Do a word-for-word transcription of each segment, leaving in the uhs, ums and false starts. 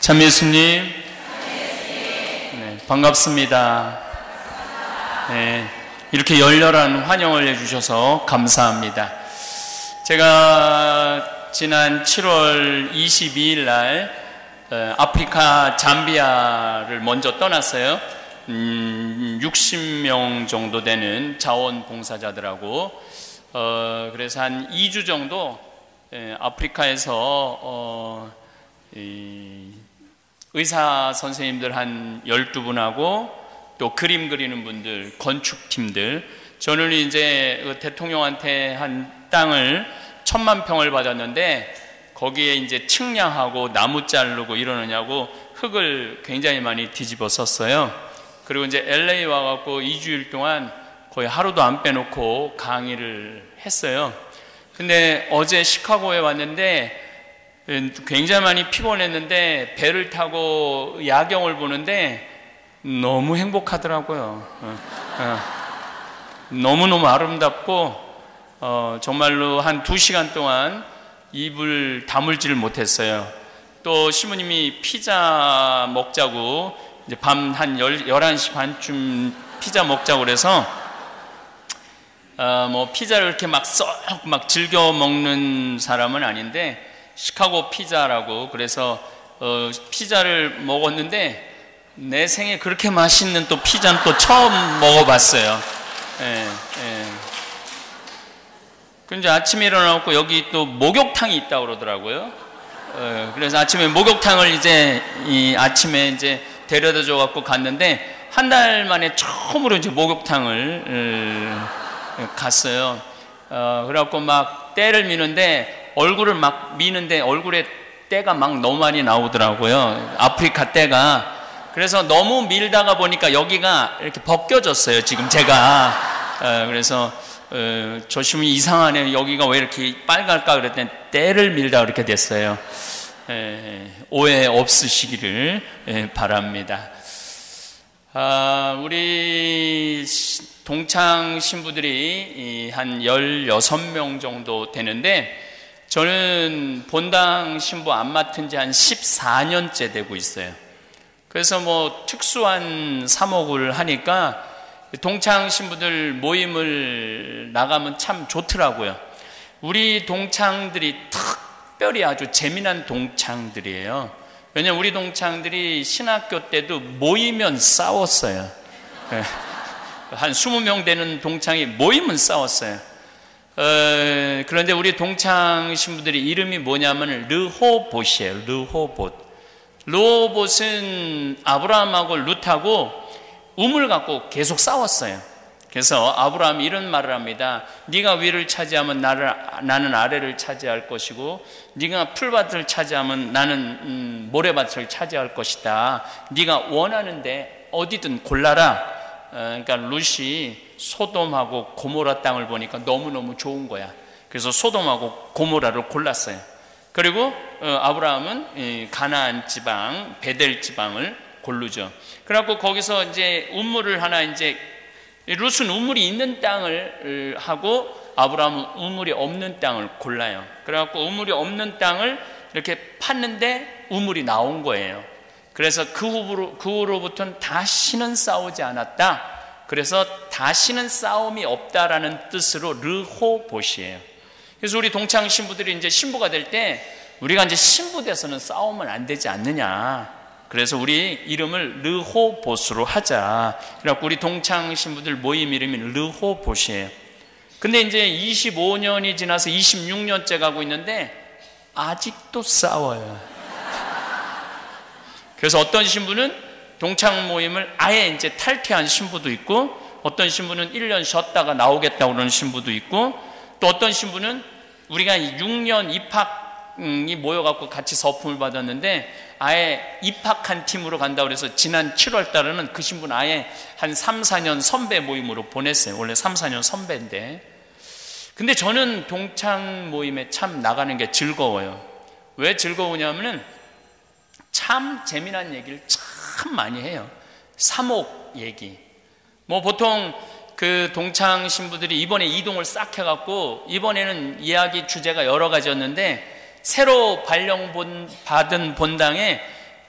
참 예수님, 네, 반갑습니다. 네, 이렇게 열렬한 환영을 해주셔서 감사합니다. 제가 지난 칠월 이십이일 날 아프리카 잠비아를 먼저 떠났어요. 음, 육십 명 정도 되는 자원봉사자들하고 어, 그래서 한 이 주 정도 예, 아프리카에서 어, 이, 의사 선생님들 한 열두 분하고 또 그림 그리는 분들, 건축팀들, 저는 이제 그 대통령한테 한 땅을 천만 평을 받았는데 거기에 이제 측량하고 나무 자르고 이러느냐고 흙을 굉장히 많이 뒤집어 썼어요. 그리고 이제 엘에이 와갖고 이 주일 동안 거의 하루도 안 빼놓고 강의를 했어요. 근데 어제 시카고에 왔는데 굉장히 많이 피곤했는데 배를 타고 야경을 보는데 너무 행복하더라고요. 어, 어. 너무너무 아름답고 어, 정말로 한 두 시간 동안 입을 다물지를 못했어요. 또 시부님이 피자 먹자고 이제 밤 한 열한 시 반쯤 피자 먹자고 그래서 어, 뭐 피자를 이렇게 막 썩 막 즐겨 먹는 사람은 아닌데 시카고 피자라고 그래서 어, 피자를 먹었는데 내 생에 그렇게 맛있는 또 피자는 또 처음 먹어봤어요. 예, 예. 근데 아침에 일어나고 여기 또 목욕탕이 있다고 그러더라고요. 어, 그래서 아침에 목욕탕을 이제 이 아침에 이제 데려다 줘 갖고 갔는데 한 달 만에 처음으로 이제 목욕탕을 어, 갔어요. 어, 그래갖고 막 때를 미는데 얼굴을 막 미는데 얼굴에 때가 막 너무 많이 나오더라고요. 아프리카 때가. 그래서 너무 밀다가 보니까 여기가 이렇게 벗겨졌어요. 지금 제가. 어, 그래서 어, 조심히 이상하네. 여기가 왜 이렇게 빨갈까 그랬더니 때를 밀다 그렇게 됐어요. 에, 오해 없으시기를 에, 바랍니다. 아, 우리 동창 신부들이 한 열여섯 명 정도 되는데 저는 본당 신부 안 맡은 지 한 십사 년째 되고 있어요. 그래서 뭐 특수한 사목을 하니까 동창 신부들 모임을 나가면 참 좋더라고요. 우리 동창들이 특별히 아주 재미난 동창들이에요. 왜냐면 우리 동창들이 신학교 때도 모이면 싸웠어요. 한 이십 명 되는 동창이 모이면 싸웠어요. 어, 그런데 우리 동창 신부들이 이름이 뭐냐면 르호봇이에요. 르호봇. 르호봇은 아브라함하고 룻하고 우물 갖고 계속 싸웠어요. 그래서 아브라함이 이런 말을 합니다. 네가 위를 차지하면 나를, 나는 아래를 차지할 것이고 네가 풀밭을 차지하면 나는 음, 모래밭을 차지할 것이다. 네가 원하는데 어디든 골라라. 어, 그러니까 룻이 소돔하고 고모라 땅을 보니까 너무너무 좋은 거야. 그래서 소돔하고 고모라를 골랐어요. 그리고 어, 아브라함은 이 가나안 지방, 베델 지방을 고르죠. 그래갖고 거기서 이제 우물을 하나 이제 룻은 우물이 있는 땅을 하고 아브라함은 우물이 없는 땅을 골라요. 그래갖고 우물이 없는 땅을 이렇게 팠는데 우물이 나온 거예요. 그래서 그 후로, 그 후로부터는 다시는 싸우지 않았다. 그래서 다시는 싸움이 없다라는 뜻으로 르호봇이에요. 그래서 우리 동창 신부들이 이제 신부가 될 때 우리가 이제 신부 돼서는 싸우면 안 되지 않느냐. 그래서 우리 이름을 르호봇으로 하자. 그래갖고 우리 동창 신부들 모임 이름이 르호봇이에요. 근데 이제 이십오 년이 지나서 이십육 년째 가고 있는데 아직도 싸워요. 그래서 어떤 신부는 동창 모임을 아예 이제 탈퇴한 신부도 있고 어떤 신부는 일 년 쉬었다가 나오겠다고 그러는 신부도 있고 또 어떤 신부는 우리가 육 년 입학이 모여갖고 같이 서품을 받았는데 아예 입학한 팀으로 간다고 해서 지난 칠월 달에는 그 신부는 아예 한 삼, 사 년 선배 모임으로 보냈어요. 원래 삼, 사 년 선배인데. 근데 저는 동창 모임에 참 나가는 게 즐거워요. 왜 즐거우냐면은 참 재미난 얘기를 참 많이 해요. 사목 얘기. 뭐 보통 그 동창 신부들이 이번에 이동을 싹 해갖고 이번에는 이야기 주제가 여러 가지였는데 새로 발령 받은 본당에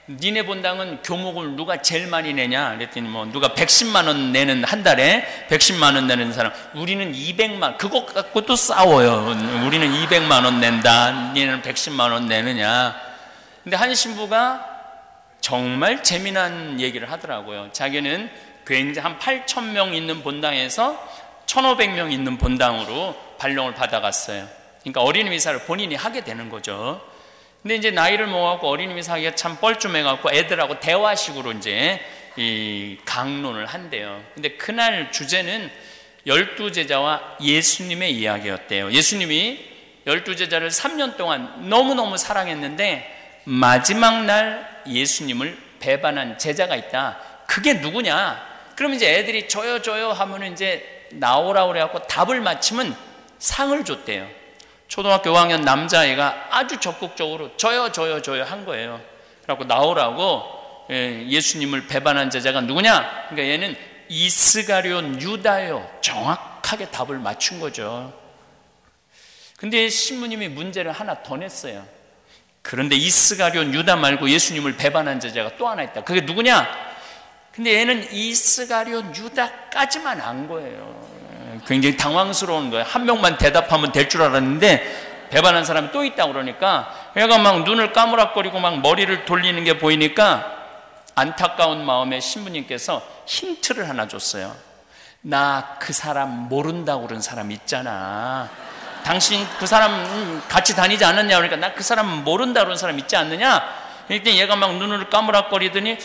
니네 본당은 교목을 누가 제일 많이 내냐? 그랬더니 뭐 누가 백십만 원 내는, 한 달에 백십만 원 내는 사람, 우리는 이백만, 그것 갖고 또 싸워요. 우리는 이백만 원 낸다, 니네는 백십만 원 내느냐. 근데 한 신부가 정말 재미난 얘기를 하더라고요. 자기는 굉장히 한 팔천 명 있는 본당에서 천오백 명 있는 본당으로 발령을 받아갔어요. 그러니까 어린이 미사를 본인이 하게 되는 거죠. 근데 이제 나이를 먹어갖고 어린이 미사하기가 참 뻘쭘해갖고 애들하고 대화식으로 이제 이 강론을 한대요. 근데 그날 주제는 열두 제자와 예수님의 이야기였대요. 예수님이 열두 제자를 삼 년 동안 너무너무 사랑했는데 마지막 날 예수님을 배반한 제자가 있다. 그게 누구냐? 그러면 이제 애들이 저요 저요 하면 이제 나오라고 그래갖고 답을 맞히면 상을 줬대요. 초등학교 오 학년 남자애가 아주 적극적으로 저요 저요 저요 한 거예요. 그래갖고 나오라고. 예수님을 배반한 제자가 누구냐? 그러니까 얘는 이스가리온 유다요. 정확하게 답을 맞춘 거죠. 근데 신부님이 문제를 하나 더 냈어요. 그런데 이스가리온 유다 말고 예수님을 배반한 제자가 또 하나 있다. 그게 누구냐? 근데 얘는 이스가리온 유다까지만 안 거예요. 굉장히 당황스러운 거예요. 한 명만 대답하면 될 줄 알았는데 배반한 사람이 또 있다고 그러니까 얘가 막 눈을 까무락거리고 막 머리를 돌리는 게 보이니까 안타까운 마음에 신부님께서 힌트를 하나 줬어요. 나 그 사람 모른다고 그런 사람 있잖아. 당신 그 사람 같이 다니지 않았냐? 그러니까 나 그 사람 모른다 그런 사람 있지 않느냐? 그랬더니 얘가 막 눈을 까무락거리더니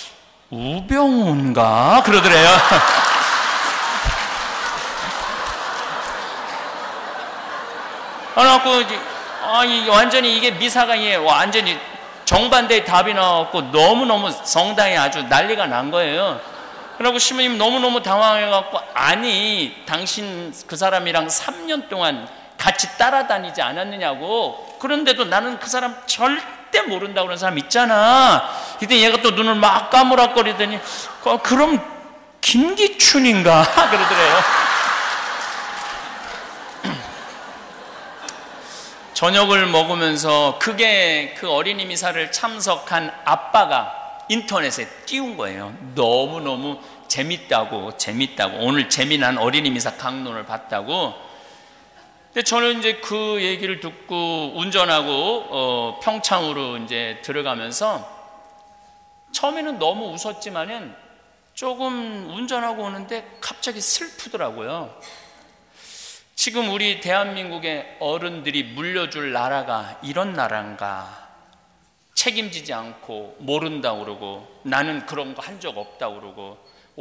우병우인가? 그러더래요. 그래갖고 아, 이 완전히 이게 미사가 예, 완전히 정반대의 답이 나왔고 너무너무 성당에 아주 난리가 난 거예요. 그리고 신부님 너무너무 당황해갖고 아니 당신 그 사람이랑 삼 년 동안 같이 따라다니지 않았느냐고. 그런데도 나는 그 사람 절대 모른다고 그런 사람 있잖아. 그때 얘가 또 눈을 막 까무락거리더니 어, 그럼 김기춘인가? 그러더래요. 저녁을 먹으면서 그게 그 어린이 미사를 참석한 아빠가 인터넷에 띄운 거예요. 너무너무 재밌다고 재밌다고 오늘 재미난 어린이 미사 강론을 봤다고. 근데 저는 이제 그 얘기를 듣고 운전하고 어, 평창으로 이제 들어가면서 처음에는 너무 웃었지만은 조금 운전하고 오는데 갑자기 슬프더라고요. 지금 우리 대한민국의 어른들이 물려줄 나라가 이런 나라인가? 책임지지 않고 모른다고 그러고 나는 그런 거 한 적 없다고 그러고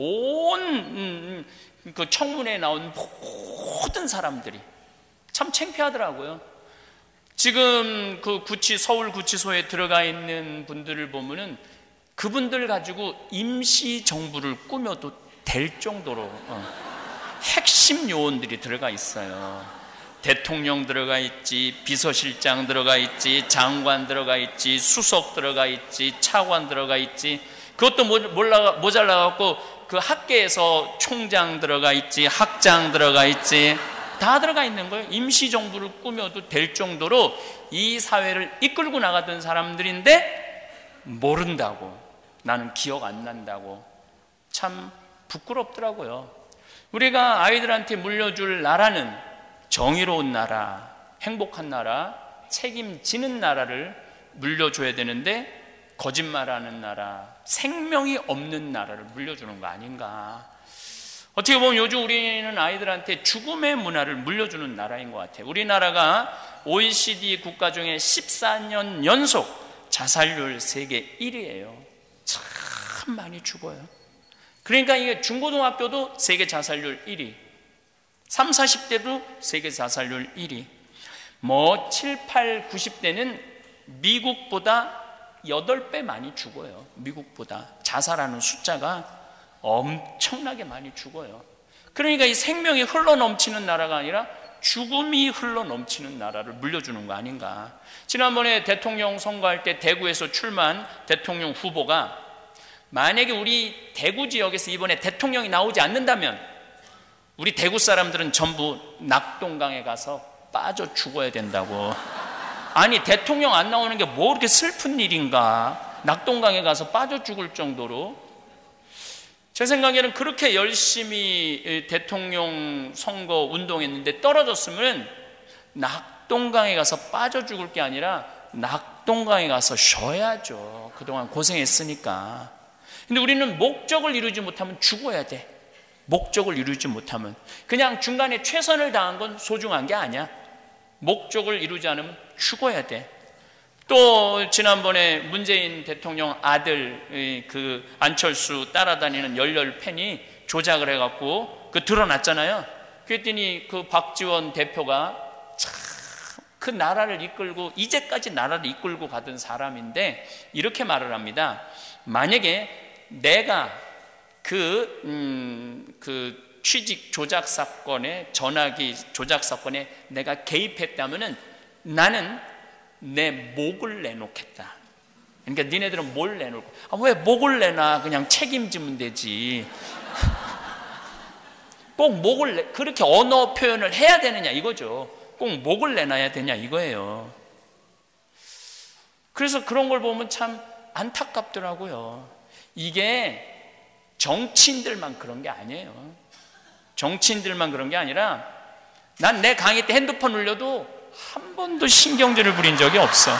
온 그 청문회에 나온 모든 사람들이 참 창피하더라고요. 지금 그 구치, 서울 구치소에 들어가 있는 분들을 보면은 그분들 가지고 임시정부를 꾸며도 될 정도로 어. 핵심 요원들이 들어가 있어요. 대통령 들어가 있지, 비서실장 들어가 있지, 장관 들어가 있지, 수석 들어가 있지, 차관 들어가 있지. 그것도 몰라, 모자라갖고 그 학계에서 총장 들어가 있지, 학장 들어가 있지, 다 들어가 있는 거예요. 임시정부를 꾸며도 될 정도로 이 사회를 이끌고 나가던 사람들인데 모른다고, 나는 기억 안 난다고. 참 부끄럽더라고요. 우리가 아이들한테 물려줄 나라는 정의로운 나라, 행복한 나라, 책임지는 나라를 물려줘야 되는데 거짓말하는 나라, 생명이 없는 나라를 물려주는 거 아닌가. 어떻게 보면 요즘 우리는 아이들한테 죽음의 문화를 물려주는 나라인 것 같아요. 우리나라가 오이시디 국가 중에 십사 년 연속 자살률 세계 일 위예요. 참 많이 죽어요. 그러니까 이게 중고등학교도 세계 자살률 일 위, 삼, 사십 대도 세계 자살률 일 위, 뭐 칠, 팔, 구십 대는 미국보다 여덟 배 많이 죽어요. 미국보다 자살하는 숫자가 엄청나게 많이 죽어요. 그러니까 이 생명이 흘러넘치는 나라가 아니라 죽음이 흘러넘치는 나라를 물려주는 거 아닌가. 지난번에 대통령 선거할 때 대구에서 출마한 대통령 후보가 만약에 우리 대구 지역에서 이번에 대통령이 나오지 않는다면 우리 대구 사람들은 전부 낙동강에 가서 빠져 죽어야 된다고. 아니 대통령 안 나오는 게 뭐 그렇게 슬픈 일인가. 낙동강에 가서 빠져 죽을 정도로. 제 생각에는 그렇게 열심히 대통령 선거 운동했는데 떨어졌으면 낙동강에 가서 빠져 죽을 게 아니라 낙동강에 가서 쉬어야죠. 그동안 고생했으니까. 근데 우리는 목적을 이루지 못하면 죽어야 돼. 목적을 이루지 못하면. 그냥 중간에 최선을 다한 건 소중한 게 아니야. 목적을 이루지 않으면 죽어야 돼. 또 지난번에 문재인 대통령 아들 그 안철수 따라다니는 열렬 팬이 조작을 해갖고 그 드러났잖아요. 그랬더니 그 박지원 대표가 참 그 나라를 이끌고 이제까지 나라를 이끌고 가던 사람인데 이렇게 말을 합니다. 만약에 내가 그, 음, 그 취직 조작 사건에, 전화기 조작 사건에 내가 개입했다면은 나는 내 목을 내놓겠다. 그러니까 니네들은 뭘 내놓고, 아, 왜 목을 내놔? 그냥 책임지면 되지. 꼭 목을 내, 그렇게 언어 표현을 해야 되느냐 이거죠. 꼭 목을 내놔야 되냐 이거예요. 그래서 그런 걸 보면 참 안타깝더라고요. 이게 정치인들만 그런 게 아니에요. 정치인들만 그런 게 아니라 난 내 강의 때 핸드폰 울려도 한 번도 신경질을 부린 적이 없어.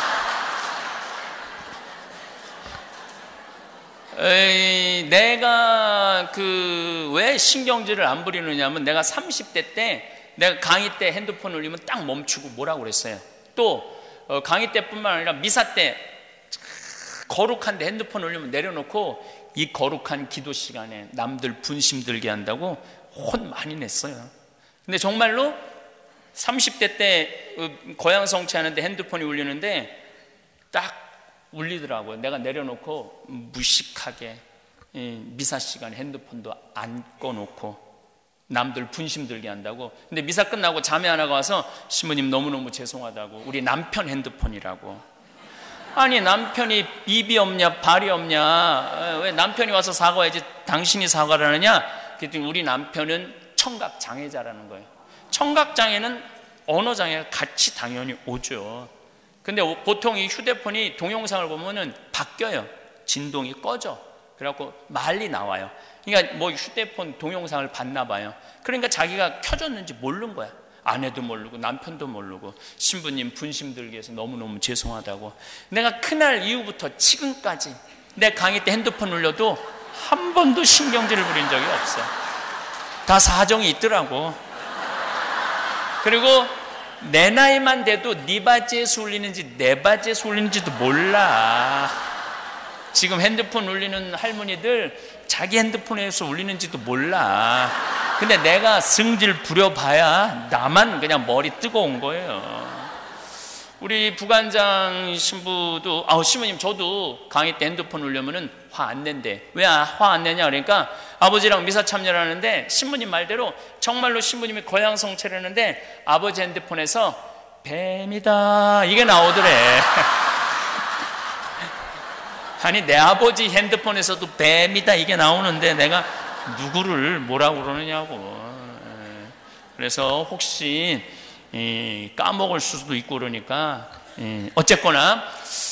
에이, 내가 그 왜 신경질을 안 부리느냐면 내가 삼십 대 때 내가 강의 때 핸드폰 울리면 딱 멈추고 뭐라고 그랬어요. 또 어, 강의 때뿐만 아니라 미사 때 거룩한데 핸드폰 울리면 내려놓고 이 거룩한 기도 시간에 남들 분심 들게 한다고 혼 많이 냈어요. 근데 정말로 삼십 대 때 고향 성취하는데 핸드폰이 울리는데 딱 울리더라고요. 내가 내려놓고 무식하게 미사 시간에 핸드폰도 안 꺼놓고 남들 분심 들게 한다고. 근데 미사 끝나고 자매 하나가 와서 신부님 너무너무 죄송하다고. 우리 남편 핸드폰이라고. 아니 남편이 입이 없냐 발이 없냐, 왜 남편이 와서 사과해야지 당신이 사과를 하느냐. 그랬더니 우리 남편은 청각장애자라는 거예요. 청각장애는 언어장애가 같이 당연히 오죠. 근데 보통 이 휴대폰이 동영상을 보면은 바뀌어요. 진동이 꺼져. 그래갖고 말이 나와요. 그러니까 뭐 휴대폰 동영상을 봤나 봐요. 그러니까 자기가 켜졌는지 모르는 거야. 아내도 모르고 남편도 모르고. 신부님 분심 들게 해서 너무너무 죄송하다고. 내가 그날 이후부터 지금까지 내 강의 때 핸드폰 울려도 한 번도 신경질을 부린 적이 없어. 다 사정이 있더라고. 그리고 내 나이만 돼도 네 바지에서 울리는지 내 바지에서 울리는지도 몰라. 지금 핸드폰 울리는 할머니들 자기 핸드폰에서 울리는지도 몰라. 근데 내가 승질 부려봐야 나만 그냥 머리 뜨거운 거예요. 우리 부관장 신부도, 아우 신부님 저도 강의 때 핸드폰 울려면은 화 안 낸대. 왜 화 안 내냐 그러니까 아버지랑 미사 참여를 하는데 신부님 말대로 정말로 신부님이 고향 성체를 하는데 아버지 핸드폰에서 뱀이다 이게 나오더래. 아니 내 아버지 핸드폰에서도 뱀이다 이게 나오는데 내가 누구를 뭐라고 그러느냐고. 그래서 혹시 까먹을 수도 있고 그러니까 어쨌거나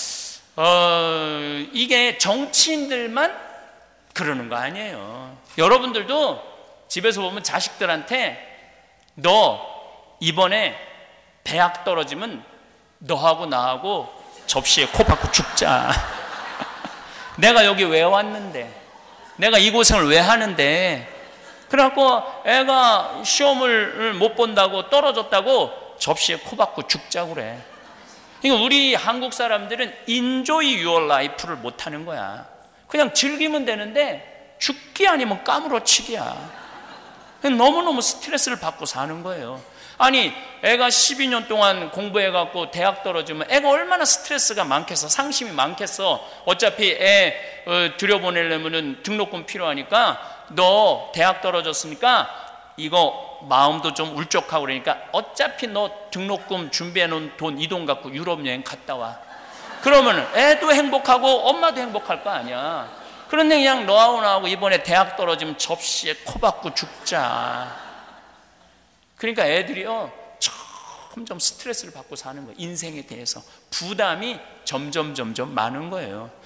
어, 이게 정치인들만 그러는 거 아니에요. 여러분들도 집에서 보면 자식들한테 너 이번에 대학 떨어지면 너하고 나하고 접시에 코 박고 죽자. 내가 여기 왜 왔는데, 내가 이 고생을 왜 하는데, 그래갖고 애가 시험을 못 본다고 떨어졌다고 접시에 코 박고 죽자고 그래. 그러니까 우리 한국 사람들은 enjoy your life를 못하는 거야. 그냥 즐기면 되는데 죽기 아니면 까무러치기야. 너무너무 스트레스를 받고 사는 거예요. 아니 애가 십이 년 동안 공부해갖고 대학 떨어지면 애가 얼마나 스트레스가 많겠어. 상심이 많겠어. 어차피 애 어, 들여보내려면 등록금 필요하니까 너 대학 떨어졌으니까 이거 마음도 좀 울적하고 그러니까 어차피 너 등록금 준비해놓은 돈 이 돈 갖고 유럽 여행 갔다 와. 그러면 애도 행복하고 엄마도 행복할 거 아니야. 그런데 그냥 너하고 나하고 이번에 대학 떨어지면 접시에 코 박고 죽자. 그러니까 애들이요 점점 스트레스를 받고 사는 거예요. 인생에 대해서 부담이 점점 점점 많은 거예요.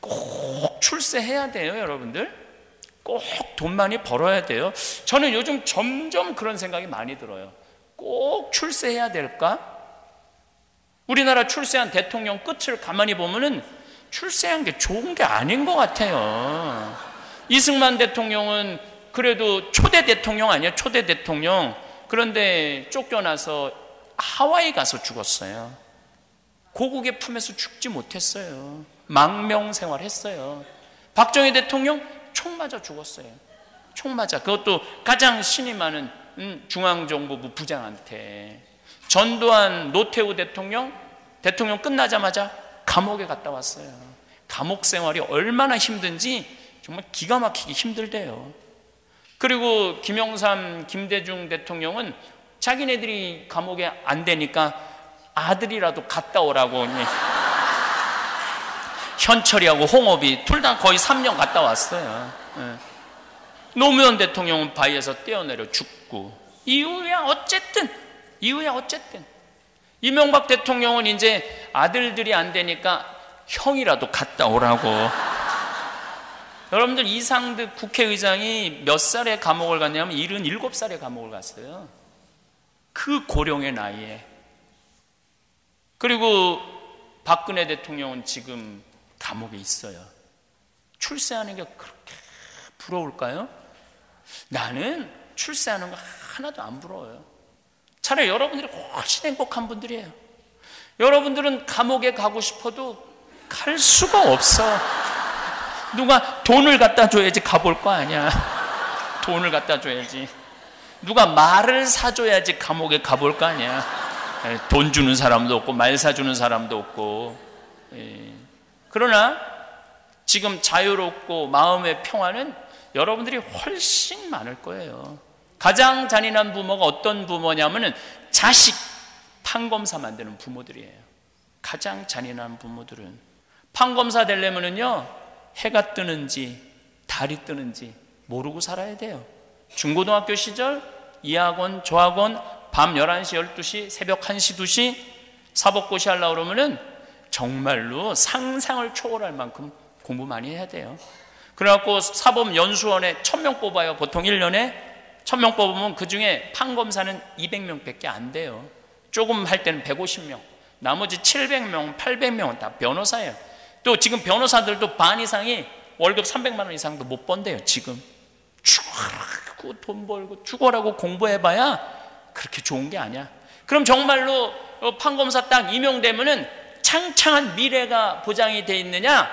꼭 출세해야 돼요, 여러분들. 꼭 돈 많이 벌어야 돼요. 저는 요즘 점점 그런 생각이 많이 들어요. 꼭 출세해야 될까? 우리나라 출세한 대통령 끝을 가만히 보면은 출세한 게 좋은 게 아닌 것 같아요. 이승만 대통령은 그래도 초대 대통령 아니에요? 초대 대통령. 그런데 쫓겨나서 하와이 가서 죽었어요. 고국의 품에서 죽지 못했어요. 망명 생활했어요. 박정희 대통령 총 맞아 죽었어요. 총 맞아. 그것도 가장 신이 많은 중앙정보부 부장한테. 전두환, 노태우 대통령 대통령 끝나자마자 감옥에 갔다 왔어요. 감옥 생활이 얼마나 힘든지 정말 기가 막히게 힘들대요. 그리고 김영삼, 김대중 대통령은 자기네들이 감옥에 안 되니까 아들이라도 갔다 오라고 현철이하고 홍업이 둘 다 거의 삼 년 갔다 왔어요. 네. 노무현 대통령은 바위에서 뛰어내려 죽고. 이유야 어쨌든 이유야 어쨌든 이명박 대통령은 이제 아들들이 안 되니까 형이라도 갔다 오라고. 여러분들 이상득 국회의장이 몇 살에 감옥을 갔냐면 일흔일곱 살에 감옥을 갔어요. 그 고령의 나이에. 그리고 박근혜 대통령은 지금 감옥에 있어요. 출세하는 게 그렇게 부러울까요? 나는 출세하는 거 하나도 안 부러워요. 차라리 여러분들이 훨씬 행복한 분들이에요. 여러분들은 감옥에 가고 싶어도 갈 수가 없어. 누가 돈을 갖다 줘야지 가볼 거 아니야. 돈을 갖다 줘야지. 누가 말을 사줘야지 감옥에 가볼 거 아니야. 돈 주는 사람도 없고 말 사주는 사람도 없고. 그러나 지금 자유롭고 마음의 평화는 여러분들이 훨씬 많을 거예요. 가장 잔인한 부모가 어떤 부모냐면은 자식 판검사 만드는 부모들이에요. 가장 잔인한 부모들은. 판검사 되려면은요 해가 뜨는지 달이 뜨는지 모르고 살아야 돼요. 중고등학교 시절 이 학원 저 학원 밤 열한 시 열두 시 새벽 한 시 두 시 사법고시 하려고 그러면은 정말로 상상을 초월할 만큼 공부 많이 해야 돼요. 그래갖고 사법연수원에 천 명 뽑아요. 보통 일 년에 천 명 뽑으면 그 중에 판검사는 이백 명밖에 안 돼요. 조금 할 때는 백오십 명, 나머지 칠백 명, 팔백 명은 다 변호사예요. 또 지금 변호사들도 반 이상이 월급 삼백만 원 이상도 못 번대요. 지금 죽어라고 돈 벌고 죽어라고 공부해봐야 그렇게 좋은 게 아니야. 그럼 정말로 판검사 딱 임용되면은 창창한 미래가 보장이 돼 있느냐?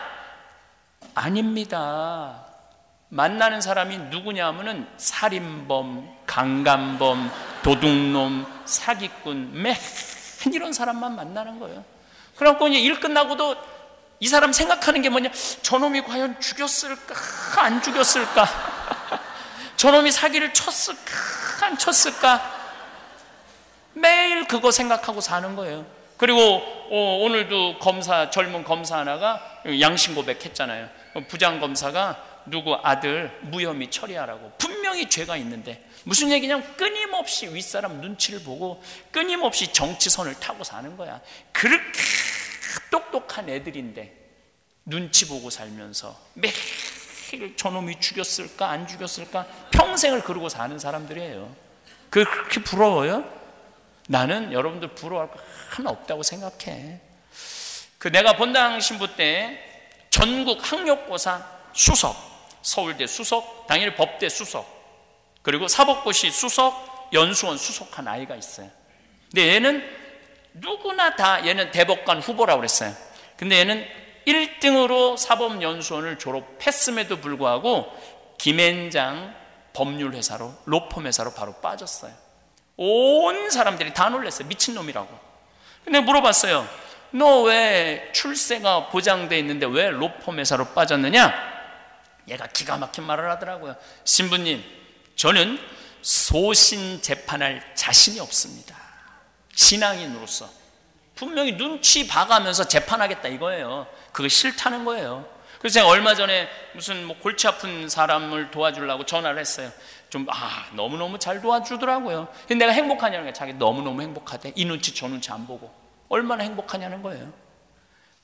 아닙니다. 만나는 사람이 누구냐 하면은 살인범, 강간범, 도둑놈, 사기꾼, 맨 이런 사람만 만나는 거예요. 그래갖고 이제 일 끝나고도 이 사람 생각하는 게 뭐냐? 저놈이 과연 죽였을까? 안 죽였을까? 저놈이 사기를 쳤을까? 안 쳤을까? 매일 그거 생각하고 사는 거예요. 그리고 어, 오늘도 검사, 젊은 검사 하나가 양심 고백했잖아요. 부장검사가 누구 아들 무혐의 처리하라고. 분명히 죄가 있는데 무슨 얘기냐면 끊임없이 윗사람 눈치를 보고 끊임없이 정치선을 타고 사는 거야. 그렇게 똑똑한 애들인데 눈치 보고 살면서 매일 저놈이 죽였을까 안 죽였을까 평생을 그러고 사는 사람들이에요. 그렇게 부러워요? 나는 여러분들 부러워할 거 하나 없다고 생각해. 그 내가 본당 신부 때 전국 학력고사 수석, 서울대 수석, 당일 법대 수석, 그리고 사법고시 수석, 연수원 수석한 아이가 있어요. 근데 얘는 누구나 다 얘는 대법관 후보라고 그랬어요. 근데 얘는 일 등으로 사법연수원을 졸업했음에도 불구하고 김앤장 법률회사로 로펌 회사로 바로 빠졌어요. 온 사람들이 다 놀랐어요. 미친놈이라고. 근데 물어봤어요. 너 왜 출세가 보장돼 있는데 왜 로펌 회사로 빠졌느냐? 얘가 기가 막힌 말을 하더라고요. 신부님, 저는 소신 재판할 자신이 없습니다. 신앙인으로서 분명히 눈치 봐가면서 재판하겠다 이거예요. 그거 싫다는 거예요. 그래서 제가 얼마 전에 무슨 뭐 골치 아픈 사람을 도와주려고 전화를 했어요. 좀 아 너무너무 잘 도와주더라고요. 근데 내가 행복하냐는 거예요. 자기 너무너무 행복하대. 이 눈치 저 눈치 안 보고 얼마나 행복하냐는 거예요.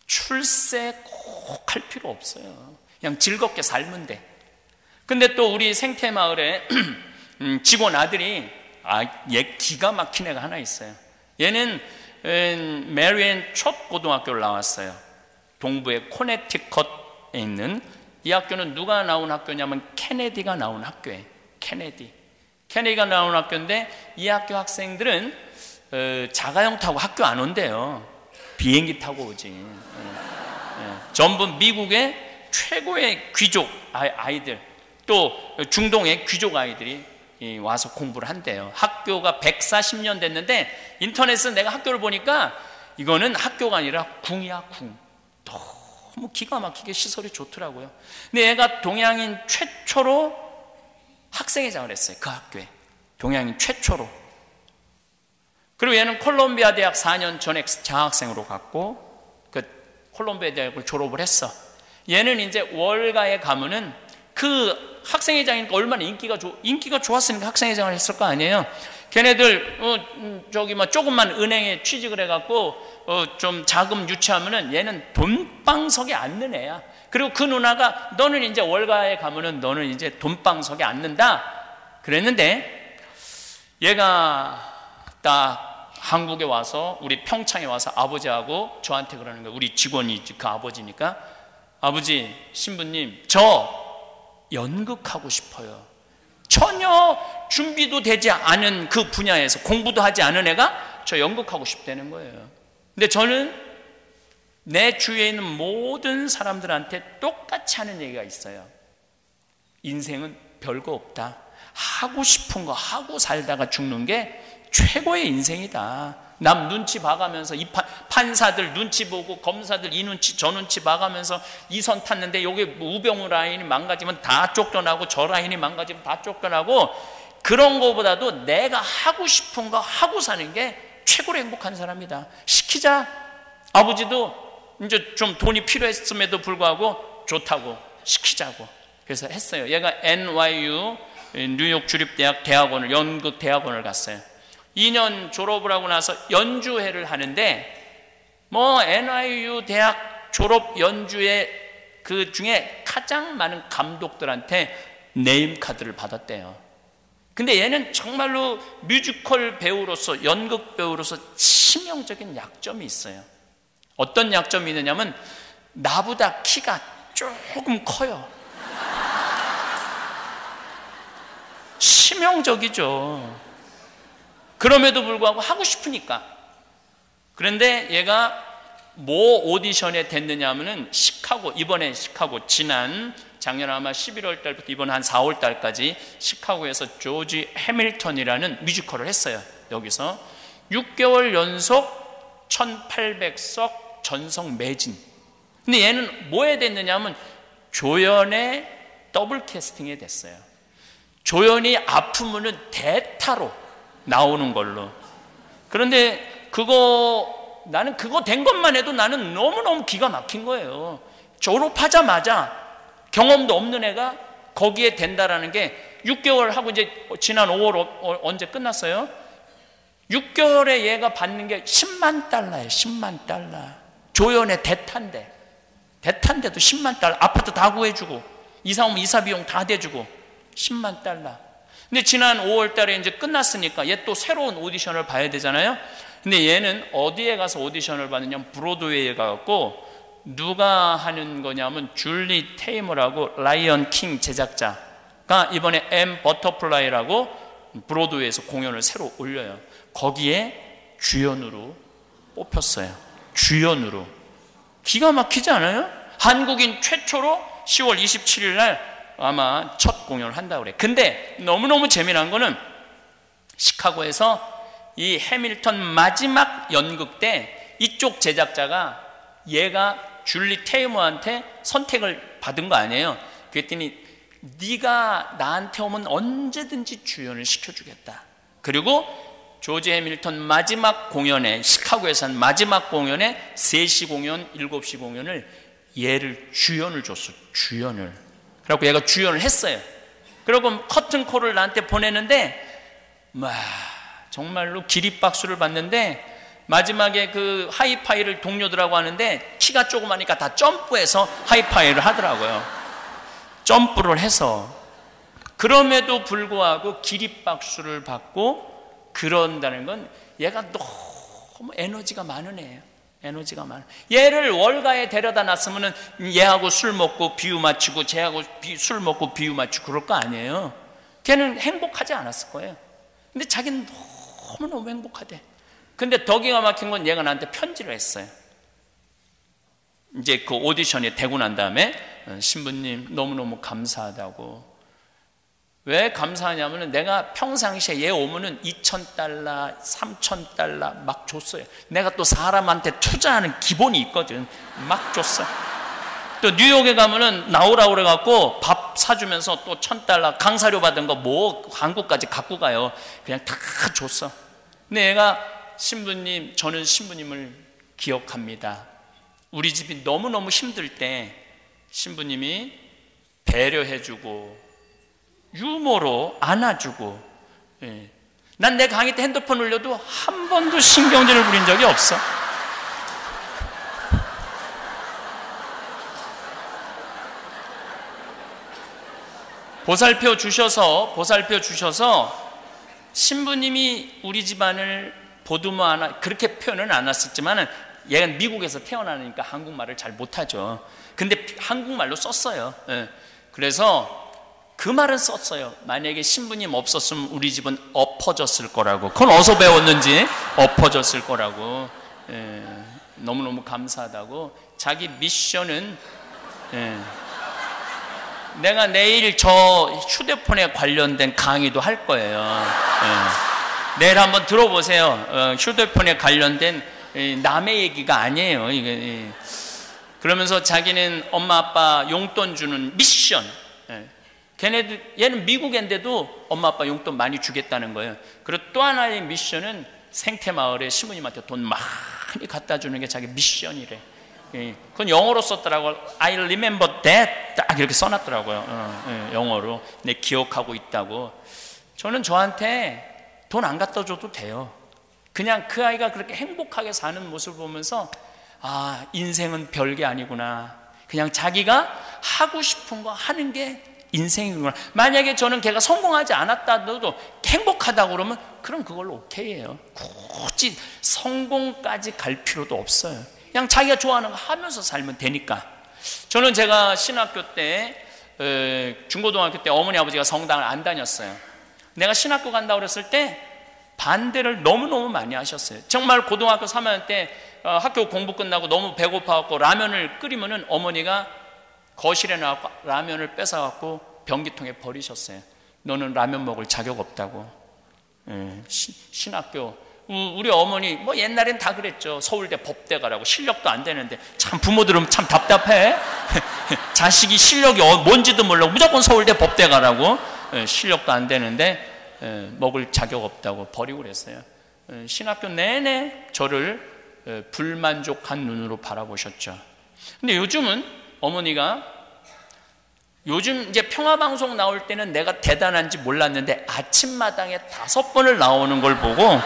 출세 꼭 할 필요 없어요. 그냥 즐겁게 살면 돼. 근데 또 우리 생태마을에 음, 직원 아들이 아, 얘 기가 막힌 애가 하나 있어요. 얘는 음, 메리앤 첫 고등학교를 나왔어요. 동부의 코네티컷에 있는 이 학교는 누가 나온 학교냐면 케네디가 나온 학교예요. 케네디. 케네디가 나온 학교인데 이 학교 학생들은 어, 자가용 타고 학교 안 온대요. 비행기 타고 오지. 예. 예. 전부 미국의 최고의 귀족 아이들, 또 중동의 귀족 아이들이 와서 공부를 한대요. 학교가 백사십 년 됐는데 인터넷은 내가 학교를 보니까 이거는 학교가 아니라 궁이야, 궁. 너무 기가 막히게 시설이 좋더라고요. 근데 얘가 동양인 최초로 학생회장을 했어요. 그 학교에. 동양인 최초로. 그리고 얘는 콜롬비아 대학 사 년 전액 장학생으로 갔고 그 콜롬비아 대학을 졸업을 했어. 얘는 이제 월가에 가면은 그 학생회장이니까 얼마나 인기가 좋, 인기가 좋았으니까 학생회장을 했을 거 아니에요. 걔네들 어, 음, 저기 뭐 조금만 은행에 취직을 해갖고 어, 좀 자금 유치하면은 얘는 돈방석에 앉는 애야. 그리고 그 누나가 너는 이제 월가에 가면은 너는 이제 돈방석에 앉는다 그랬는데 얘가 딱 한국에 와서 우리 평창에 와서 아버지하고 저한테 그러는 거예요. 우리 직원이 그 아버지니까 아버지 신부님 저 연극하고 싶어요. 전혀 준비도 되지 않은 그 분야에서 공부도 하지 않은 애가 저 연극하고 싶다는 거예요. 근데 저는 내 주위에 있는 모든 사람들한테 똑같이 하는 얘기가 있어요. 인생은 별거 없다. 하고 싶은 거 하고 살다가 죽는 게 최고의 인생이다. 남 눈치 봐가면서 이 판, 판사들 눈치 보고 검사들 이 눈치 저 눈치 봐가면서 이 선 탔는데 여기 우병우 라인이 망가지면 다 쫓겨나고 저 라인이 망가지면 다 쫓겨나고 그런 거보다도 내가 하고 싶은 거 하고 사는 게 최고로 행복한 사람이다. 시키자. 아버지도 이제 좀 돈이 필요했음에도 불구하고 좋다고 시키자고 그래서 했어요. 얘가 엔와이유 뉴욕 주립대학 대학원을 연극 대학원을 갔어요. 이 년 졸업을 하고 나서 연주회를 하는데 뭐 엔와이유 대학 졸업 연주회 그 중에 가장 많은 감독들한테 네임카드를 받았대요. 근데 얘는 정말로 뮤지컬 배우로서 연극 배우로서 치명적인 약점이 있어요. 어떤 약점이 있느냐면 나보다 키가 조금 커요. 치명적이죠. 그럼에도 불구하고 하고 싶으니까. 그런데 얘가 뭐 오디션에 됐느냐 하면은 시카고, 이번에 시카고, 지난 작년 아마 십일월 달부터 이번 한 사월 달까지 시카고에서 조지 해밀턴이라는 뮤지컬을 했어요. 여기서 육 개월 연속 천팔백 석 전성 매진. 근데 얘는 뭐에 됐느냐 하면 조연의 더블 캐스팅에 됐어요. 조연이 아프면은 대타로 나오는 걸로. 그런데 그거 나는 그거 된 것만 해도 나는 너무너무 기가 막힌 거예요. 졸업하자마자 경험도 없는 애가 거기에 된다라는 게 육 개월 하고 이제 지난 오월 어, 언제 끝났어요? 육 개월에 얘가 받는 게 십만 달러예요. 십만 달러. 조연의 대타인데 대타인데도 십만 달러. 아파트 다 구해주고 이사 오면 이사 비용 다 대주고 십만 달러. 근데 지난 오월 달에 이제 끝났으니까 얘 또 새로운 오디션을 봐야 되잖아요. 근데 얘는 어디에 가서 오디션을 받느냐면 브로드웨이에 가갖고 누가 하는 거냐면 줄리 테이머라고 라이언 킹 제작자가 이번에 엠 버터플라이라고 브로드웨이에서 공연을 새로 올려요. 거기에 주연으로 뽑혔어요. 주연으로. 기가 막히지 않아요? 한국인 최초로 시월 이십칠일 날 아마 첫 공연을 한다고 그래. 근데 너무너무 재미난 거는 시카고에서 이 해밀턴 마지막 연극 때 이쪽 제작자가 얘가 줄리 테이머한테 선택을 받은 거 아니에요. 그랬더니 네가 나한테 오면 언제든지 주연을 시켜주겠다. 그리고 조지 해밀턴 마지막 공연에 시카고에서 한 마지막 공연에 세 시 공연, 일곱 시 공연을 얘를 주연을 줬어. 주연을. 그래갖고 얘가 주연을 했어요. 그리고 커튼콜을 나한테 보내는데 와, 정말로 기립박수를 받는데 마지막에 그 하이파이를 동료들하고 하는데 키가 조그마니까 다 점프해서 하이파이를 하더라고요. 점프를 해서. 그럼에도 불구하고 기립박수를 받고 그런다는 건 얘가 너무 에너지가 많은 애예요. 에너지가 많아. 얘를 월가에 데려다 놨으면은 얘하고 술 먹고 비유 맞추고 쟤하고 비, 술 먹고 비유 맞추고 그럴 거 아니에요. 걔는 행복하지 않았을 거예요. 근데 자기는 너무너무 행복하대. 근데 더 기가 막힌 건 얘가 나한테 편지를 했어요. 이제 그 오디션이 되고 난 다음에 신부님 너무너무 감사하다고. 왜 감사하냐면은 내가 평상시에 얘 오면은 이천 달러, 삼천 달러 막 줬어요. 내가 또 사람한테 투자하는 기본이 있거든. 막 줬어. 또 뉴욕에 가면은 나오라고 그래갖고 밥 사주면서 또 천 달러 강사료 받은 거 뭐 한국까지 갖고 가요. 그냥 다 줬어. 근데 얘가 신부님, 저는 신부님을 기억합니다. 우리 집이 너무너무 힘들 때 신부님이 배려해주고 유머로 안아주고, 예. 난 내 강의 때 핸드폰 울려도 한 번도 신경질을 부린 적이 없어. 보살펴 주셔서 보살펴 주셔서 신부님이 우리 집안을 보듬어 안아, 그렇게 표현은 안 했었지만은 얘는 미국에서 태어나니까 한국말을 잘 못하죠. 근데 한국말로 썼어요. 예. 그래서 그 말은 썼어요. 만약에 신부님 없었으면 우리 집은 엎어졌을 거라고. 그건 어디서 배웠는지 엎어졌을 거라고. 예. 너무너무 감사하다고. 자기 미션은, 예. 내가 내일 저 휴대폰에 관련된 강의도 할 거예요. 예. 내일 한번 들어보세요. 어, 휴대폰에 관련된 남의 얘기가 아니에요. 이게. 그러면서 자기는 엄마 아빠 용돈 주는 미션. 예. 걔네들, 얘는 미국인데도 엄마 아빠 용돈 많이 주겠다는 거예요. 그리고 또 하나의 미션은 생태마을에 신부님한테 돈 많이 갖다 주는 게 자기 미션이래. 예. 그건 영어로 썼더라고요. I remember that. 딱 이렇게 써놨더라고요. 어, 예, 영어로. 내 기억하고 있다고. 저는 저한테 돈 안 갖다 줘도 돼요. 그냥 그 아이가 그렇게 행복하게 사는 모습을 보면서 아, 인생은 별게 아니구나. 그냥 자기가 하고 싶은 거 하는 게 인생이구나. 만약에 저는 걔가 성공하지 않았다도 행복하다고 그러면 그럼 그걸로 오케이예요. 굳이 성공까지 갈 필요도 없어요. 그냥 자기가 좋아하는 거 하면서 살면 되니까. 저는 제가 신학교 때, 중고등학교 때 어머니 아버지가 성당을 안 다녔어요. 내가 신학교 간다고 그랬을 때 반대를 너무너무 많이 하셨어요. 정말 고등학교 삼 학년 때 학교 공부 끝나고 너무 배고파갖고 라면을 끓이면은 어머니가 거실에 나와서 라면을 뺏어갖고 변기통에 버리셨어요. 너는 라면 먹을 자격 없다고. 예, 시, 신학교 우리 어머니 뭐 옛날엔 다 그랬죠. 서울대 법대 가라고. 실력도 안 되는데 참 부모들은 참 답답해. 자식이 실력이 뭔지도 모르고 무조건 서울대 법대 가라고. 예, 실력도 안 되는데 예, 먹을 자격 없다고 버리고 그랬어요. 예, 신학교 내내 저를 예, 불만족한 눈으로 바라보셨죠. 근데 요즘은 어머니가 요즘 이제 평화방송 나올 때는 내가 대단한지 몰랐는데 아침마당에 다섯 번을 나오는 걸 보고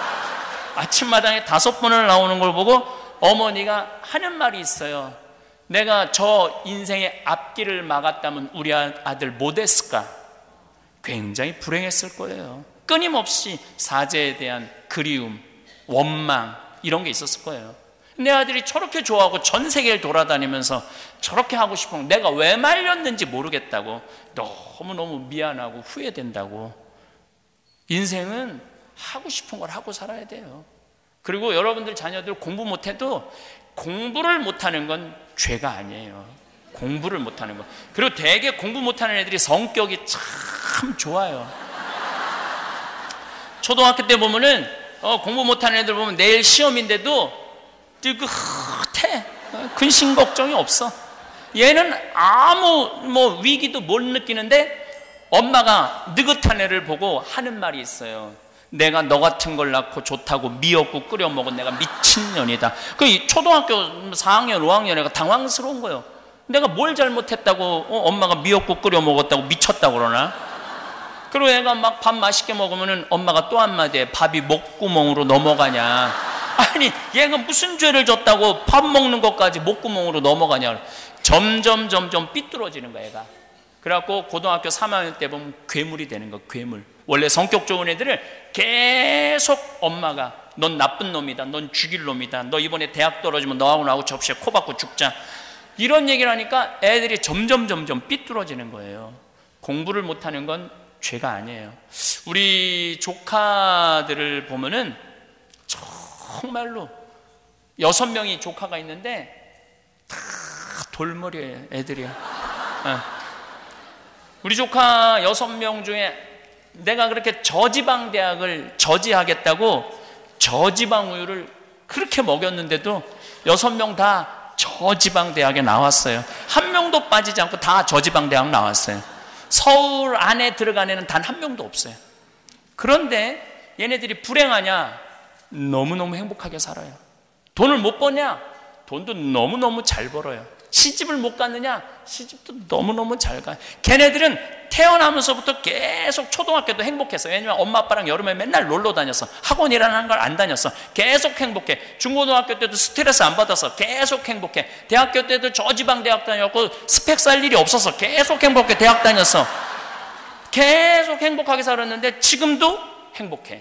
아침마당에 다섯 번을 나오는 걸 보고 어머니가 하는 말이 있어요. 내가 저 인생의 앞길을 막았다면 우리 아들 못 했을까? 굉장히 불행했을 거예요. 끊임없이 사제에 대한 그리움, 원망 이런 게 있었을 거예요. 내 아들이 저렇게 좋아하고 전 세계를 돌아다니면서 저렇게 하고 싶은 내가 왜 말렸는지 모르겠다고 너무너무 미안하고 후회된다고. 인생은 하고 싶은 걸 하고 살아야 돼요. 그리고 여러분들 자녀들 공부 못해도 공부를 못하는 건 죄가 아니에요. 공부를 못하는 거. 그리고 되게 공부 못하는 애들이 성격이 참 좋아요. 초등학교 때 보면은 어, 공부 못하는 애들 보면 내일 시험인데도 뜨긋해. 근심 걱정이 없어. 얘는 아무 뭐 위기도 못 느끼는데 엄마가 느긋한 애를 보고 하는 말이 있어요. 내가 너 같은 걸 낳고 좋다고 미역국 끓여 먹은 내가 미친년이다. 그 초등학교 사 학년, 오 학년 애가 당황스러운 거예요. 내가 뭘 잘못했다고 어, 엄마가 미역국 끓여 먹었다고 미쳤다고 그러나? 그리고 애가 막 밥 맛있게 먹으면은 엄마가 또 한마디에 밥이 목구멍으로 넘어가냐. 아니 얘가 무슨 죄를 졌다고 밥 먹는 것까지 목구멍으로 넘어가냐. 점점 점점 삐뚤어지는 거야 얘가. 그래갖고 고등학교 삼 학년 때 보면 괴물이 되는 거. 괴물. 원래 성격 좋은 애들을 계속 엄마가 넌 나쁜 놈이다, 넌 죽일 놈이다, 너 이번에 대학 떨어지면 너하고 나하고 접시에 코 박고 죽자, 이런 얘기를 하니까 애들이 점점 점점 삐뚤어지는 거예요. 공부를 못하는 건 죄가 아니에요. 우리 조카들을 보면은 정말로 여섯 명이 조카가 있는데 다 돌머리예요. 애들이야. 네. 우리 조카 여섯 명 중에 내가 그렇게 저지방 대학을 저지하겠다고 저지방 우유를 그렇게 먹였는데도 여섯 명 다 저지방 대학에 나왔어요. 한 명도 빠지지 않고 다 저지방 대학 나왔어요. 서울 안에 들어간 애는 단 한 명도 없어요. 그런데 얘네들이 불행하냐? 너무너무 행복하게 살아요. 돈을 못 버냐? 돈도 너무너무 잘 벌어요. 시집을 못 갔느냐? 시집도 너무너무 잘 가요. 걔네들은 태어나면서부터 계속 초등학교도 행복했어요. 왜냐면 엄마 아빠랑 여름에 맨날 놀러 다녔어. 학원이라는 걸 안 다녔어. 계속 행복해. 중고등학교 때도 스트레스 안 받았어. 계속 행복해. 대학교 때도 저지방 대학 다녔고 스펙 살 일이 없어서 계속 행복해. 대학 다녔어. 계속 행복하게 살았는데 지금도 행복해.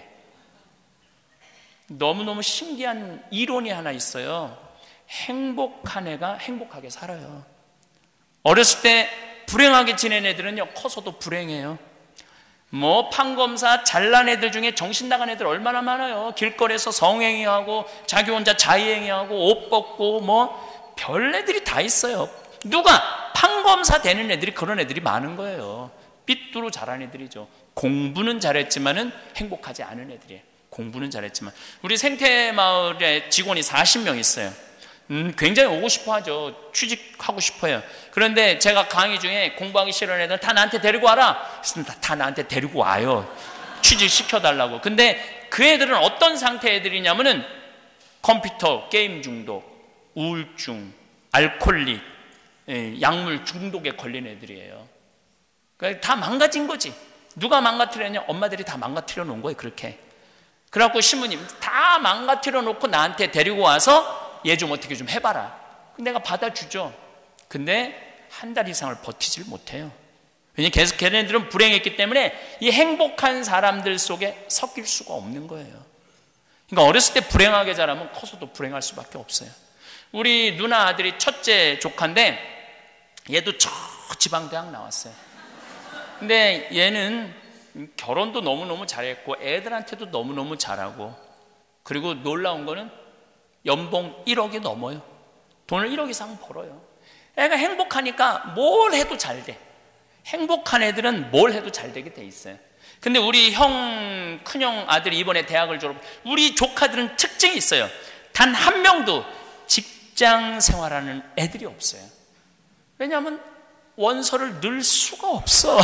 너무너무 신기한 이론이 하나 있어요. 행복한 애가 행복하게 살아요. 어렸을 때 불행하게 지낸 애들은요 커서도 불행해요. 뭐 판검사 잘난 애들 중에 정신 나간 애들 얼마나 많아요. 길거리에서 성행위하고 자기 혼자 자의행위하고 옷 벗고 뭐 별 애들이 다 있어요. 누가? 판검사 되는 애들이 그런 애들이 많은 거예요. 삐뚤어 자란 애들이죠. 공부는 잘했지만은 행복하지 않은 애들이에요. 공부는 잘했지만. 우리 생태마을에 직원이 사십 명 있어요. 음, 굉장히 오고 싶어 하죠. 취직하고 싶어요. 그런데 제가 강의 중에 공부하기 싫어하는 애들 다 나한테 데리고 와라. 다, 다 나한테 데리고 와요. 취직시켜달라고. 근데 그 애들은 어떤 상태 애들이냐면은 컴퓨터, 게임 중독, 우울증, 알코올릭, 예, 약물 중독에 걸린 애들이에요. 그러니까 다 망가진 거지. 누가 망가뜨렸냐? 엄마들이 다 망가뜨려 놓은 거예요. 그렇게. 그래갖고 신부님 다 망가뜨려 놓고 나한테 데리고 와서 얘 좀 어떻게 좀 해봐라. 내가 받아주죠. 근데 한 달 이상을 버티질 못해요. 왜냐하면 계속 걔네들은 불행했기 때문에 이 행복한 사람들 속에 섞일 수가 없는 거예요. 그러니까 어렸을 때 불행하게 자라면 커서도 불행할 수밖에 없어요. 우리 누나 아들이 첫째 조카인데 얘도 저 지방대학 나왔어요. 근데 얘는 결혼도 너무너무 잘했고 애들한테도 너무너무 잘하고, 그리고 놀라운 거는 연봉 일억이 넘어요. 돈을 일억 이상 벌어요. 애가 행복하니까 뭘 해도 잘 돼. 행복한 애들은 뭘 해도 잘 되게 돼 있어요. 근데 우리 형, 큰형 아들이 이번에 대학을 졸업, 우리 조카들은 특징이 있어요. 단 한 명도 직장 생활하는 애들이 없어요. 왜냐하면 원서를 넣을 수가 없어.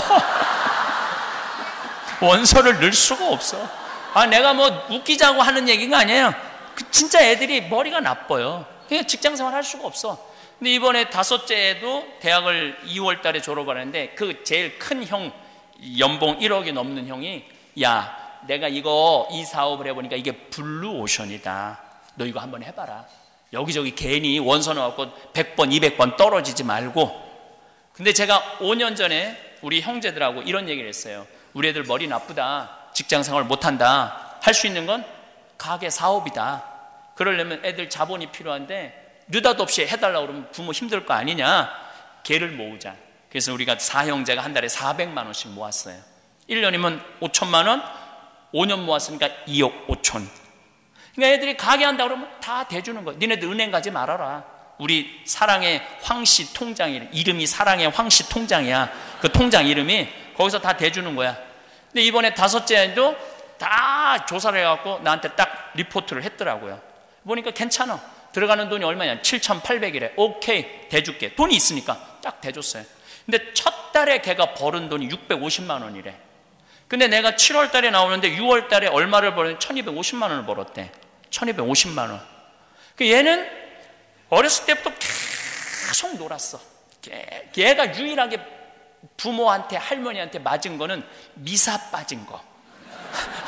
원서를 넣을 수가 없어. 아, 내가 뭐 웃기자고 하는 얘기가 아니에요. 진짜 애들이 머리가 나빠요. 그냥 직장 생활 할 수가 없어. 근데 이번에 다섯째도 대학을 이월 달에 졸업을 하는데 그 제일 큰 형, 연봉 일억이 넘는 형이, 야, 내가 이거 이 사업을 해보니까 이게 블루오션이다. 너 이거 한번 해봐라. 여기저기 괜히 원서 넣어갖고 백 번, 이백 번 떨어지지 말고. 근데 제가 오 년 전에 우리 형제들하고 이런 얘기를 했어요. 우리 애들 머리 나쁘다. 직장 생활 못한다. 할 수 있는 건 가게 사업이다. 그러려면 애들 자본이 필요한데 느닷없이 해달라고 그러면 부모 힘들 거 아니냐. 개를 모으자. 그래서 우리가 사형제가 한 달에 사백만 원씩 모았어요. 일 년이면 오천만 원, 오 년 모았으니까 이억 오천. 그러니까 애들이 가게 한다 그러면 다 대주는 거예요. 니네들 은행 가지 말아라. 우리 사랑의 황씨 통장이, 이름이 사랑의 황씨 통장이야. 그 통장 이름이 거기서 다 대주는 거야. 근데 이번에 다섯째도 다 조사를 해갖고 나한테 딱 리포트를 했더라고요. 보니까 괜찮아. 들어가는 돈이 얼마냐? 칠천팔백이래. 오케이, 대줄게. 돈이 있으니까 딱 대줬어요. 근데 첫 달에 걔가 벌은 돈이 육백오십만 원이래. 근데 내가 칠월 달에 나오는데 유월 달에 얼마를 벌었는데 천이백오십만 원을 벌었대. 천이백오십만 원. 그 얘는 어렸을 때부터 계속 놀았어. 얘가 유일하게 부모한테, 할머니한테 맞은 거는 미사 빠진 거.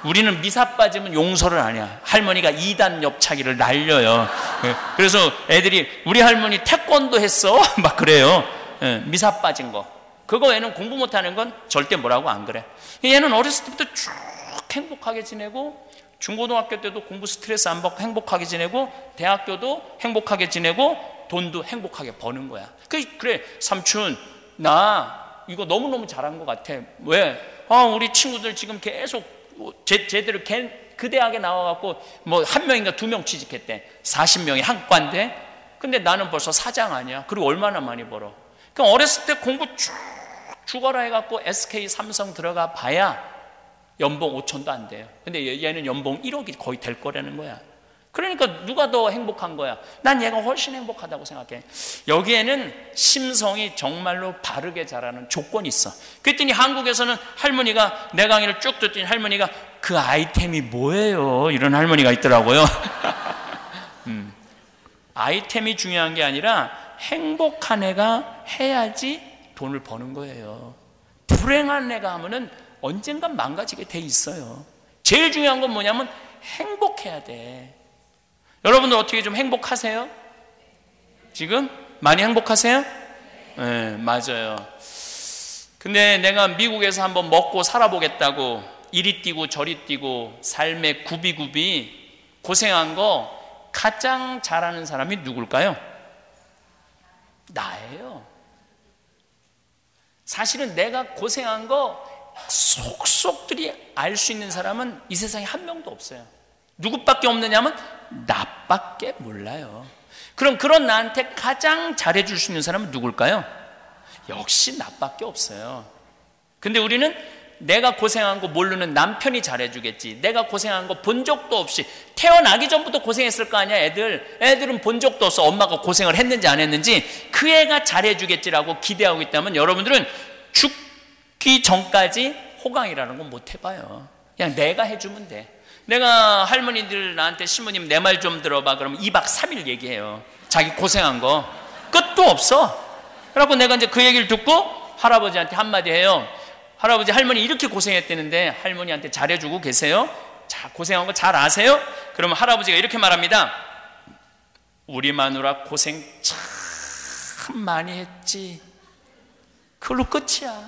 우리는 미사 빠지면 용서를 안 해요. 할머니가 이단 옆차기를 날려요. 그래서 애들이 우리 할머니 태권도 했어? 막 그래요. 미사 빠진 거. 그거 애는 공부 못하는 건 절대 뭐라고 안 그래. 얘는 어렸을 때부터 쭉 행복하게 지내고, 중고등학교 때도 공부 스트레스 안 받고 행복하게 지내고, 대학교도 행복하게 지내고, 돈도 행복하게 버는 거야. 그래, 삼촌 나 이거 너무너무 잘한 것 같아. 왜? 아, 우리 친구들 지금 계속 제, 제대로 그 대학에 나와갖고 뭐 한 명인가 두 명 취직했대. 사십 명이 한과인데. 근데 나는 벌써 사장 아니야. 그리고 얼마나 많이 벌어. 그럼 어렸을 때 공부 쭉 죽어라 해갖고 에스케이 삼성 들어가 봐야 연봉 오천도 안 돼요. 근데 얘는 연봉 일억이 거의 될 거라는 거야. 그러니까 누가 더 행복한 거야? 난 얘가 훨씬 행복하다고 생각해. 여기에는 심성이 정말로 바르게 자라는 조건이 있어. 그랬더니 한국에서는 할머니가 내 강의를 쭉 듣더니 할머니가 그 아이템이 뭐예요? 이런 할머니가 있더라고요. 음. 아이템이 중요한 게 아니라 행복한 애가 해야지 돈을 버는 거예요. 불행한 애가 하면은 언젠간 망가지게 돼 있어요. 제일 중요한 건 뭐냐면 행복해야 돼. 여러분들 어떻게 좀 행복하세요? 지금? 많이 행복하세요? 네, 맞아요. 근데 내가 미국에서 한번 먹고 살아보겠다고 이리 뛰고 저리 뛰고 삶의 구비구비 고생한 거 가장 잘하는 사람이 누굴까요? 나예요. 사실은 내가 고생한 거 속속들이 알 수 있는 사람은 이 세상에 한 명도 없어요. 누구밖에 없느냐면 나밖에 몰라요. 그럼 그런 나한테 가장 잘해줄 수 있는 사람은 누굴까요? 역시 나밖에 없어요. 근데 우리는 내가 고생한 거 모르는 남편이 잘해주겠지, 내가 고생한 거 본 적도 없이 태어나기 전부터 고생했을 거 아니야. 애들 애들은 본 적도 없어. 엄마가 고생을 했는지 안 했는지. 그 애가 잘해주겠지라고 기대하고 있다면 여러분들은 죽기 전까지 호강이라는 건 못 해봐요. 그냥 내가 해주면 돼. 내가 할머니들 나한테 신부님 내 말 좀 들어봐 그러면 이 박 삼 일 얘기해요. 자기 고생한 거 끝도 없어. 그래갖고 내가 이제 그 얘기를 듣고 할아버지한테 한마디 해요. 할아버지, 할머니 이렇게 고생했다는데 할머니한테 잘해주고 계세요? 자, 고생한 거 잘 아세요? 그러면 할아버지가 이렇게 말합니다. 우리 마누라 고생 참 많이 했지. 그걸로 끝이야.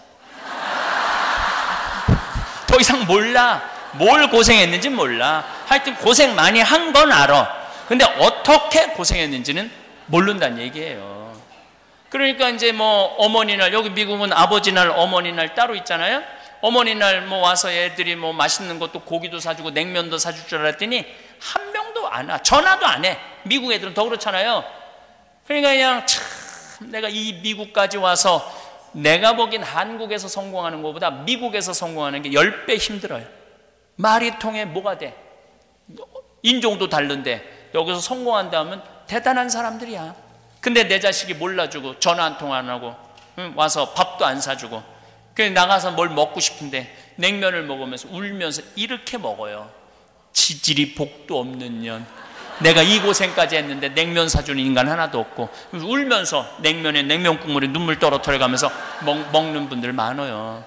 더 이상 몰라. 뭘 고생했는지 몰라. 하여튼 고생 많이 한 건 알아. 근데 어떻게 고생했는지는 모른다는 얘기예요. 그러니까 이제 뭐 어머니날, 여기 미국은 아버지날 어머니날 따로 있잖아요. 어머니날 뭐 와서 애들이 뭐 맛있는 것도 고기도 사주고 냉면도 사줄 줄 알았더니 한 명도 안 와. 전화도 안 해. 미국 애들은 더 그렇잖아요. 그러니까 그냥 참 내가 이 미국까지 와서 내가 보기엔 한국에서 성공하는 것보다 미국에서 성공하는 게 십 배 힘들어요. 말이 통해 뭐가 돼? 인종도 다른데 여기서 성공한다면 대단한 사람들이야. 근데 내 자식이 몰라주고 전화 한 통 안 하고 응? 와서 밥도 안 사주고 그래서 나가서 뭘 먹고 싶은데 냉면을 먹으면서 울면서 이렇게 먹어요. 지질이 복도 없는 년. 내가 이 고생까지 했는데 냉면 사주는 인간 하나도 없고 울면서 냉면에 냉면 국물에 눈물 떨어뜨려가면서 먹, 먹는 분들 많아요.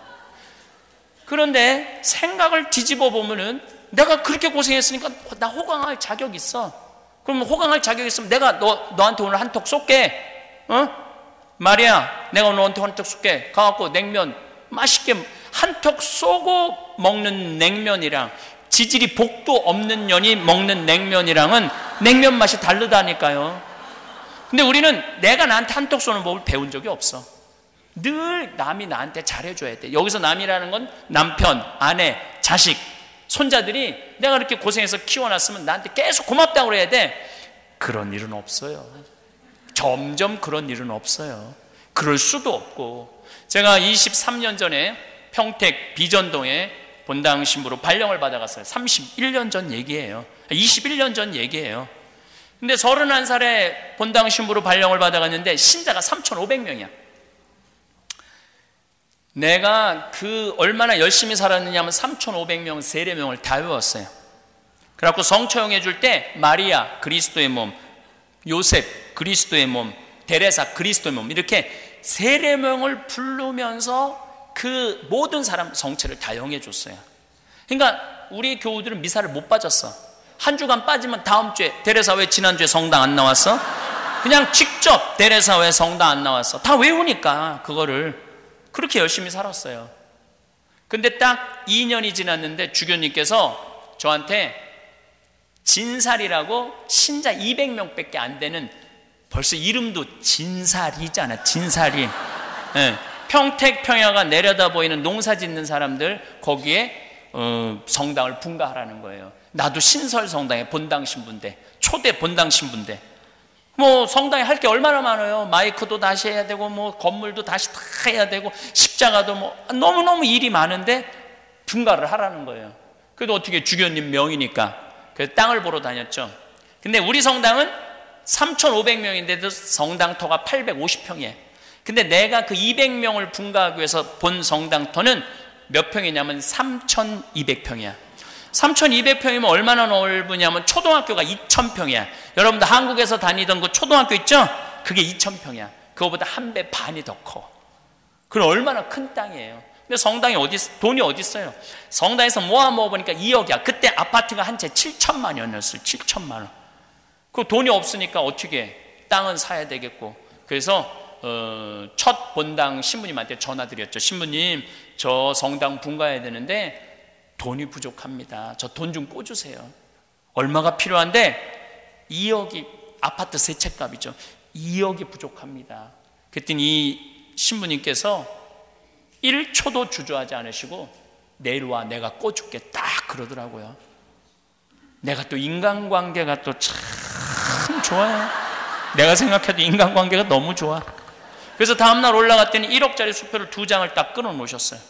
그런데 생각을 뒤집어 보면은 내가 그렇게 고생했으니까 나 호강할 자격 있어. 그럼 호강할 자격 있으면 내가 너, 너한테 오늘 한턱 쏠게. 어? 말이야, 내가 너한테 한턱 쏠게. 가갖고 냉면 맛있게 한턱 쏘고 먹는 냉면이랑 지질이 복도 없는 년이 먹는 냉면이랑은 냉면 맛이 다르다니까요. 근데 우리는 내가 나한테 한턱 쏘는 법을 배운 적이 없어. 늘 남이 나한테 잘해줘야 돼. 여기서 남이라는 건 남편, 아내, 자식, 손자들이 내가 이렇게 고생해서 키워놨으면 나한테 계속 고맙다고 그래야 돼. 그런 일은 없어요. 점점 그런 일은 없어요. 그럴 수도 없고. 제가 이십삼 년 전에 평택 비전동에 본당 신부로 발령을 받아갔어요. 삼십일 년 전 얘기예요. 이십일 년 전 얘기예요. 근데 서른한 살에 본당 신부로 발령을 받아갔는데 신자가 삼천오백 명이야. 내가 그 얼마나 열심히 살았느냐면 삼천오백 명 세례명을 다 외웠어요. 그래갖고 성처용 해줄 때 마리아 그리스도의 몸, 요셉 그리스도의 몸, 데레사 그리스도의 몸 이렇게 세례명을 부르면서 그 모든 사람 성체를 다 영해 줬어요. 그러니까 우리 교우들은 미사를 못 빠졌어. 한 주간 빠지면 다음 주에 대레사 왜 지난주에 성당 안 나왔어? 그냥 직접 대레사 왜 성당 안 나왔어? 다 외우니까 그거를. 그렇게 열심히 살았어요. 근데 딱 이 년이 지났는데 주교님께서 저한테 진살이라고 신자 이백 명밖에 안 되는, 벌써 이름도 진살이잖아. 진살이. 네. 평택 평야가 내려다 보이는 농사 짓는 사람들 거기에 어, 성당을 분가하라는 거예요. 나도 신설 성당에 본당 신부인데, 초대 본당 신부인데, 뭐 성당에 할 게 얼마나 많아요. 마이크도 다시 해야 되고, 뭐 건물도 다시 다 해야 되고, 십자가도 뭐 너무너무 일이 많은데 분가를 하라는 거예요. 그래도 어떻게 주교님 명이니까 그래서 땅을 보러 다녔죠. 근데 우리 성당은 삼천오백 명인데도 성당터가 팔백오십 평이에요. 근데 내가 그 이백 명을 분가하기 위해서 본 성당터는 몇 평이냐면 삼천이백 평이야. 삼천이백 평이면 얼마나 넓으냐면 초등학교가 이천 평이야. 여러분들 한국에서 다니던 그 초등학교 있죠? 그게 이천 평이야. 그거보다 한 배 반이 더 커. 그럼 얼마나 큰 땅이에요. 근데 성당이 어디, 돈이 어디 있어요? 성당에서 모아 모아보니까 이억이야. 그때 아파트가 한 채 칠천만 원이었어요. 칠천만 원. 그 돈이 없으니까 어떻게, 땅은 사야 되겠고. 그래서 어, 첫 본당 신부님한테 전화드렸죠. 신부님, 저 성당 분가해야 되는데 돈이 부족합니다. 저 돈 좀 꿔주세요. 얼마가 필요한데? 이억이 아파트 세 채 값이죠. 이억이 부족합니다. 그랬더니 이 신부님께서 일 초도 주저하지 않으시고 내일 와, 내가 꿔줄게, 딱 그러더라고요. 내가 또 인간관계가 또 참 좋아요. 내가 생각해도 인간관계가 너무 좋아. 그래서 다음날 올라갔더니 일억짜리 수표를 두 장을 딱 끊어 놓으셨어요.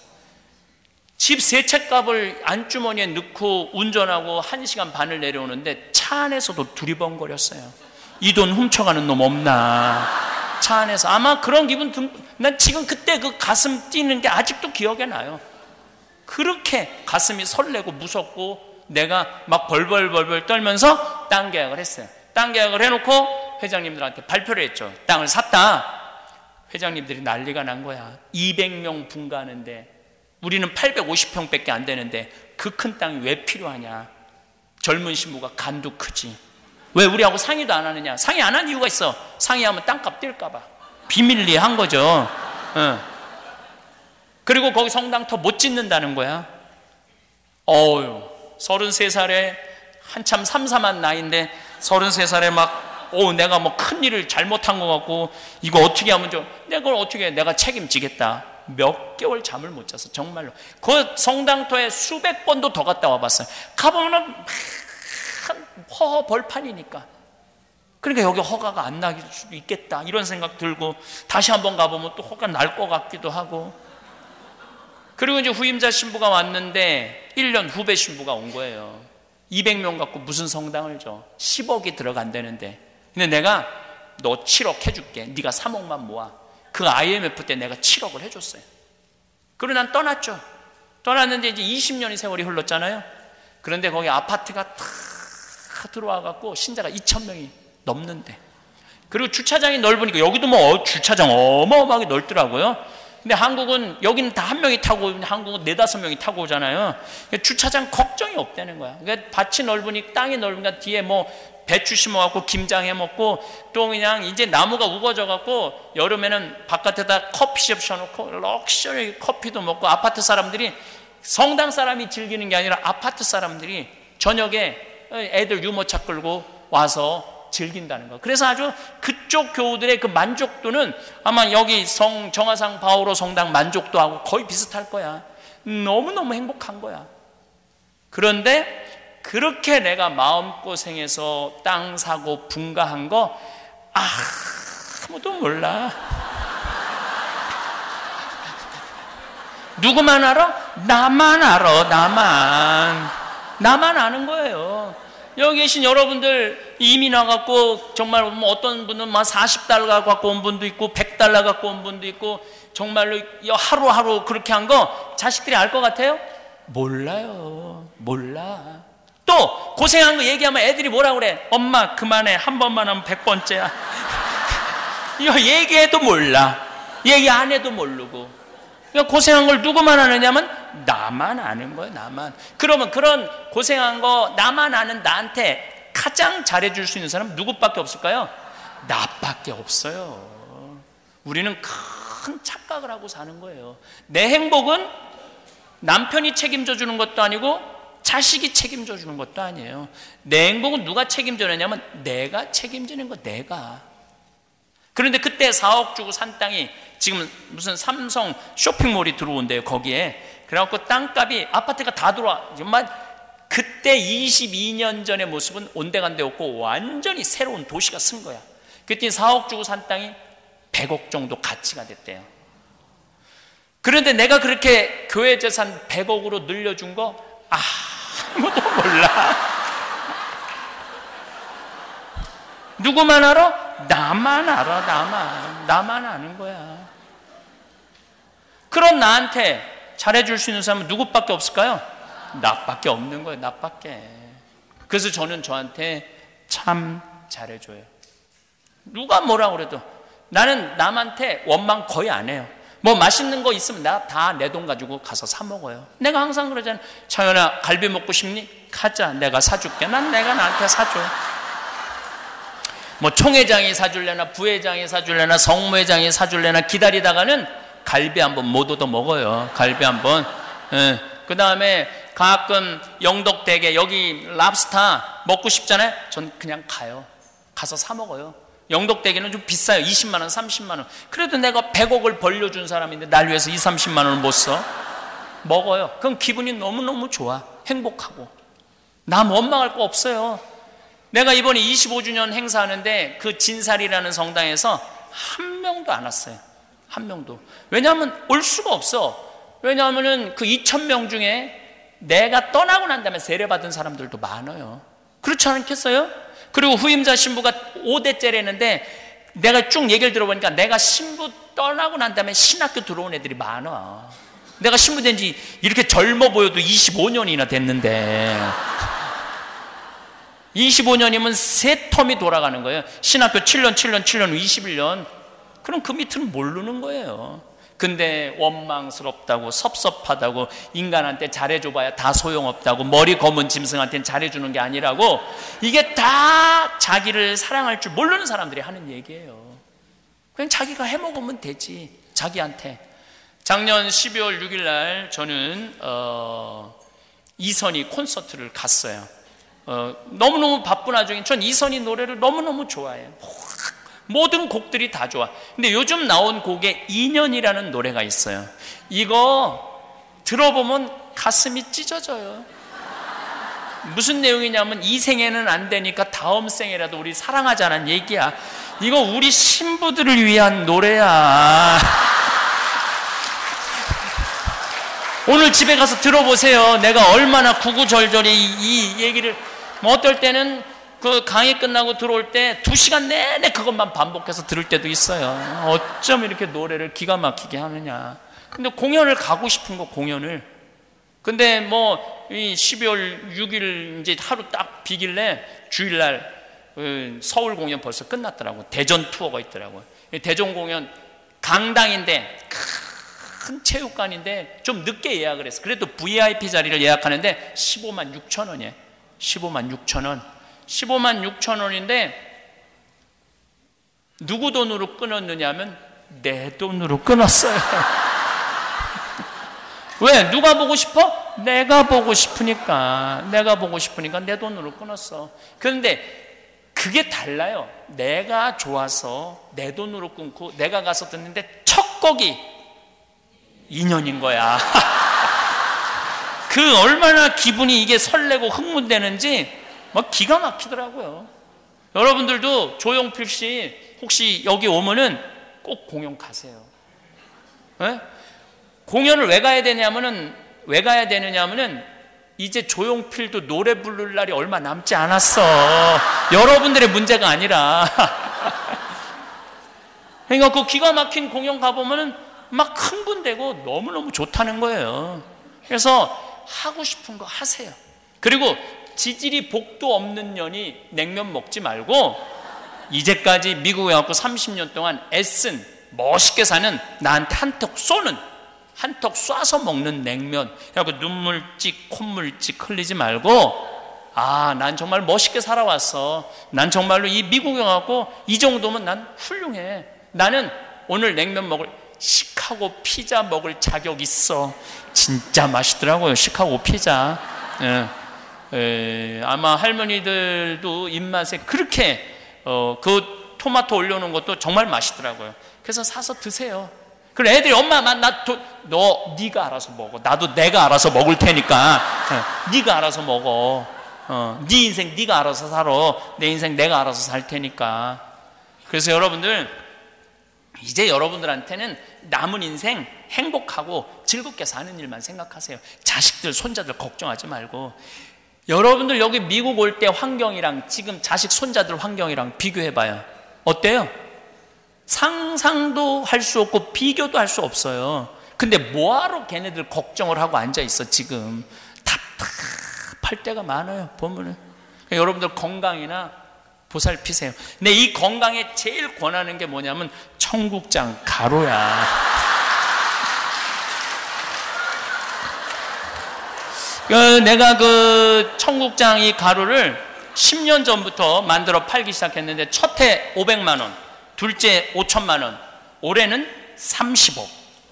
집 세 채 값을 안주머니에 넣고 운전하고 한 시간 반을 내려오는데 차 안에서도 두리번거렸어요. 이 돈 훔쳐가는 놈 없나. 차 안에서 아마 그런 기분 든, 난 지금 그때 그 가슴 뛰는 게 아직도 기억에 나요. 그렇게 가슴이 설레고 무섭고 내가 막 벌벌벌벌 떨면서 땅 계약을 했어요. 땅 계약을 해놓고 회장님들한테 발표를 했죠. 땅을 샀다. 회장님들이 난리가 난 거야. 이백 명 분가하는데 우리는 팔백오십 평밖에 안 되는데 그 큰 땅이 왜 필요하냐. 젊은 신부가 간도 크지. 왜 우리하고 상의도 안 하느냐. 상의 안 한 이유가 있어. 상의하면 땅값 뛸까 봐. 비밀리에 한 거죠. 어. 그리고 거기 성당터 못 짓는다는 거야. 어휴, 서른세 살에 한참 삼삼한 나이인데 서른세 살에 막 오, 내가 뭐 큰 일을 잘못한 것 같고 이거 어떻게 하면 좀, 내가 그걸 어떻게 해. 내가 책임지겠다. 몇 개월 잠을 못 잤어. 정말로. 그 성당터에 수백 번도 더 갔다 와봤어요. 가보면은 허허 벌판이니까. 그러니까 여기 허가가 안 나길 수도 있겠다 이런 생각 들고 다시 한번 가보면 또 허가 날 것 같기도 하고. 그리고 이제 후임자 신부가 왔는데 일 년 후배 신부가 온 거예요. 이백 명 갖고 무슨 성당을 줘. 십억이 들어간다는데. 근데 내가 너 칠억 해줄게. 네가 삼억만 모아. 그 아이엠에프 때 내가 칠억을 해줬어요. 그리고 난 떠났죠. 떠났는데 이제 이십 년의 세월이 흘렀잖아요. 그런데 거기 아파트가 다 들어와 갖고 신자가 이천 명이 넘는데, 그리고 주차장이 넓으니까 여기도 뭐 주차장 어마어마하게 넓더라고요. 근데 한국은 여기는 다 한 명이 타고, 한국은 네다섯 명이 타고 오잖아요. 주차장 걱정이 없다는 거야. 그러니까 밭이 넓으니, 땅이 넓으니까 뒤에 뭐 배추 심어갖고 김장 해먹고, 또 그냥 이제 나무가 우거져갖고 여름에는 바깥에다 커피숍 셔놓고 럭셔리 커피도 먹고, 아파트 사람들이, 성당 사람이 즐기는 게 아니라 아파트 사람들이 저녁에 애들 유모차 끌고 와서 즐긴다는 거. 그래서 아주 그쪽 교우들의 그 만족도는 아마 여기 성 정화상 바오로 성당 만족도하고 거의 비슷할 거야. 너무너무 행복한 거야. 그런데 그렇게 내가 마음고생해서 땅 사고 분가한 거 아무도 몰라. 누구만 알아? 나만 알아. 나만 나만 아는 거예요. 여기 계신 여러분들 이민 와갖고 정말 뭐 어떤 분은 막 사십 달러 갖고 온 분도 있고 백 달러 갖고 온 분도 있고, 정말로 하루하루 그렇게 한 거 자식들이 알 것 같아요? 몰라요. 몰라. 또 고생한 거 얘기하면 애들이 뭐라 그래? 엄마 그만해. 한 번만 하면 백 번째야. 이거 얘기해도 몰라. 얘기 안 해도 모르고. 고생한 걸 누구만 하느냐면 나만 아는 거예요. 나만. 그러면 그런 고생한 거 나만 아는 나한테 가장 잘해줄 수 있는 사람은 누구밖에 없을까요? 나밖에 없어요. 우리는 큰 착각을 하고 사는 거예요. 내 행복은 남편이 책임져 주는 것도 아니고 자식이 책임져 주는 것도 아니에요. 내 행복은 누가 책임져내냐면 내가 책임지는 거, 내가. 그런데 그때 사억 주고 산 땅이 지금 무슨 삼성 쇼핑몰이 들어온대요, 거기에. 그래갖고 땅값이, 아파트가 다 들어와. 정말 그때 이십이 년 전의 모습은 온데간데 없고 완전히 새로운 도시가 쓴 거야. 그때 사억 주고 산 땅이 백억 정도 가치가 됐대요. 그런데 내가 그렇게 교회 재산 백억으로 늘려준 거 아무도 몰라. 누구만 알아? 나만 알아. 나만. 나만 아는 거야. 그런 나한테 잘해줄 수 있는 사람은 누구밖에 없을까요? 나밖에 없는 거예요. 나밖에. 그래서 저는 저한테 참 잘해줘요. 누가 뭐라 그래도 나는 남한테 원망 거의 안 해요. 뭐 맛있는 거 있으면 나 다 내 돈 가지고 가서 사 먹어요. 내가 항상 그러잖아. 차연아, 갈비 먹고 싶니? 가자. 내가 사줄게. 난 내가 나한테 사줘. 뭐 총회장이 사줄래나 부회장이 사줄래나 성무회장이 사줄래나 기다리다가는 갈비 한번 못 얻어 먹어요. 갈비 한번. 예. 그 다음에 가끔 영덕대게 여기 랍스터 먹고 싶잖아요. 전 그냥 가요. 가서 사 먹어요. 영덕대게는 좀 비싸요. 이십만 원, 삼십만 원. 그래도 내가 백억을 벌려준 사람인데 날 위해서 이삼십만 원을 못 써? 먹어요. 그럼 기분이 너무너무 좋아. 행복하고. 남 원망할 거 없어요. 내가 이번에 이십오 주년 행사하는데 그 진살이라는 성당에서 한 명도 안 왔어요. 한 명도. 왜냐하면 올 수가 없어. 왜냐하면 그 이천 명 중에 내가 떠나고 난 다음에 세례받은 사람들도 많아요. 그렇지 않겠어요? 그리고 후임자 신부가 오 대째라는데 내가 쭉 얘기를 들어보니까 내가 신부 떠나고 난 다음에 신학교 들어온 애들이 많아. 내가 신부 된 지 이렇게 젊어 보여도 이십오 년이나 됐는데 이십오 년이면 세 텀이 돌아가는 거예요. 신학교 칠 년, 칠 년, 칠 년, 이십일 년. 그럼 그 밑은 모르는 거예요. 근데 원망스럽다고 섭섭하다고 인간한테 잘해줘봐야 다 소용없다고 머리 검은 짐승한테는 잘해주는 게 아니라고 이게 다 자기를 사랑할 줄 모르는 사람들이 하는 얘기예요. 그냥 자기가 해먹으면 되지. 자기한테. 작년 십이월 육일 날 저는 어, 이선희 콘서트를 갔어요. 어, 너무너무 바쁜 와중에 전 이선희 노래를 너무너무 좋아해요. 모든 곡들이 다 좋아. 근데 요즘 나온 곡에 인연이라는 노래가 있어요. 이거 들어보면 가슴이 찢어져요. 무슨 내용이냐면 이 생에는 안 되니까 다음 생에라도 우리 사랑하자는 얘기야. 이거 우리 신부들을 위한 노래야. 오늘 집에 가서 들어보세요. 내가 얼마나 구구절절히 이 얘기를, 뭐 어떨 때는 그 강의 끝나고 들어올 때 두 시간 내내 그것만 반복해서 들을 때도 있어요. 어쩜 이렇게 노래를 기가 막히게 하느냐. 근데 공연을 가고 싶은 거, 공연을. 근데 뭐 이 십이월 육일 이제 하루 딱 비길래 주일날 서울 공연 벌써 끝났더라고. 대전 투어가 있더라고요. 대전 공연 강당인데 큰 체육관인데 좀 늦게 예약을 했어. 그래도 브이아이피 자리를 예약하는데 십오만 육천 원이에요. 십오만 육천 원. 십오만 육천 원인데 누구 돈으로 끊었느냐 하면 내 돈으로 끊었어요. 왜? 누가 보고 싶어? 내가 보고 싶으니까. 내가 보고 싶으니까 내 돈으로 끊었어. 그런데 그게 달라요. 내가 좋아서 내 돈으로 끊고 내가 가서 듣는데 첫 곡이 인연인 거야. 그 얼마나 기분이 이게 설레고 흥분되는지 막 기가 막히더라고요. 여러분들도 조용필 씨 혹시 여기 오면은 꼭 공연 가세요. 네? 공연을 왜 가야 되냐면은 왜 가야 되느냐면은 이제 조용필도 노래 부를 날이 얼마 남지 않았어. 여러분들의 문제가 아니라. 그러니까 그 기가 막힌 공연 가보면은 막 흥분되고 너무너무 좋다는 거예요. 그래서 하고 싶은 거 하세요. 그리고 지질이 복도 없는 년이 냉면 먹지 말고 이제까지 미국에 와서 삼십 년 동안 애쓴 멋있게 사는 나한테 한턱 쏘는 한턱 쏴서 먹는 냉면. 그래갖고 눈물찍 콧물찍 흘리지 말고, 아, 난 정말 멋있게 살아왔어. 난 정말로 이 미국에 와갖고 이 정도면 난 훌륭해. 나는 오늘 냉면 먹을, 시카고 피자 먹을 자격 있어. 진짜 맛있더라고요, 시카고 피자. 예. 에, 아마 할머니들도 입맛에 그렇게 어, 그 토마토 올려놓은 것도 정말 맛있더라고요. 그래서 사서 드세요. 그럼 애들이 엄마, 나, 도, 너 네가 알아서 먹어. 나도 내가 알아서 먹을 테니까 어, 네가 알아서 먹어. 어, 네 인생 네가 알아서 살아. 내 인생 내가 알아서 살 테니까. 그래서 여러분들, 이제 여러분들한테는 남은 인생 행복하고 즐겁게 사는 일만 생각하세요. 자식들, 손자들 걱정하지 말고. 여러분들 여기 미국 올 때 환경이랑 지금 자식, 손자들 환경이랑 비교해봐요. 어때요? 상상도 할 수 없고 비교도 할 수 없어요. 근데 뭐하러 걔네들 걱정을 하고 앉아있어. 지금 답답할 때가 많아요, 보면은. 여러분들 건강이나 보살피세요. 근데 이 건강에 제일 권하는 게 뭐냐면 청국장 가루야. 내가 그 청국장 이 가루를 십 년 전부터 만들어 팔기 시작했는데, 첫 해 오백만 원, 둘째 오천만 원, 올해는 삼십억,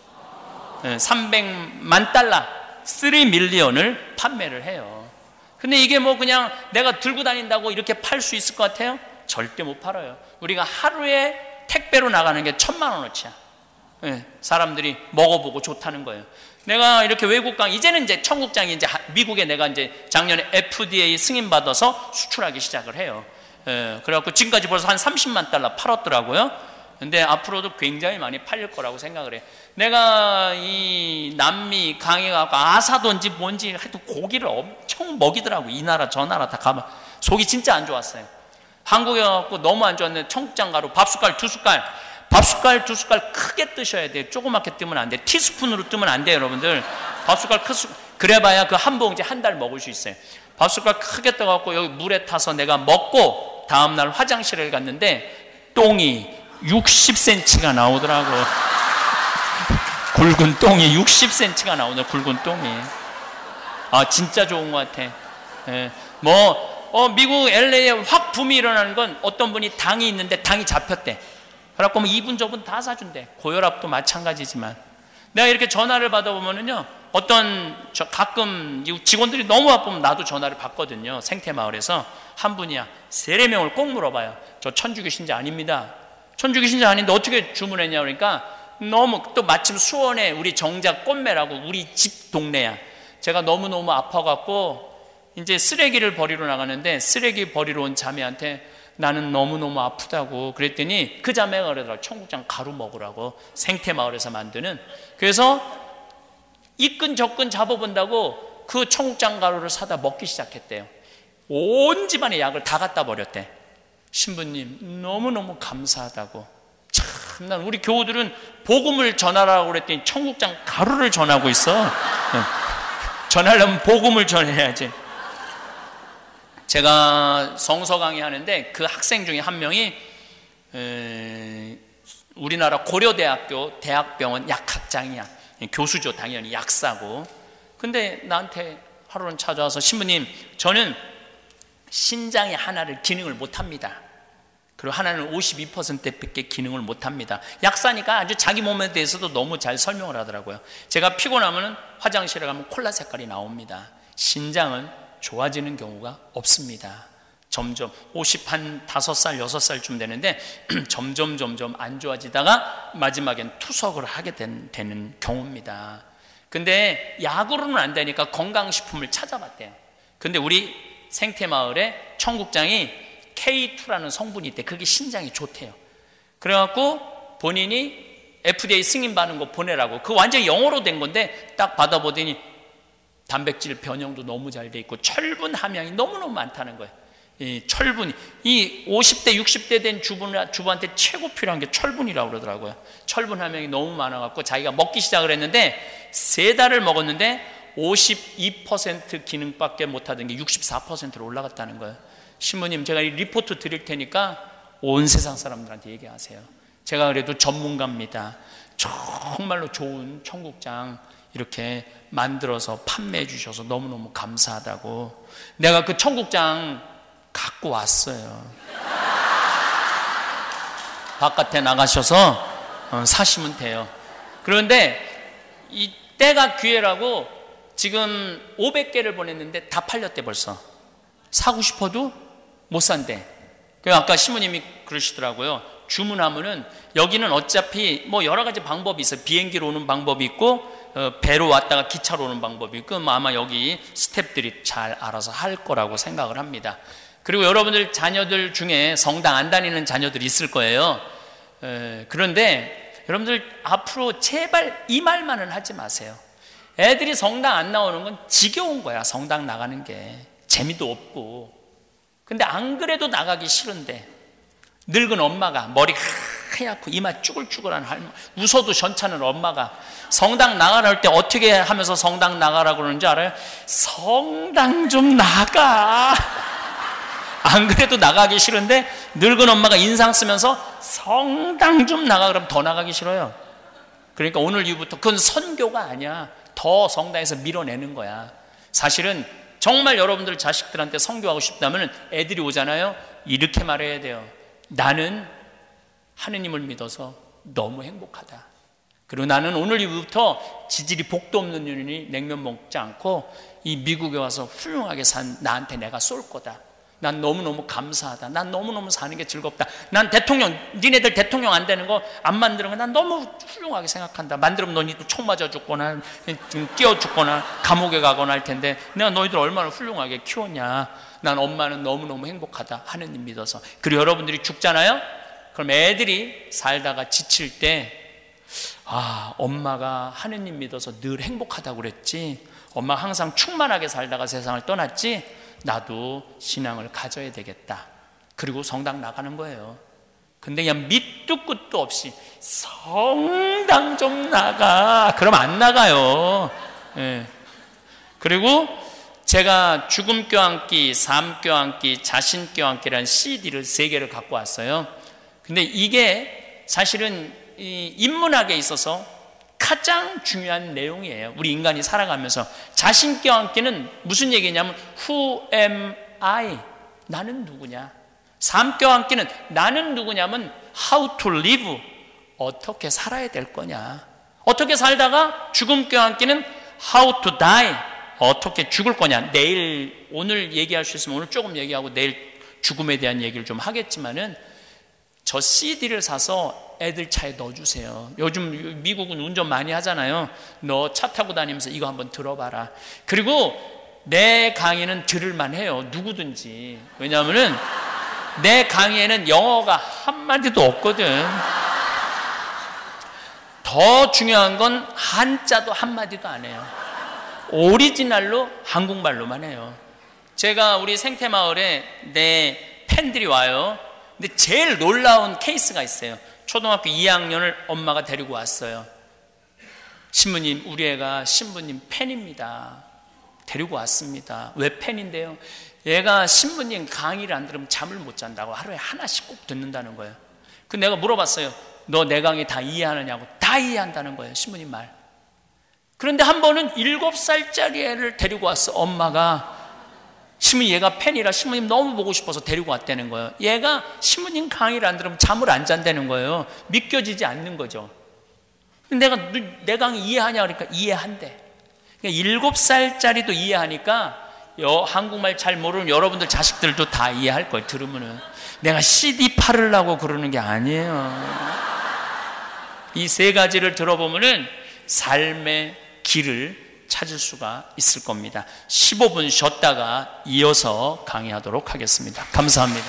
삼백만 달러, 삼 밀리언을 판매를 해요. 근데 이게 뭐 그냥 내가 들고 다닌다고 이렇게 팔 수 있을 것 같아요? 절대 못 팔아요. 우리가 하루에 택배로 나가는 게 천만 원어치야. 사람들이 먹어보고 좋다는 거예요. 내가 이렇게 외국 강, 이제는 이제 청국장이 이제 미국에 내가 이제 작년에 에프디에이 승인 받아서 수출하기 시작을 해요. 예, 그래갖고 지금까지 벌써 한 삼십만 달러 팔았더라고요. 근데 앞으로도 굉장히 많이 팔릴 거라고 생각을 해. 내가 이 남미 강에 가고 아사돈지 뭔지 하여튼 고기를 엄청 먹이더라고. 이 나라 저 나라 다 가면 속이 진짜 안 좋았어요. 한국에 가고 너무 안 좋았는데 청국장 가루 밥 숟갈 두 숟갈, 밥 숟갈 두 숟갈 크게 뜨셔야 돼요. 조그맣게 뜨면 안 돼. 티스푼으로 뜨면 안 돼요, 여러분들. 밥 숟갈 크 그래봐야 그 한 봉지 한 달 먹을 수 있어요. 밥 숟갈 크게 떠갖고 여기 물에 타서 내가 먹고 다음날 화장실을 갔는데 똥이 육십 센티미터가 나오더라고. 굵은 똥이 육십 센티미터가 나오네. 굵은 똥이. 아, 진짜 좋은 것 같아. 예. 뭐 어, 미국 엘에이에 확 붐이 일어나는 건 어떤 분이 당이 있는데 당이 잡혔대. 그래갖고 뭐 이분 저분 다 사준대. 고혈압도 마찬가지지만. 내가 이렇게 전화를 받아보면은요, 어떤 저 가끔 직원들이 너무 바쁘면 나도 전화를 받거든요. 생태마을에서 한 분이야. 세례명을 꼭 물어봐요. 저 천주교신자 아닙니다. 천주교신자 아닌데 어떻게 주문했냐 그러니까, 너무 또 마침 수원에 우리 정작 꽃매라고 우리 집 동네야. 제가 너무너무 아파갖고 이제 쓰레기를 버리러 나가는데 쓰레기 버리러 온 자매한테 나는 너무너무 아프다고 그랬더니 그 자매가 그러더라고. 청국장 가루 먹으라고, 생태마을에서 만드는. 그래서 이끈 저끈 잡아본다고 그 청국장 가루를 사다 먹기 시작했대요. 온 집안의 약을 다 갖다 버렸대. 신부님 너무너무 감사하다고. 참, 난 우리 교우들은 복음을 전하라고 그랬더니 청국장 가루를 전하고 있어. 전하려면 복음을 전해야지. 제가 성서 강의하는데 그 학생 중에 한 명이 에, 우리나라 고려대학교 대학병원 약학장이야. 교수죠, 당연히. 약사고. 근데 나한테 하루는 찾아와서, 신부님 저는 신장의 하나를 기능을 못합니다. 그리고 하나는 오십이 퍼센트밖에 기능을 못합니다. 약사니까 아주 자기 몸에 대해서도 너무 잘 설명을 하더라고요. 제가 피곤하면 화장실에 가면 콜라 색깔이 나옵니다. 신장은 좋아지는 경우가 없습니다. 점점 오십다섯 살, 여섯 살쯤 되는데 점점 점점 안 좋아지다가 마지막엔 투석을 하게 된, 되는 경우입니다. 근데 약으로는 안 되니까 건강식품을 찾아봤대요. 근데 우리 생태마을에 청국장이 케이 투라는 성분이 있대. 그게 신장이 좋대요. 그래갖고 본인이 에프디에이 승인 받은 거 보내라고. 그거 완전히 영어로 된 건데 딱 받아보더니 단백질 변형도 너무 잘 돼 있고 철분 함량이 너무너무 많다는 거예요. 이 철분이, 이 오십 대 육십 대 된 주부, 주부한테 최고 필요한 게 철분이라고 그러더라고요. 철분 함량이 너무 많아갖고 자기가 먹기 시작을 했는데 세 달을 먹었는데 오십이 퍼센트 기능밖에 못하던 게 육십사 퍼센트로 올라갔다는 거예요. 신부님 제가 이 리포트 드릴 테니까 온 세상 사람들한테 얘기하세요. 제가 그래도 전문가입니다. 정말로 좋은 청국장 이렇게 만들어서 판매해 주셔서 너무너무 감사하다고. 내가 그 청국장 갖고 왔어요. 바깥에 나가셔서 사시면 돼요. 그런데 이 때가 기회라고 지금 오백 개를 보냈는데 다 팔렸대. 벌써 사고 싶어도 못 산대. 그 아까 시모님이 그러시더라고요. 주문하면은 여기는 어차피 뭐 여러 가지 방법이 있어요. 비행기로 오는 방법이 있고 어, 배로 왔다가 기차로 오는 방법이 있고 뭐 아마 여기 스태프들이 잘 알아서 할 거라고 생각을 합니다. 그리고 여러분들 자녀들 중에 성당 안 다니는 자녀들이 있을 거예요. 에, 그런데 여러분들 앞으로 제발 이 말만은 하지 마세요. 애들이 성당 안 나오는 건 지겨운 거야. 성당 나가는 게 재미도 없고. 근데 안 그래도 나가기 싫은데 늙은 엄마가 머리 하얗고 이마 쭈글쭈글한 할머니, 웃어도 괜찮은 엄마가 성당 나가라 할 때 어떻게 하면서 성당 나가라고 그러는지 알아요? 성당 좀 나가. 안 그래도 나가기 싫은데 늙은 엄마가 인상 쓰면서 성당 좀 나가 그러면 더 나가기 싫어요. 그러니까 오늘 이후부터 그건 선교가 아니야. 더 성당에서 밀어내는 거야. 사실은 정말 여러분들 자식들한테 선교하고 싶다면 애들이 오잖아요. 이렇게 말해야 돼요. 나는 하느님을 믿어서 너무 행복하다. 그리고 나는 오늘 이후부터 지질이 복도 없는 년이니 냉면 먹지 않고 이 미국에 와서 훌륭하게 산 나한테 내가 쏠 거다. 난 너무너무 감사하다. 난 너무너무 사는 게 즐겁다. 난 대통령, 니네들 대통령 안 되는 거 안 만드는 거 난 너무 훌륭하게 생각한다. 만들면 너희도 총 맞아 죽거나 끼어 죽거나 감옥에 가거나 할 텐데 내가 너희들 얼마나 훌륭하게 키웠냐. 난 엄마는 너무너무 행복하다. 하느님 믿어서. 그리고 여러분들이 죽잖아요. 그럼 애들이 살다가 지칠 때 아, 엄마가 하느님 믿어서 늘 행복하다고 그랬지. 엄마가 항상 충만하게 살다가 세상을 떠났지. 나도 신앙을 가져야 되겠다. 그리고 성당 나가는 거예요. 근데 그냥 밑도 끝도 없이 성당 좀 나가. 그럼 안 나가요. 예. 그리고 제가 죽음 껴안기, 삶 껴안기, 자신 껴안기라는 씨디를 세 개를 갖고 왔어요. 근데 이게 사실은 이 인문학에 있어서 가장 중요한 내용이에요. 우리 인간이 살아가면서 자신 껴안기는 무슨 얘기냐면 Who am I? 나는 누구냐? 삶 껴안기는 나는 누구냐면 How to live? 어떻게 살아야 될 거냐? 어떻게 살다가 죽음 껴안기는 How to die? 어떻게 죽을 거냐? 내일 오늘 얘기할 수 있으면 오늘 조금 얘기하고 내일 죽음에 대한 얘기를 좀 하겠지만은 저 씨디를 사서 애들 차에 넣어주세요. 요즘 미국은 운전 많이 하잖아요. 너 차 타고 다니면서 이거 한번 들어봐라. 그리고 내 강의는 들을만 해요. 누구든지. 왜냐하면은 내 강의에는 영어가 한마디도 없거든. 더 중요한 건 한자도 한마디도 안 해요. 오리지널로 한국말로만 해요. 제가 우리 생태마을에 내 팬들이 와요. 근데 제일 놀라운 케이스가 있어요. 초등학교 이 학년을 엄마가 데리고 왔어요. 신부님, 우리 애가 신부님 팬입니다. 데리고 왔습니다. 왜 팬인데요? 얘가 신부님 강의를 안 들으면 잠을 못 잔다고 하루에 하나씩 꼭 듣는다는 거예요. 그 내가 물어봤어요. 너 내 강의 다 이해하느냐고. 다 이해한다는 거예요. 신부님 말. 그런데 한 번은 일곱 살짜리 애를 데리고 왔어. 엄마가 신부님 얘가 팬이라 신부님 너무 보고 싶어서 데리고 왔다는 거예요. 얘가 신부님 강의를 안 들으면 잠을 안 잔다는 거예요. 믿겨지지 않는 거죠. 내가 내 강의 이해하냐 그러니까 이해한대. 그러니까 일곱 살짜리도 이해하니까 여, 한국말 잘 모르는 여러분들 자식들도 다 이해할 거예요. 들으면은 내가 씨디 팔으려고 그러는 게 아니에요. 이 세 가지를 들어보면은 삶의 길을 찾을 수가 있을 겁니다. 십오 분 쉬었다가 이어서 강의하도록 하겠습니다. 감사합니다.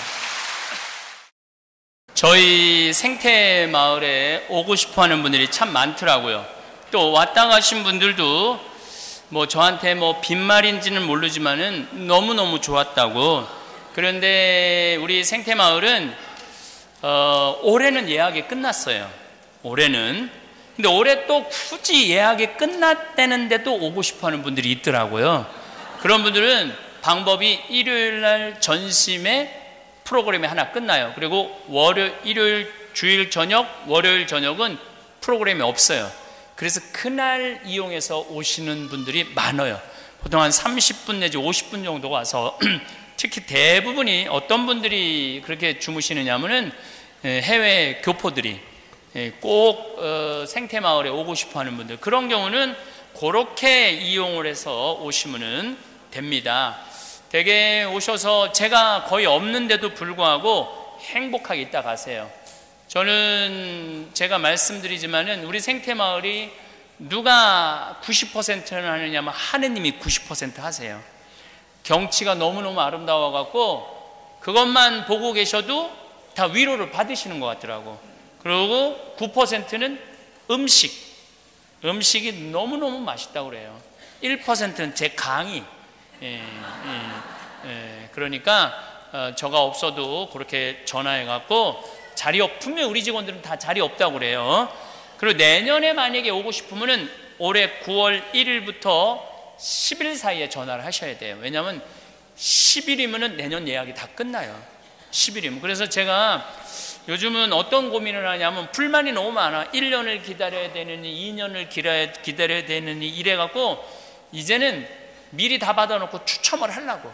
저희 생태마을에 오고 싶어하는 분들이 참 많더라고요. 또 왔다 가신 분들도 뭐 저한테 뭐 빈말인지는 모르지만은 너무너무 좋았다고. 그런데 우리 생태마을은 어, 올해는 예약이 끝났어요. 올해는. 근데 올해 또 굳이 예약이 끝났다는데도 오고 싶어하는 분들이 있더라고요. 그런 분들은 방법이 일요일 날 전심에 프로그램이 하나 끝나요. 그리고 월요일, 일요일 주일 저녁, 월요일 저녁은 프로그램이 없어요. 그래서 그날 이용해서 오시는 분들이 많아요. 보통 한 삼십 분 내지 오십 분 정도 와서 특히 대부분이 어떤 분들이 그렇게 주무시느냐면은 해외 교포들이 꼭 생태마을에 오고 싶어 하는 분들, 그런 경우는 그렇게 이용을 해서 오시면 됩니다. 대개 오셔서 제가 거의 없는데도 불구하고 행복하게 있다 가세요. 저는 제가 말씀드리지만은 우리 생태마을이 누가 구십 퍼센트는 하느냐면 하느님이 구십 퍼센트 하세요. 경치가 너무너무 아름다워 갖고 그것만 보고 계셔도 다 위로를 받으시는 것 같더라고. 그리고 구 퍼센트는 음식, 음식이 너무너무 맛있다고 그래요. 일 퍼센트는 제 강의. 예, 예, 예. 그러니까 어, 저가 없어도 그렇게 전화해 갖고 자리 없, 분명 우리 직원들은 다 자리 없다고 그래요. 그리고 내년에 만약에 오고 싶으면은 올해 구월 일일부터 십일 사이에 전화를 하셔야 돼요. 왜냐하면 십일이면은 내년 예약이 다 끝나요. 십일이면. 그래서 제가 요즘은 어떤 고민을 하냐면 불만이 너무 많아. 일 년을 기다려야 되느니 이 년을 기다려야, 기다려야 되느니 이래갖고 이제는 미리 다 받아놓고 추첨을 하려고.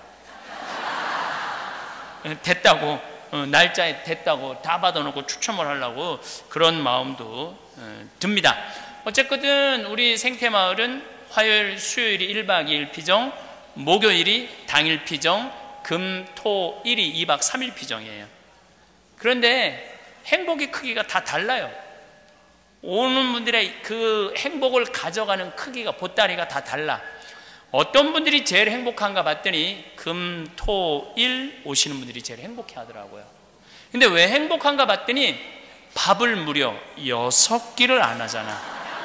됐다고, 어, 날짜에 됐다고 다 받아놓고 추첨을 하려고 그런 마음도 어, 듭니다. 어쨌든 우리 생태마을은 화요일, 수요일이 일 박 이 일 피정, 목요일이 당일 피정, 금, 토, 일이 이 박 삼 일 피정이에요. 그런데 행복의 크기가 다 달라요. 오는 분들의 그 행복을 가져가는 크기가, 보따리가 다 달라. 어떤 분들이 제일 행복한가 봤더니 금, 토, 일 오시는 분들이 제일 행복해 하더라고요. 근데 왜 행복한가 봤더니 밥을 무려 여섯 끼를 안 하잖아.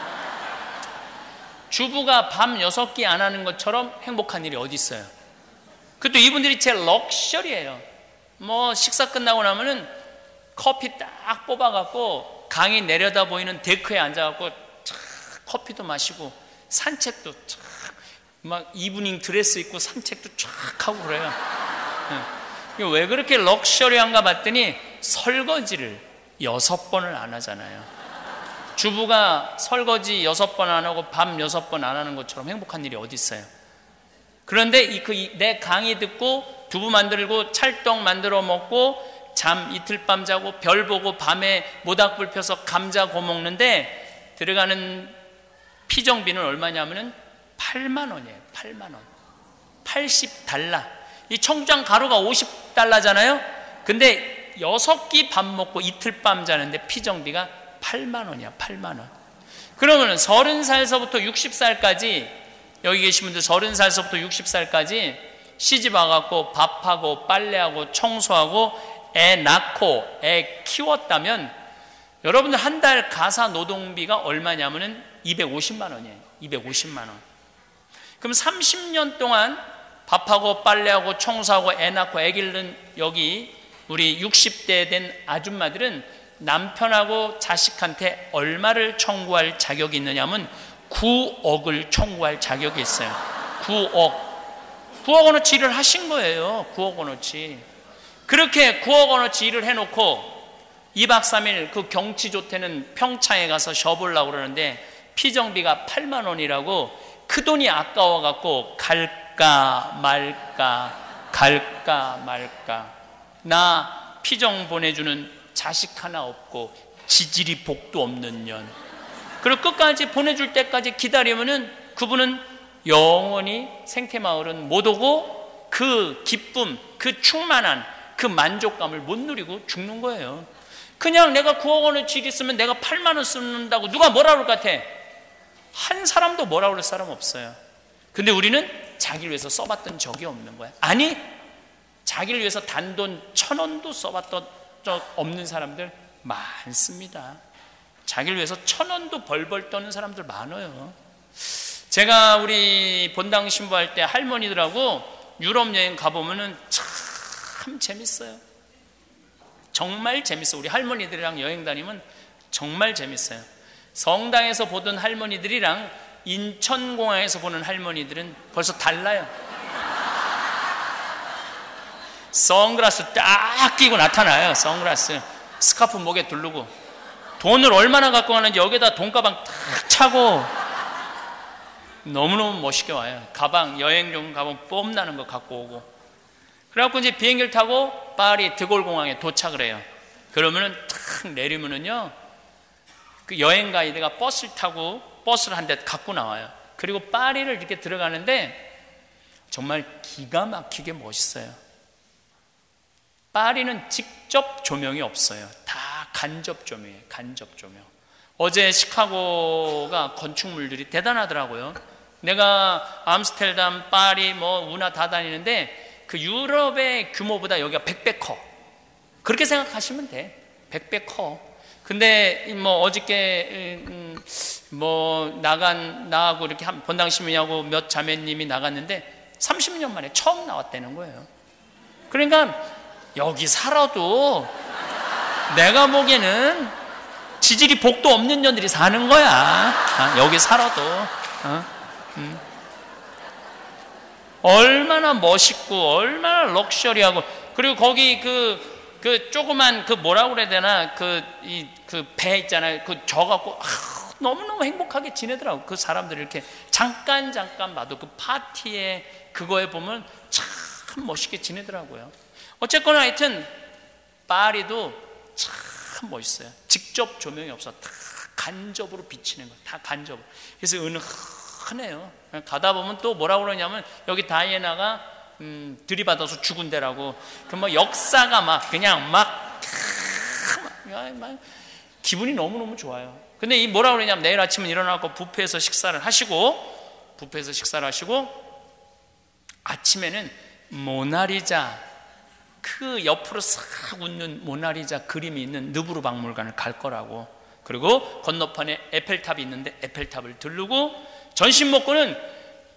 주부가 밤 여섯 끼 안 하는 것처럼 행복한 일이 어디 있어요? 그것도 이분들이 제일 럭셔리예요. 뭐 식사 끝나고 나면은 커피 딱 뽑아갖고 강이 내려다 보이는 데크에 앉아갖고 촥 커피도 마시고 산책도 촥 막 이브닝 드레스 입고 산책도 쫙 하고 그래요. 네. 왜 그렇게 럭셔리한가 봤더니 설거지를 여섯 번을 안 하잖아요. 주부가 설거지 여섯 번 안 하고 밤 여섯 번 안 하는 것처럼 행복한 일이 어디 있어요? 그런데 이 그 내 강의 듣고 두부 만들고 찰떡 만들어 먹고 잠 이틀 밤 자고 별 보고 밤에 모닥불 펴서 감자 구워 먹는데 들어가는 피정비는 얼마냐면은 팔만 원이에요. 팔만 원. 팔십 달러. 이 청주장 가루가 오십 달러잖아요. 근데 여섯 끼 밥 먹고 이틀 밤 자는데 피정비가 팔만 원이야. 팔만 원. 그러면은 서른 살서부터 육십 살까지, 여기 계신 분들 서른 살서부터 육십 살까지 시집 와갖고 밥하고 빨래하고 청소하고 애 낳고 애 키웠다면 여러분들 한 달 가사 노동비가 얼마냐면은 이백오십만 원이에요. 이백오십만 원. 그럼 삼십 년 동안 밥하고 빨래하고 청소하고 애 낳고 애 기르는 여기 우리 육십 대 된 아줌마들은 남편하고 자식한테 얼마를 청구할 자격이 있느냐면 구억을 청구할 자격이 있어요. 구억. 구억 원어치 일을 하신 거예요. 구억 원어치. 그렇게 구억 원어치 일을 해놓고 이 박 삼 일 그 경치 좋다는 평창에 가서 쉬어보려고 그러는데 피정비가 팔만 원이라고 그 돈이 아까워 갖고 갈까 말까 갈까 말까. 나 피정 보내주는 자식 하나 없고 지질이 복도 없는 년. 그리고 끝까지 보내줄 때까지 기다리면은 그분은 영원히 생태마을은 못 오고 그 기쁨, 그 충만한 그 만족감을 못 누리고 죽는 거예요. 그냥 내가 구억 원어치 일 있으면 내가 팔만 원 쓰는다고 누가 뭐라 그럴 것 같아? 한 사람도 뭐라 그럴 사람 없어요. 근데 우리는 자기를 위해서 써봤던 적이 없는 거야. 아니, 자기를 위해서 단돈 천 원도 써봤던 적 없는 사람들 많습니다. 자기를 위해서 천 원도 벌벌 떠는 사람들 많아요. 제가 우리 본당 신부할 때 할머니들하고 유럽 여행 가보면은 참 재밌어요. 정말 재밌어. 우리 할머니들이랑 여행 다니면 정말 재밌어요. 성당에서 보던 할머니들이랑 인천공항에서 보는 할머니들은 벌써 달라요. 선글라스 딱 끼고 나타나요. 선글라스. 스카프 목에 두르고 돈을 얼마나 갖고 가는지 여기다 돈가방 탁 차고 너무너무 멋있게 와요. 가방, 여행용 가방 뽐나는 거 갖고 오고. 그래갖고 이제 비행기를 타고 파리 드골 공항에 도착을 해요. 그러면은 탁 내리면은요, 그 여행 가이드가 버스를 타고 버스를 한 대 갖고 나와요. 그리고 파리를 이렇게 들어가는데 정말 기가 막히게 멋있어요. 파리는 직접 조명이 없어요. 다 간접 조명이에요. 간접 조명. 어제 시카고가 건축물들이 대단하더라고요. 내가 암스테르담, 파리, 뭐 운하 다 다니는데 그 유럽의 규모보다 여기가 백 배 커. 그렇게 생각하시면 돼. 백 배 커. 근데 뭐 어저께 음, 뭐 나간 나하고 이렇게 한 본당시민하고 몇 자매님이 나갔는데 삼십 년 만에 처음 나왔다는 거예요. 그러니까 여기 살아도 내가 보기에는 지질이 복도 없는 년들이 사는 거야. 아, 여기 살아도 어? 음. 얼마나 멋있고 얼마나 럭셔리하고, 그리고 거기 그 그 조그만 그 뭐라고 그래야 되나, 그 이 그 배 있잖아요. 그 져갖고 아, 너무너무 행복하게 지내더라고. 그 사람들이 이렇게 잠깐 잠깐 봐도 그 파티에 그거에 보면 참 멋있게 지내더라고요. 어쨌거나 하여튼 파리도 참 멋있어요. 직접 조명이 없어. 다 간접으로 비치는 거, 다 간접으로. 그래서 은은해요. 가다 보면 또 뭐라고 그러냐면 여기 다이애나가 음, 들이받아서 죽은 데라고. 그 뭐 역사가 막 그냥 막, 막, 막 기분이 너무너무 좋아요. 근데 이 뭐라고 그러냐면 내일 아침에 일어나고 뷔페에서 식사를 하시고 뷔페에서 식사를 하시고 아침에는 모나리자, 그 옆으로 싹 웃는 모나리자 그림이 있는 느부르 박물관을 갈 거라고. 그리고 건너편에 에펠탑이 있는데 에펠탑을 들르고 전신 먹고는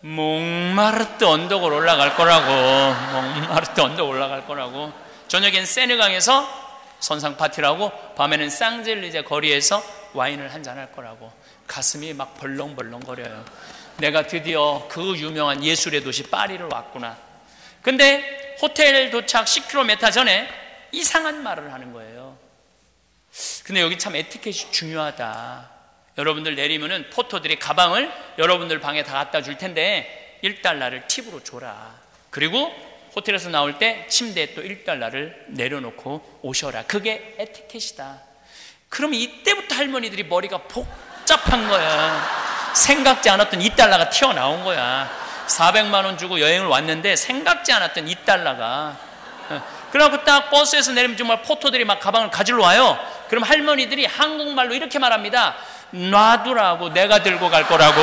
몽마르트 언덕을 올라갈 거라고. 몽마르트 언덕 올라갈 거라고. 저녁엔 세느강에서 선상 파티라고, 밤에는 쌍젤리제 거리에서 와인을 한잔 할 거라고. 가슴이 막 벌렁벌렁거려요. 내가 드디어 그 유명한 예술의 도시 파리를 왔구나. 근데 호텔 도착 십 킬로미터 전에 이상한 말을 하는 거예요. 근데 여기 참 에티켓이 중요하다. 여러분들 내리면은 포토들이 가방을 여러분들 방에 다 갖다 줄 텐데 일 달러를 팁으로 줘라. 그리고 호텔에서 나올 때 침대에 또 일 달러를 내려놓고 오셔라. 그게 에티켓이다. 그럼 이때부터 할머니들이 머리가 복잡한 거야. 생각지 않았던 이 달러가 튀어나온 거야. 사백만 원 주고 여행을 왔는데 생각지 않았던 이 달러가. 그래갖고 딱 버스에서 내리면 정말 포토들이 막 가방을 가지러 와요. 그럼 할머니들이 한국말로 이렇게 말합니다. 놔두라고. 내가 들고 갈 거라고.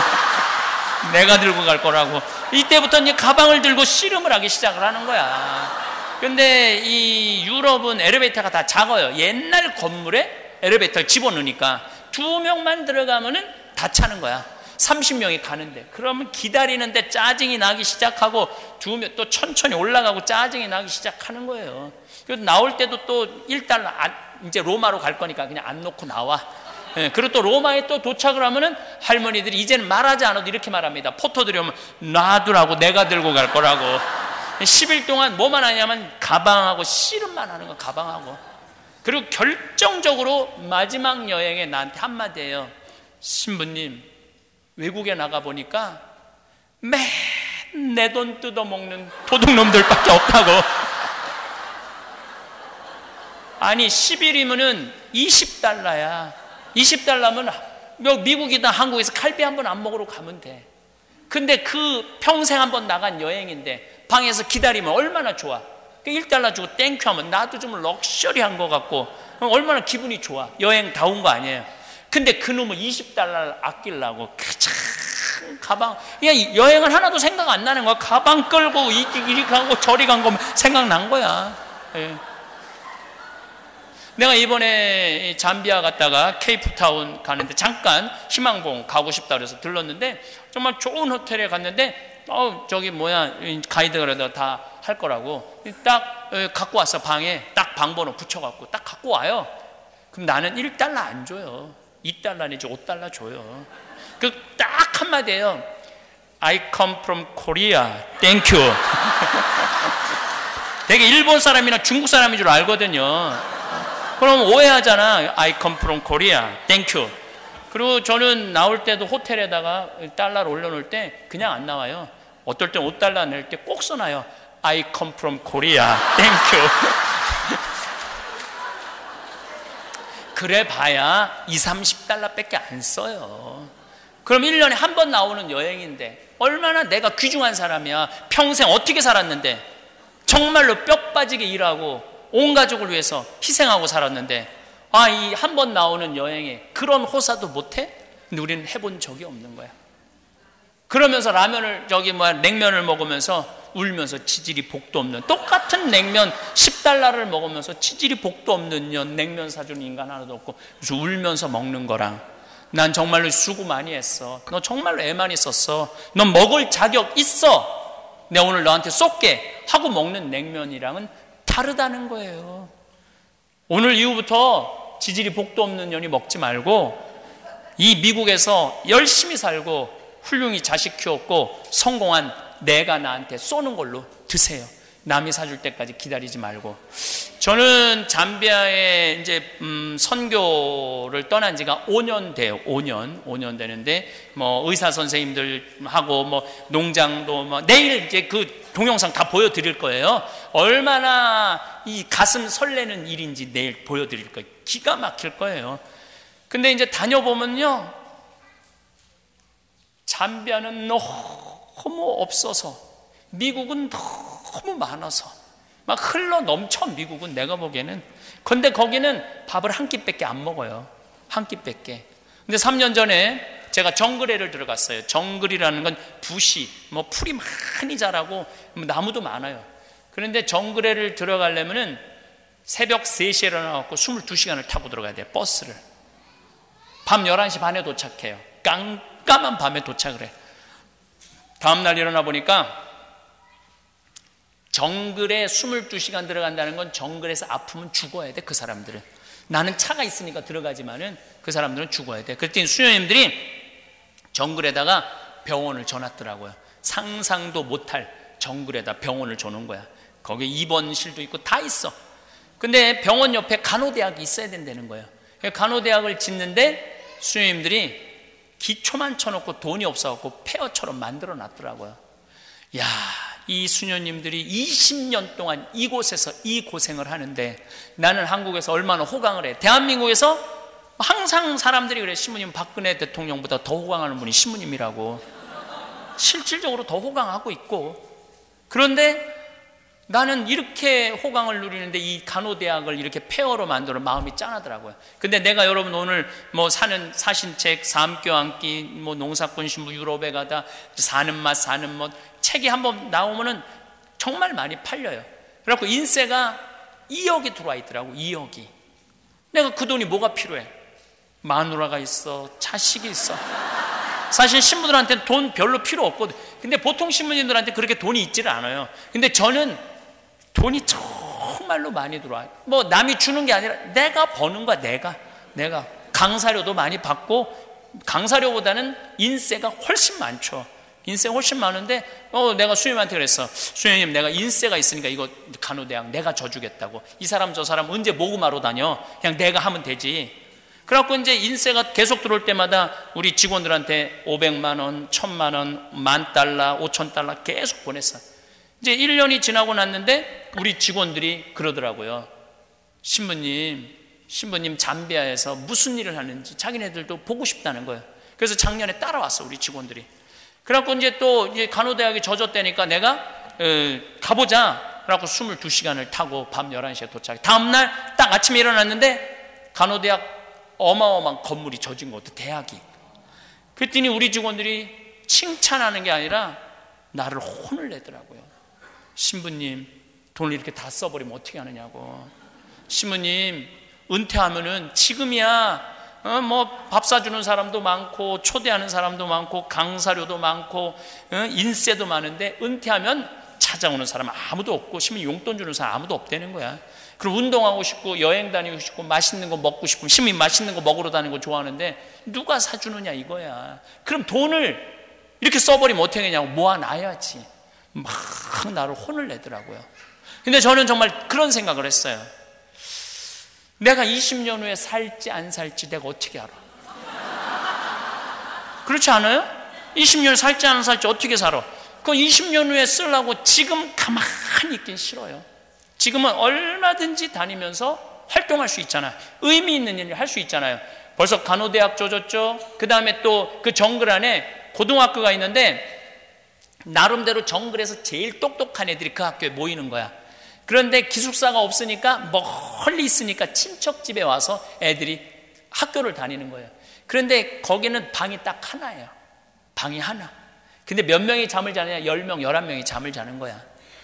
내가 들고 갈 거라고. 이때부터 이제 가방을 들고 씨름을 하기 시작을 하는 거야. 근데 이 유럽은 엘리베이터가 다 작아요. 옛날 건물에 엘리베이터를 집어넣으니까 두 명만 들어가면은 다 차는 거야. 삼십 명이 가는데. 그러면 기다리는데 짜증이 나기 시작하고 두 명 또 천천히 올라가고 짜증이 나기 시작하는 거예요. 그래서 나올 때도 또 일 달러 안, 이제 로마로 갈 거니까 그냥 안 놓고 나와. 예, 그리고 또 로마에 또 도착을 하면은 할머니들이 이제는 말하지 않아도 이렇게 말합니다. 포토들이 오면 놔두라고. 내가 들고 갈 거라고. 십 일 동안 뭐만 하냐면 가방하고 씨름만 하는 거. 가방하고. 그리고 결정적으로 마지막 여행에 나한테 한마디 해요. 신부님, 외국에 나가 보니까 맨 내 돈 뜯어먹는 도둑놈들밖에 없다고. 아니 십 일이면은 이십 달러야. 이십 달러면 미국이나 한국에서 칼비 한 번 안 먹으러 가면 돼. 근데 그 평생 한 번 나간 여행인데 방에서 기다리면 얼마나 좋아. 일 달러 주고 땡큐 하면 나도 좀 럭셔리한 것 같고 얼마나 기분이 좋아. 여행 다 온 거 아니에요. 근데 그놈은 이십 달러를 아끼려고 참 가방, 그냥 여행을 하나도 생각 안 나는 거야. 가방 끌고 이리 가고 저리 간 거면 생각난 거야. 예. 내가 이번에 잠비아 갔다가 케이프타운 가는데 잠깐 희망봉 가고 싶다 그래서 들렀는데 정말 좋은 호텔에 갔는데 어 저기 뭐야 가이드가 그래도 다 할 거라고 딱 갖고 와서 방에 딱 방번호 붙여갖고 딱 갖고 와요. 그럼 나는 일 달러 안 줘요. 이 달러 내지 오 달러 줘요. 그 딱 한마디예요. I come from Korea. Thank you. 되게 일본 사람이나 중국 사람인 줄 알거든요. 그럼 오해하잖아. I come from Korea. Thank you. 그리고 저는 나올 때도 호텔에다가 달러를 올려놓을 때 그냥 안 나와요. 어떨 땐 오 달러 낼 때 꼭 써놔요. I come from Korea. Thank you. 그래 봐야 이십, 삼십 달러밖에 안 써요. 그럼 일 년에 한 번 나오는 여행인데 얼마나 내가 귀중한 사람이야. 평생 어떻게 살았는데, 정말로 뼈 빠지게 일하고 온 가족을 위해서 희생하고 살았는데, 아, 이 한 번 나오는 여행에 그런 호사도 못해? 근데 우리는 해본 적이 없는 거야. 그러면서 라면을 저기 뭐야 냉면을 먹으면서 울면서 치질이 복도 없는, 똑같은 냉면 십 달러를 먹으면서 치질이 복도 없는 년 냉면 사주는 인간 하나도 없고, 그래서 울면서 먹는 거랑, 난 정말로 수고 많이 했어, 너 정말로 애 많이 썼어, 넌 먹을 자격 있어, 내가 오늘 너한테 쏠게 하고 먹는 냉면이랑은 다르다는 거예요. 오늘 이후부터 지질이 복도 없는 년이 먹지 말고 이 미국에서 열심히 살고 훌륭히 자식 키웠고 성공한 내가 나한테 쏘는 걸로 드세요. 남이 사줄 때까지 기다리지 말고. 저는 잠비아에 이제 음 선교를 떠난 지가 오 년 돼요. 오 년, 오 년 되는데 뭐 의사 선생님들하고 뭐 농장도 뭐 내일 이제 그 동영상 다 보여드릴 거예요. 얼마나 이 가슴 설레는 일인지 내일 보여드릴 거예요. 기가 막힐 거예요. 근데 이제 다녀보면요, 잠비아는 너무 없어서, 미국은 너무 많아서 막 흘러 넘쳐. 미국은 내가 보기에는. 근데 거기는 밥을 한 끼밖에 안 먹어요. 한 끼밖에. 근데 삼 년 전에 제가 정글에를 들어갔어요. 정글이라는 건 부시, 뭐 풀이 많이 자라고 나무도 많아요. 그런데 정글에를 들어가려면은 새벽 세 시에 일어나갖고 이십이 시간을 타고 들어가야 돼요. 버스를. 밤 열한 시 반에 도착해요. 깜깜한 밤에 도착을 해. 다음날 일어나 보니까 정글에 이십이 시간 들어간다는 건 정글에서 아프면 죽어야 돼. 그 사람들은. 나는 차가 있으니까 들어가지만은 그 사람들은 죽어야 돼. 그랬더니 수녀님들이 정글에다가 병원을 줘놨더라고요. 상상도 못할 정글에다 병원을 줘놓은 거야. 거기 입원실도 있고 다 있어. 근데 병원 옆에 간호대학이 있어야 된다는 거예요. 간호대학을 짓는데 수녀님들이 기초만 쳐놓고 돈이 없어갖고 폐허처럼 만들어 놨더라고요. 야, 이 수녀님들이 이십 년 동안 이곳에서 이 고생을 하는데 나는 한국에서 얼마나 호강을 해. 대한민국에서 항상 사람들이 그래. 신부님 박근혜 대통령보다 더 호강하는 분이 신부님이라고. 실질적으로 더 호강하고 있고. 그런데 나는 이렇게 호강을 누리는데 이 간호대학을 이렇게 폐허로 만들어 마음이 짠하더라고요. 근데 내가 여러분 오늘 뭐 사는 사신책, 삶교환기, 뭐 농사꾼 신부, 유럽에 가다 사는 맛, 사는 멋 책이 한번 나오면은 정말 많이 팔려요. 그래갖고 인세가 이억이 들어와 있더라고. 이억이. 내가 그 돈이 뭐가 필요해? 마누라가 있어, 자식이 있어. 사실 신부들한테는 돈 별로 필요 없거든. 근데 보통 신부님들한테 그렇게 돈이 있지를 않아요. 근데 저는 돈이 정말로 많이 들어와요. 뭐 남이 주는 게 아니라 내가 버는 거야. 내가 내가 강사료도 많이 받고, 강사료보다는 인세가 훨씬 많죠. 인세가 훨씬 많은데 어 내가 수녀님한테 그랬어. 수녀님, 내가 인세가 있으니까 이거 간호대학 내가 져주겠다고. 이 사람 저 사람 언제 모금하러 다녀? 그냥 내가 하면 되지. 그래갖고 이제 인세가 계속 들어올 때마다 우리 직원들한테 오백만 원, 천만 원, 만 달러, 오천 달러 계속 보냈어. 이제 일 년이 지나고 났는데 우리 직원들이 그러더라고요. 신부님, 신부님 잠비아에서 무슨 일을 하는지 자기네들도 보고 싶다는 거예요. 그래서 작년에 따라왔어, 우리 직원들이. 그래갖고 이제 또 이제 간호대학이 젖었다니까 내가 어, 가보자. 그래갖고 이십이 시간을 타고 밤 열한 시에 도착해. 다음날 딱 아침에 일어났는데 간호대학 어마어마한 건물이 젖은 것 같아, 대학이. 그랬더니 우리 직원들이 칭찬하는 게 아니라 나를 혼을 내더라고요. 신부님, 돈을 이렇게 다 써버리면 어떻게 하느냐고. 신부님, 은퇴하면은 지금이야 어, 뭐 밥 사주는 사람도 많고 초대하는 사람도 많고 강사료도 많고 어, 인세도 많은데 은퇴하면 찾아오는 사람 아무도 없고 신부님 용돈 주는 사람 아무도 없다는 거야. 그리고 운동하고 싶고 여행 다니고 싶고 맛있는 거 먹고 싶으면 신부님 맛있는 거 먹으러 다니는 거 좋아하는데 누가 사주느냐 이거야. 그럼 돈을 이렇게 써버리면 어떻게 하냐고. 모아놔야지. 막 나를 혼을 내더라고요. 근데 저는 정말 그런 생각을 했어요. 내가 이십 년 후에 살지 안 살지 내가 어떻게 알아? 그렇지 않아요? 이십 년 살지 안 살지 어떻게 살아? 그 이십 년 후에 쓰려고 지금 가만히 있긴 싫어요. 지금은 얼마든지 다니면서 활동할 수 있잖아요. 의미 있는 일을 할 수 있잖아요. 벌써 간호대학 조졌죠. 그 다음에 또 그 정글 안에 고등학교가 있는데 나름대로 정글에서 제일 똑똑한 애들이 그 학교에 모이는 거야. 그런데 기숙사가 없으니까 멀리 있으니까 친척 집에 와서 애들이 학교를 다니는 거예요. 그런데 거기는 방이 딱 하나예요. 방이 하나. 근데 몇 명이 잠을 자느냐? 열 명, 열한 명이 잠을 자는 거야.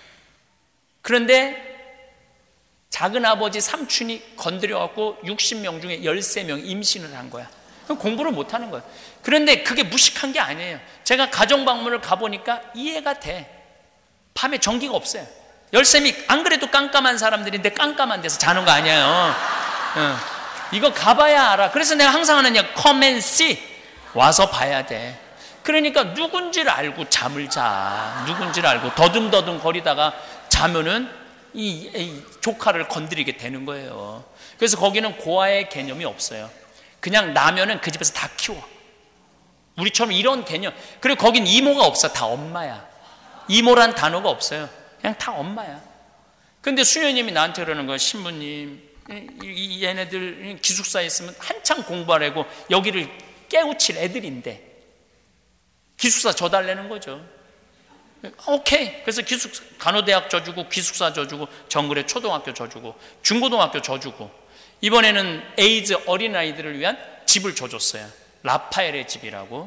그런데 작은 아버지 삼촌이 건드려갖고 육십 명 중에 열세 명 임신을 한 거야. 공부를 못 하는 거예요. 그런데 그게 무식한 게 아니에요. 제가 가정방문을 가보니까 이해가 돼. 밤에 전기가 없어요. 열세 명이 안 그래도 깜깜한 사람들인데 깜깜한 데서 자는 거 아니에요. 어. 이거 가봐야 알아. 그래서 내가 항상 하는 얘기야. Come and see. 와서 봐야 돼. 그러니까 누군지를 알고 잠을 자. 누군지를 알고 더듬더듬 거리다가 자면은 이, 이 조카를 건드리게 되는 거예요. 그래서 거기는 고아의 개념이 없어요. 그냥 나면은 그 집에서 다 키워. 우리처럼 이런 개념. 그리고 거긴 이모가 없어. 다 엄마야. 이모란 단어가 없어요. 그냥 다 엄마야. 근데 수녀님이 나한테 그러는 거야. 신부님, 이 얘네들 기숙사에 있으면 한창 공부하려고 여기를 깨우칠 애들인데 기숙사 줘달라는 거죠. 오케이. 그래서 기숙사, 간호대학 줘주고 기숙사 줘주고 정글에 초등학교 줘주고 중고등학교 줘주고 이번에는 에이즈 어린아이들을 위한 집을 줘줬어요. 라파엘의 집이라고.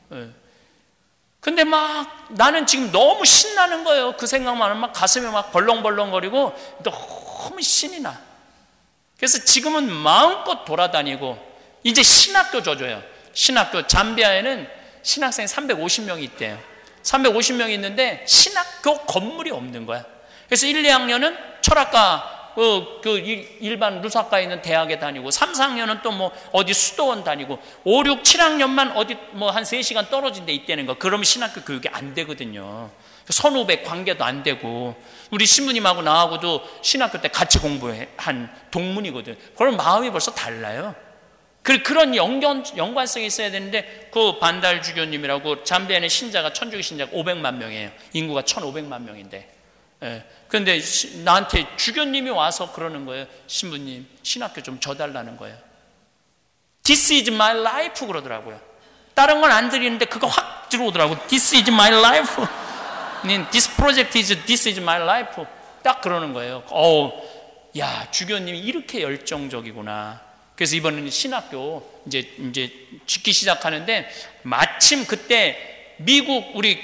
근데 막 나는 지금 너무 신나는 거예요. 그 생각만 하면 막 가슴이 막 벌렁벌렁거리고 너무 신이 나. 그래서 지금은 마음껏 돌아다니고 이제 신학교 줘줘요. 신학교 잠비아에는 신학생이 삼백오십 명이 있대요. 삼백오십 명이 있는데 신학교 건물이 없는 거야. 그래서 일, 이 학년은 철학과 그, 그 일반 루사과에 있는 대학에 다니고 삼, 사 학년은 또 뭐 어디 수도원 다니고 오, 육, 칠 학년만 어디 뭐 한 세 시간 떨어진 데 있다는 거. 그러면 신학교 교육이 안 되거든요. 선후배 관계도 안 되고 우리 신부님하고 나하고도 신학교 때 같이 공부한 동문이거든. 그럼 마음이 벌써 달라요. 그런 연관, 연관성이 있어야 되는데 그 반달 주교님이라고 잠비아의 신자가 천주교 신자가 오백만 명이에요. 인구가 천오백만 명인데 예. 그런데 나한테 주교님이 와서 그러는 거예요. 신부님 신학교 좀 줘달라는 거예요. This is my life 그러더라고요. 다른 건 안 드리는데 그거 확 들어오더라고요. This is my life. This project is this is my life. 딱 그러는 거예요. 어우, 야 주교님이 이렇게 열정적이구나. 그래서 이번에는 신학교 이제 이제 짓기 시작하는데 마침 그때 미국 우리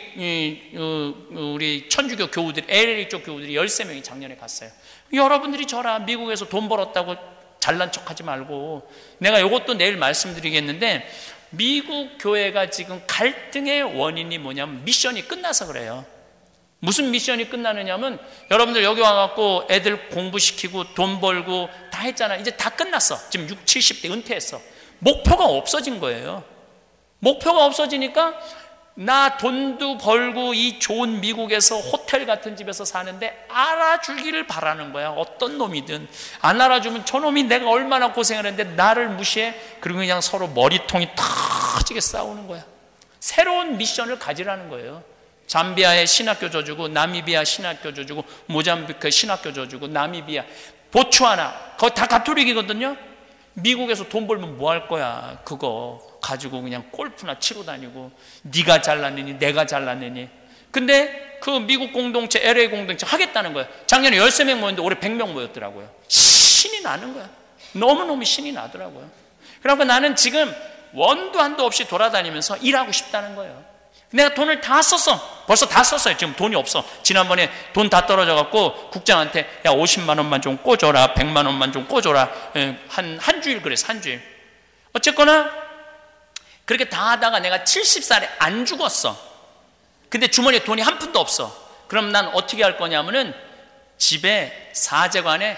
우리 천주교 교우들 엘에이 쪽 교우들이 열세 명이 작년에 갔어요. 여러분들이 저라 미국에서 돈 벌었다고 잘난 척하지 말고 내가 이것도 내일 말씀드리겠는데 미국 교회가 지금 갈등의 원인이 뭐냐면 미션이 끝나서 그래요. 무슨 미션이 끝나느냐면 여러분들 여기 와갖고 애들 공부시키고 돈 벌고 다 했잖아. 이제 다 끝났어. 지금 육십, 칠십 대 은퇴했어. 목표가 없어진 거예요. 목표가 없어지니까 나 돈도 벌고 이 좋은 미국에서 호텔 같은 집에서 사는데 알아주기를 바라는 거야. 어떤 놈이든 안 알아주면 저놈이 내가 얼마나 고생을 했는데 나를 무시해. 그리고 그냥 서로 머리통이 터지게 싸우는 거야. 새로운 미션을 가지라는 거예요. 잠비아에 신학교 줘주고 나미비아 신학교 줘주고 모잠비크 신학교 줘주고 나미비아 보츠와나 거기 다 가톨릭이거든요. 미국에서 돈 벌면 뭐 할 거야. 그거 가지고 그냥 골프나 치고 다니고 네가 잘났느니 내가 잘났느니. 근데 그 미국 공동체 엘에이 공동체 하겠다는 거야. 작년에 열세 명 모였는데 올해 백 명 모였더라고요. 신이 나는 거야. 너무너무 신이 나더라고요. 그러니까 나는 지금 원도 한도 없이 돌아다니면서 일하고 싶다는 거예요. 내가 돈을 다 썼어. 벌써 다 썼어요. 지금 돈이 없어. 지난번에 돈 다 떨어져갖고 국장한테 야 오십만 원만 좀 꽂아라. 백만 원만 좀 꽂아라. 한, 한 주일 그랬어. 한 주일. 어쨌거나 그렇게 다 하다가 내가 칠십 살에 안 죽었어. 근데 주머니에 돈이 한 푼도 없어. 그럼 난 어떻게 할 거냐면은 집에 사제관에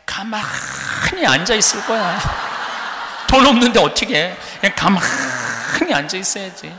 가만히 앉아 있을 거야. 돈 없는데 어떻게 해. 그냥 가만히 앉아 있어야지.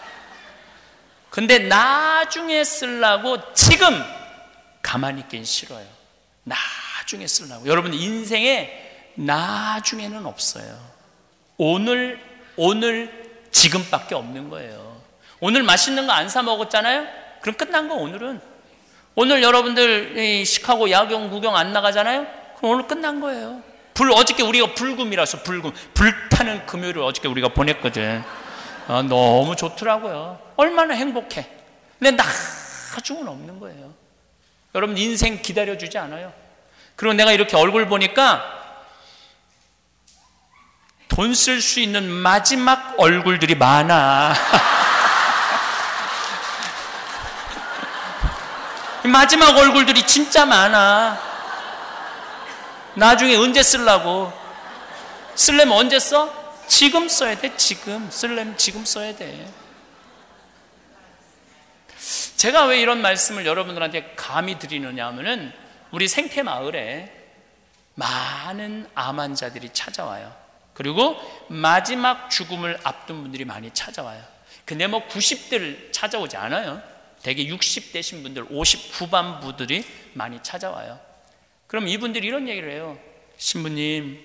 근데 나중에 쓰려고 지금 가만히 있긴 싫어요. 나중에 쓰려고. 여러분 인생에 나중에는 없어요. 오늘, 오늘, 지금밖에 없는 거예요. 오늘 맛있는 거 안 사 먹었잖아요? 그럼 끝난 거 오늘은. 오늘 여러분들 시카고 야경 구경 안 나가잖아요? 그럼 오늘 끝난 거예요. 불, 어저께 우리가 불금이라서 불금, 불타는 금요일을 어저께 우리가 보냈거든. 아, 너무 좋더라고요. 얼마나 행복해. 근데 나중은 없는 거예요. 여러분 인생 기다려주지 않아요. 그리고 내가 이렇게 얼굴 보니까 돈 쓸 수 있는 마지막 얼굴들이 많아. 마지막 얼굴들이 진짜 많아. 나중에 언제 쓰려고? 쓰려면 언제 써? 지금 써야 돼. 지금 쓰려면 지금 써야 돼. 제가 왜 이런 말씀을 여러분들한테 감히 드리느냐 하면은 우리 생태마을에 많은 암 환자들이 찾아와요. 그리고 마지막 죽음을 앞둔 분들이 많이 찾아와요. 근데 뭐 구십 대를 찾아오지 않아요. 대개 육십 대신 분들, 오십 후반부들이 많이 찾아와요. 그럼 이분들이 이런 얘기를 해요. 신부님,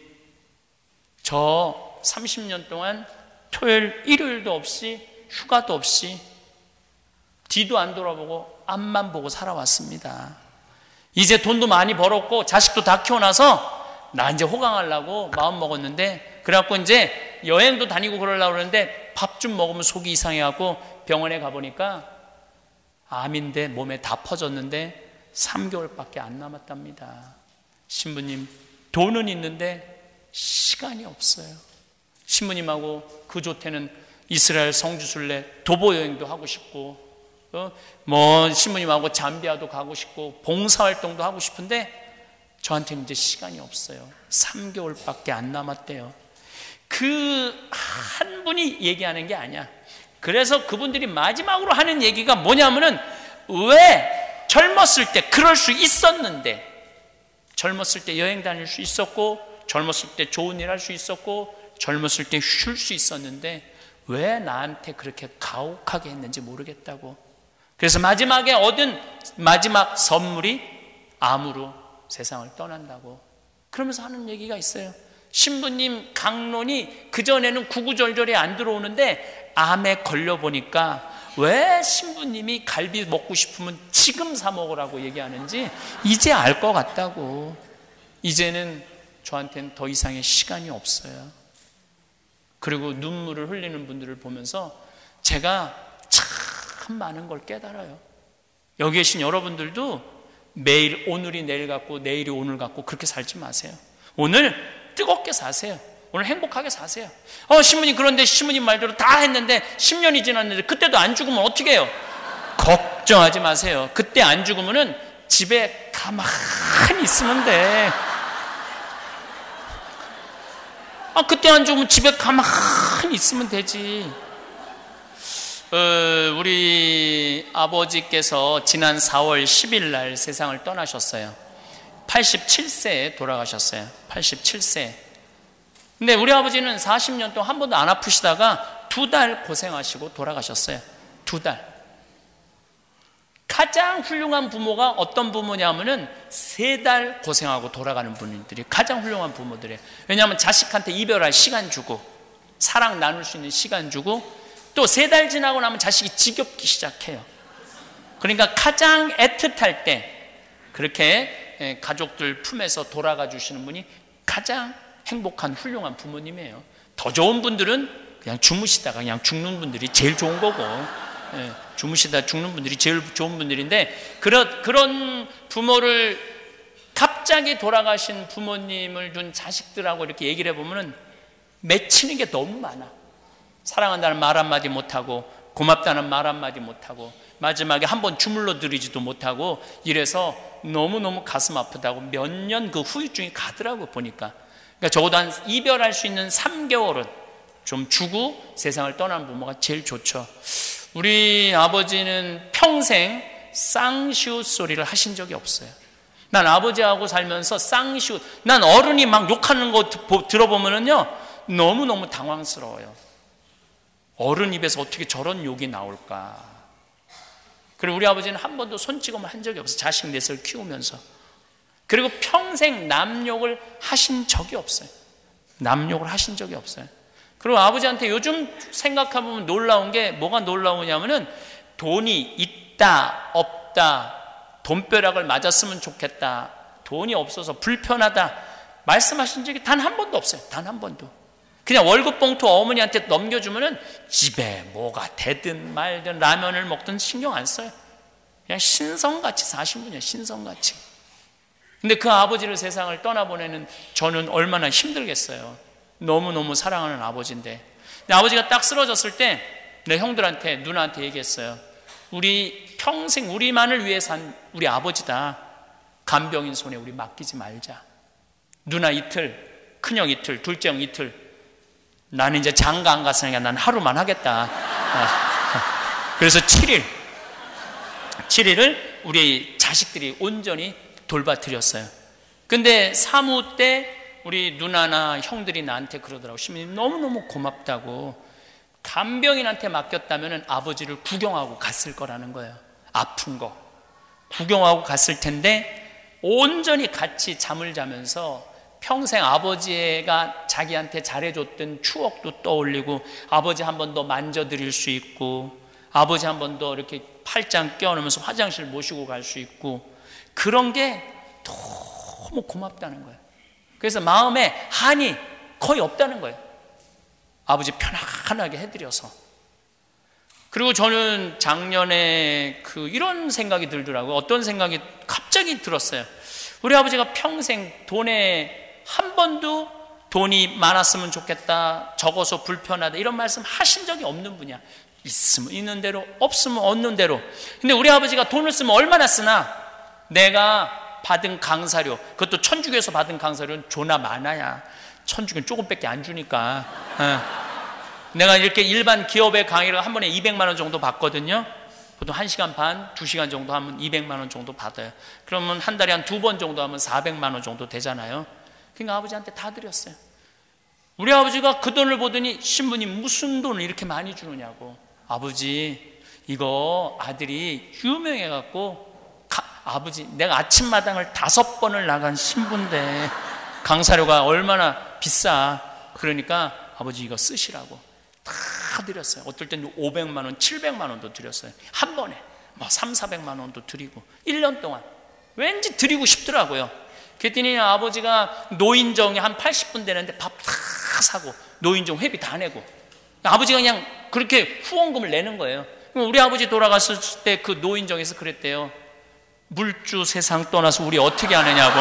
저 삼십 년 동안 토요일, 일요일도 없이 휴가도 없이 뒤도 안 돌아보고 앞만 보고 살아왔습니다. 이제 돈도 많이 벌었고 자식도 다 키워놔서 나 이제 호강하려고 마음 먹었는데, 그래갖고 이제 여행도 다니고 그러려고 그러는데 밥 좀 먹으면 속이 이상해갖고 병원에 가보니까 암인데 몸에 다 퍼졌는데 삼 개월밖에 안 남았답니다. 신부님, 돈은 있는데 시간이 없어요. 신부님하고 그 조태는 이스라엘 성지순례 도보 여행도 하고 싶고, 어? 뭐 신부님하고 잠비아도 가고 싶고 봉사활동도 하고 싶은데 저한테는 이제 시간이 없어요. 삼 개월밖에 안 남았대요. 그 한 분이 얘기하는 게 아니야. 그래서 그분들이 마지막으로 하는 얘기가 뭐냐면은, 왜 젊었을 때 그럴 수 있었는데, 젊었을 때 여행 다닐 수 있었고, 젊었을 때 좋은 일 할 수 있었고, 젊었을 때 쉴 수 있었는데 왜 나한테 그렇게 가혹하게 했는지 모르겠다고. 그래서 마지막에 얻은 마지막 선물이 암으로 세상을 떠난다고. 그러면서 하는 얘기가 있어요. 신부님 강론이 그전에는 구구절절이 안 들어오는데 암에 걸려보니까 왜 신부님이 갈비 먹고 싶으면 지금 사 먹으라고 얘기하는지 이제 알 것 같다고. 이제는 저한테는 더 이상의 시간이 없어요. 그리고 눈물을 흘리는 분들을 보면서 제가 참 많은 걸 깨달아요. 여기 계신 여러분들도 매일 오늘이 내일 같고 내일이 오늘 같고 그렇게 살지 마세요. 오늘 뜨겁게 사세요. 오늘 행복하게 사세요. 어, 신부님, 그런데 신부님 말대로 다 했는데 십 년이 지났는데 그때도 안 죽으면 어떻게 해요? 걱정하지 마세요. 그때 안 죽으면은 집에 가만히 있으면 돼. 아, 그때 안 죽으면 집에 가만히 있으면 되지. 어, 우리 아버지께서 지난 사월 십일 날 세상을 떠나셨어요. 팔십칠 세에 돌아가셨어요. 팔십칠 세. 근데 우리 아버지는 사십 년 동안 한 번도 안 아프시다가 두 달 고생하시고 돌아가셨어요. 두 달. 가장 훌륭한 부모가 어떤 부모냐면은 세 달 고생하고 돌아가는 분들이 가장 훌륭한 부모들이에요. 왜냐하면 자식한테 이별할 시간 주고 사랑 나눌 수 있는 시간 주고 또 세 달 지나고 나면 자식이 지겹기 시작해요. 그러니까 가장 애틋할 때 그렇게 가족들 품에서 돌아가 주시는 분이 가장 행복한 훌륭한 부모님이에요. 더 좋은 분들은 그냥 주무시다가 그냥 죽는 분들이 제일 좋은 거고, 예, 주무시다 죽는 분들이 제일 좋은 분들인데, 그런, 그런 부모를 갑자기 돌아가신 부모님을 둔 자식들하고 이렇게 얘기를 해보면 맺히는 게 너무 많아. 사랑한다는 말 한마디 못하고 고맙다는 말 한마디 못하고 마지막에 한번 주물러 드리지도 못하고 이래서 너무너무 가슴 아프다고 몇 년 그 후유증이 가더라고 보니까. 그러니까 적어도 한 이별할 수 있는 삼 개월은 좀 주고 세상을 떠난 부모가 제일 좋죠. 우리 아버지는 평생 쌍시옷 소리를 하신 적이 없어요. 난 아버지하고 살면서 쌍시옷, 난 어른이 막 욕하는 거 들어보면은요 너무너무 당황스러워요. 어른 입에서 어떻게 저런 욕이 나올까. 그리고 우리 아버지는 한 번도 손찌검을 한 적이 없어요. 자식 넷을 키우면서. 그리고 평생 남욕을 하신 적이 없어요. 남욕을 하신 적이 없어요. 그리고 아버지한테 요즘 생각해보면 놀라운 게 뭐가 놀라우냐면은 돈이 있다 없다, 돈벼락을 맞았으면 좋겠다, 돈이 없어서 불편하다 말씀하신 적이 단 한 번도 없어요. 단 한 번도. 그냥 월급 봉투 어머니한테 넘겨주면은 집에 뭐가 되든 말든 라면을 먹든 신경 안 써요. 그냥 신성같이 사신 분이에요. 신성같이. 근데 그 아버지를 세상을 떠나보내는 저는 얼마나 힘들겠어요. 너무너무 사랑하는 아버지인데. 근데 아버지가 딱 쓰러졌을 때 내 형들한테, 누나한테 얘기했어요. 우리 평생 우리만을 위해 산 우리 아버지다. 간병인 손에 우리 맡기지 말자. 누나 이틀, 큰형 이틀, 둘째 형 이틀. 나는 이제 장가 안 갔으니까 난 하루만 하겠다. 그래서 칠 일 칠 일을 우리 자식들이 온전히 돌봐드렸어요. 근데 사무 때 우리 누나나 형들이 나한테 그러더라고. 시민님 너무너무 고맙다고. 간병인한테 맡겼다면 아버지를 구경하고 갔을 거라는 거예요. 아픈 거 구경하고 갔을 텐데 온전히 같이 잠을 자면서 평생 아버지가 자기한테 잘해줬던 추억도 떠올리고, 아버지 한 번 더 만져드릴 수 있고, 아버지 한 번 더 이렇게 팔짱 껴안으면서 화장실 모시고 갈 수 있고, 그런 게 너무 고맙다는 거예요. 그래서 마음에 한이 거의 없다는 거예요. 아버지 편안하게 해드려서. 그리고 저는 작년에 그 이런 생각이 들더라고요. 어떤 생각이 갑자기 들었어요. 우리 아버지가 평생 돈에 한 번도 돈이 많았으면 좋겠다, 적어서 불편하다 이런 말씀 하신 적이 없는 분이야. 있으면 있는 대로, 없으면 없는 대로. 근데 우리 아버지가 돈을 쓰면 얼마나 쓰나? 내가 받은 강사료, 그것도 천주교에서 받은 강사료는 존나 많아야. 천주교는 조금밖에 안 주니까. 어. 내가 이렇게 일반 기업의 강의를 한 번에 이백만 원 정도 받거든요. 보통 한 시간 반, 두 시간 정도 하면 이백만 원 정도 받아요. 그러면 한 달에 한 두 번 정도 하면 사백만 원 정도 되잖아요. 그러니까 아버지한테 다 드렸어요. 우리 아버지가 그 돈을 보더니 신부님 무슨 돈을 이렇게 많이 주느냐고. 아버지 이거 아들이 유명해갖고, 아버지 내가 아침마당을 다섯 번을 나간 신부인데 강사료가 얼마나 비싸. 그러니까 아버지 이거 쓰시라고 다 드렸어요. 어떨 때는 오백만 원, 칠백만 원도 드렸어요. 한 번에 뭐 삼사백만 원도 드리고 일 년 동안 왠지 드리고 싶더라고요. 그랬더니 아버지가 노인정이 한 팔십 분 되는데 밥 다 사고 노인정 회비 다 내고, 아버지가 그냥 그렇게 후원금을 내는 거예요. 우리 아버지 돌아갔을 때 그 노인정에서 그랬대요. 물주 세상 떠나서 우리 어떻게 하느냐고.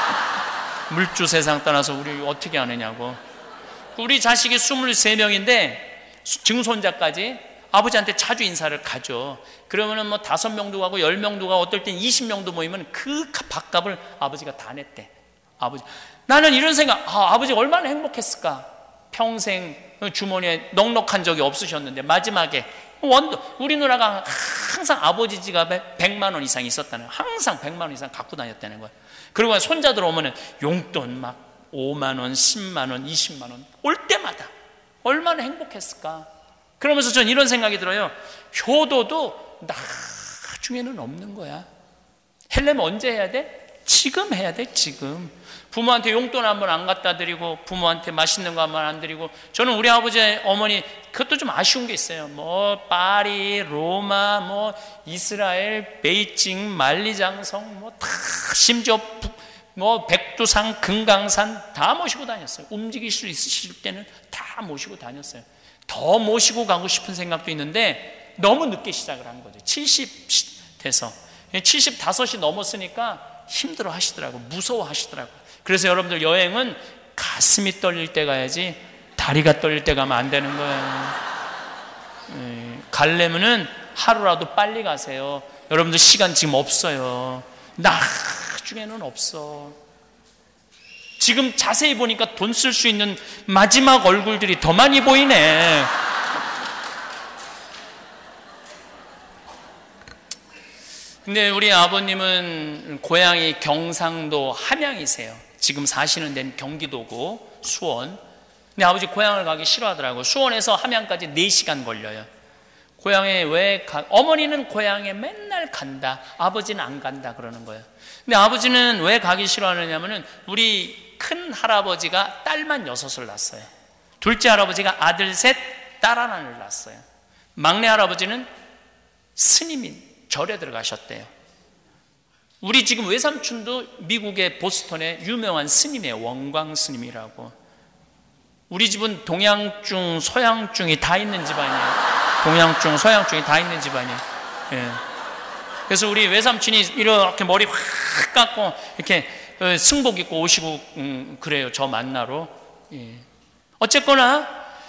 물주 세상 떠나서 우리 어떻게 하느냐고. 우리 자식이 스물세 명인데 증손자까지 아버지한테 자주 인사를 가죠. 그러면은 뭐 다섯 명도 가고 열 명도 가고 어떨 땐 이십 명도 모이면 그 밥값을 아버지가 다 냈대. 아버지. 나는 이런 생각, 아, 아버지가 얼마나 행복했을까. 평생 주머니에 넉넉한 적이 없으셨는데 마지막에 원도, 우리 누나가 항상 아버지 지갑에 백만 원 이상 있었다는, 항상 백만 원 이상 갖고 다녔다는 거예요. 그리고 손자들 오면은 용돈 막 오만 원, 십만 원, 이십만 원 올 때마다 얼마나 행복했을까. 그러면서 전 이런 생각이 들어요. 효도도 나중에는 없는 거야. 하려면 언제 해야 돼? 지금 해야 돼. 지금. 부모한테 용돈 한번 안 갖다 드리고, 부모한테 맛있는 거 한번 안 드리고. 저는 우리 아버지 어머니 그것도 좀 아쉬운 게 있어요. 뭐 파리, 로마, 뭐 이스라엘, 베이징, 만리장성, 뭐 다, 심지어 뭐 백두산, 금강산 다 모시고 다녔어요. 움직일 수 있으실 때는 다 모시고 다녔어요. 더 모시고 가고 싶은 생각도 있는데 너무 늦게 시작을 한 거죠. 칠십 돼서 칠십오이 넘었으니까 힘들어 하시더라고. 무서워 하시더라고. 그래서 여러분들 여행은 가슴이 떨릴 때 가야지 다리가 떨릴 때 가면 안 되는 거예요. 예, 가려면은 하루라도 빨리 가세요. 여러분들 시간 지금 없어요. 나중에는 없어. 지금 자세히 보니까 돈 쓸 수 있는 마지막 얼굴들이 더 많이 보이네. 근데 우리 아버님은 고향이 경상도 함양이세요. 지금 사시는 데는 경기도고 수원. 근데 아버지 고향을 가기 싫어하더라고요. 수원에서 함양까지 네 시간 걸려요. 고향에 왜 가? 어머니는 고향에 맨날 간다, 아버지는 안 간다 그러는 거예요. 근데 아버지는 왜 가기 싫어하느냐면은 우리 큰 할아버지가 딸만 여섯을 낳았어요. 둘째 할아버지가 아들 셋, 딸 하나를 낳았어요. 막내 할아버지는 스님인 절에 들어가셨대요. 우리 지금 외삼촌도 미국의 보스턴의 유명한 스님이에요. 원광 스님이라고. 우리 집은 동양중, 서양중이 다 있는 집안이에요. 동양중, 서양중이 다 있는 집안이에요. 예. 그래서 우리 외삼촌이 이렇게 머리 확 깎고 이렇게 승복 입고 오시고 음, 그래요. 저 만나러. 예. 어쨌거나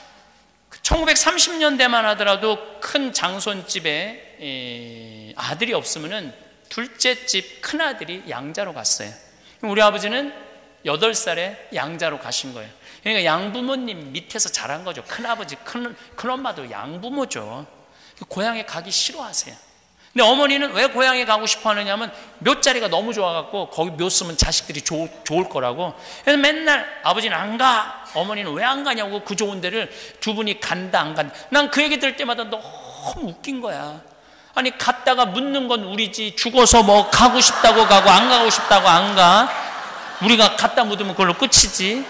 천구백삼십 년대만 하더라도 큰 장손집에 예, 아들이 없으면은 둘째 집 큰아들이 양자로 갔어요. 우리 아버지는 여덟 살에 양자로 가신 거예요. 그러니까 양부모님 밑에서 자란 거죠. 큰아버지, 큰, 큰엄마도 양부모죠. 고향에 가기 싫어하세요. 근데 어머니는 왜 고향에 가고 싶어 하느냐면 묘자리가 너무 좋아갖고 거기 묘 쓰면 자식들이 조, 좋을 거라고. 그래서 맨날 아버지는 안 가. 어머니는 왜 안 가냐고 그 좋은 데를 두 분이 간다 안 간다. 난 그 얘기 들을 때마다 너무 웃긴 거야. 아니 갔다가 묻는 건 우리지 죽어서 뭐 가고 싶다고 가고 안 가고 싶다고 안 가. 우리가 갖다 묻으면 그걸로 끝이지.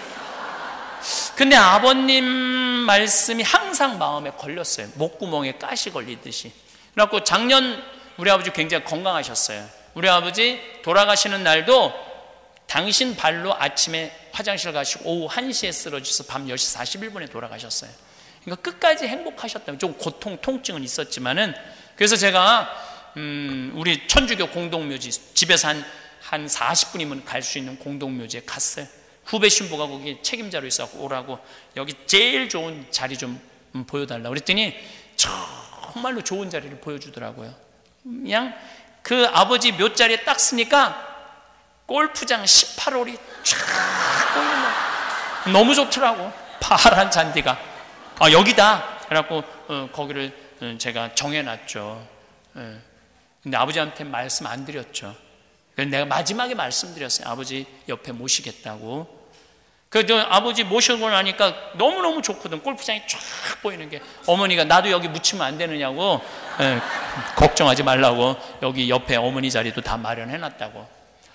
근데 아버님 말씀이 항상 마음에 걸렸어요. 목구멍에 가시 걸리듯이. 그래갖고 작년 우리 아버지 굉장히 건강하셨어요. 우리 아버지 돌아가시는 날도 당신 발로 아침에 화장실 가시고 오후 한 시에 쓰러져서 밤 열 시 사십일 분에 돌아가셨어요. 그러니까 끝까지 행복하셨다고. 좀 고통, 통증은 있었지만은. 그래서 제가 음, 우리 천주교 공동묘지 집에서 한, 한 사십 분이면 갈 수 있는 공동묘지에 갔어요. 후배 신부가 거기 책임자로 있어서 오라고 여기 제일 좋은 자리 좀 보여달라고 그랬더니 정말로 좋은 자리를 보여주더라고요. 그냥 그 아버지 묘자리에 딱 쓰니까 골프장 십팔 홀이 쫙 보이는 거 너무 좋더라고. 파란 잔디가. 아 여기다. 그래갖고 어, 거기를 제가 정해놨죠. 예. 근데 아버지한테 말씀 안 드렸죠. 그래서 내가 마지막에 말씀드렸어요. 아버지 옆에 모시겠다고. 그래서 아버지 모시고 나니까 너무너무 좋거든. 골프장이 쫙 보이는 게. 어머니가 나도 여기 묻히면 안 되느냐고. 예, 걱정하지 말라고 여기 옆에 어머니 자리도 다 마련해놨다고.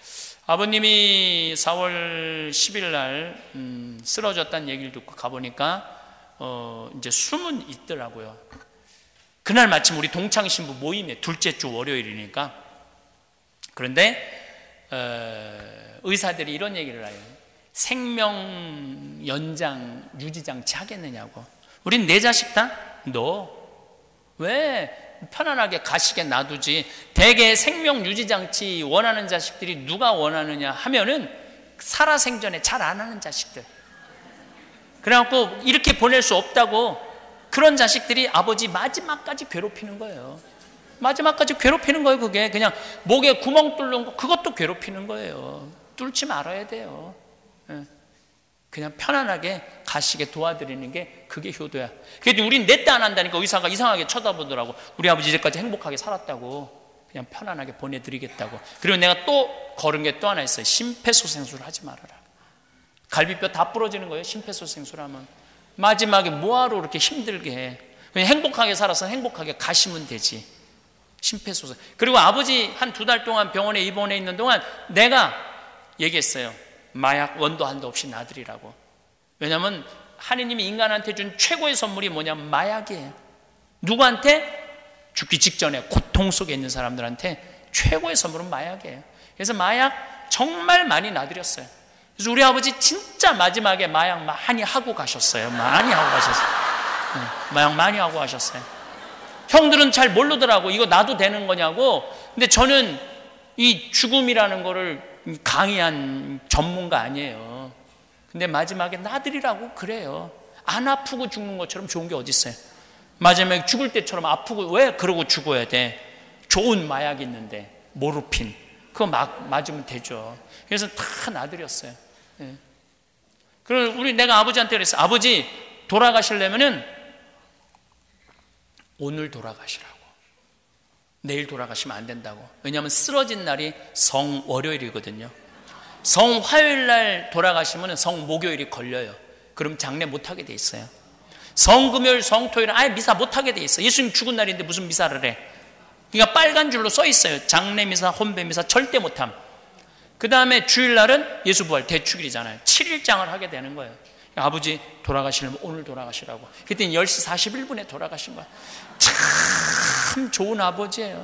아버님이 사월 십일 날 음, 쓰러졌다는 얘기를 듣고 가보니까 어, 이제 숨은 있더라고요. 그날 마침 우리 동창신부 모임에 둘째 주 월요일이니까. 그런데 어, 의사들이 이런 얘기를 해요. 생명 연장 유지장치 하겠느냐고. 우린 내 자식 다? 너 왜 편안하게 가시게 놔두지. 대개 생명 유지장치 원하는 자식들이 누가 원하느냐 하면은 살아생전에 잘 안 하는 자식들. 그래갖고 이렇게 보낼 수 없다고. 그런 자식들이 아버지 마지막까지 괴롭히는 거예요. 마지막까지 괴롭히는 거예요. 그게 그냥 목에 구멍 뚫는 거 그것도 괴롭히는 거예요. 뚫지 말아야 돼요. 그냥 편안하게 가시게 도와드리는 게 그게 효도야. 그래도 우린 내 때 안 한다니까 의사가 이상하게 쳐다보더라고. 우리 아버지 이제까지 행복하게 살았다고. 그냥 편안하게 보내드리겠다고. 그리고 내가 또 걸은 게 또 하나 있어요. 심폐소생술을 하지 말아라. 갈비뼈 다 부러지는 거예요. 심폐소생술 하면. 마지막에 뭐하러 그렇게 힘들게 해. 그냥 행복하게 살아서 행복하게 가시면 되지. 심폐소생. 그리고 아버지 한 두 달 동안 병원에 입원해 있는 동안 내가 얘기했어요. 마약 원도 한도 없이 놔드리라고. 왜냐하면 하느님이 인간한테 준 최고의 선물이 뭐냐면 마약이에요. 누구한테? 죽기 직전에 고통 속에 있는 사람들한테 최고의 선물은 마약이에요. 그래서 마약 정말 많이 놔드렸어요. 그래서 우리 아버지 진짜 마지막에 마약 많이 하고 가셨어요. 많이 하고 가셨어요. 네, 마약 많이 하고 가셨어요. 형들은 잘 모르더라고. 이거 놔도 되는 거냐고. 근데 저는 이 죽음이라는 거를 강의한 전문가 아니에요. 근데 마지막에 놔드리라고 그래요. 안 아프고 죽는 것처럼 좋은 게 어디 있어요. 마지막에 죽을 때처럼 아프고 왜 그러고 죽어야 돼. 좋은 마약 있는데 모르핀 그거 막 맞으면 되죠. 그래서 다 놔드렸어요. 예. 그럼 우리 내가 아버지한테 그랬어. 아버지 돌아가시려면은 오늘 돌아가시라고. 내일 돌아가시면 안 된다고. 왜냐하면 쓰러진 날이 성 월요일이거든요. 성 화요일 날 돌아가시면 성 목요일이 걸려요. 그럼 장례 못하게 돼 있어요. 성 금요일 성 토요일은 아예 미사 못하게 돼 있어요. 예수님 죽은 날인데 무슨 미사를 해. 그러니까 빨간 줄로 써 있어요. 장례 미사 혼배 미사 절대 못함. 그 다음에 주일날은 예수 부활 대축일이잖아요. 칠 일장을 하게 되는 거예요. 아버지 돌아가시려면 오늘 돌아가시라고. 그때 열 시 사십일 분에 돌아가신 거야. 참 좋은 아버지예요.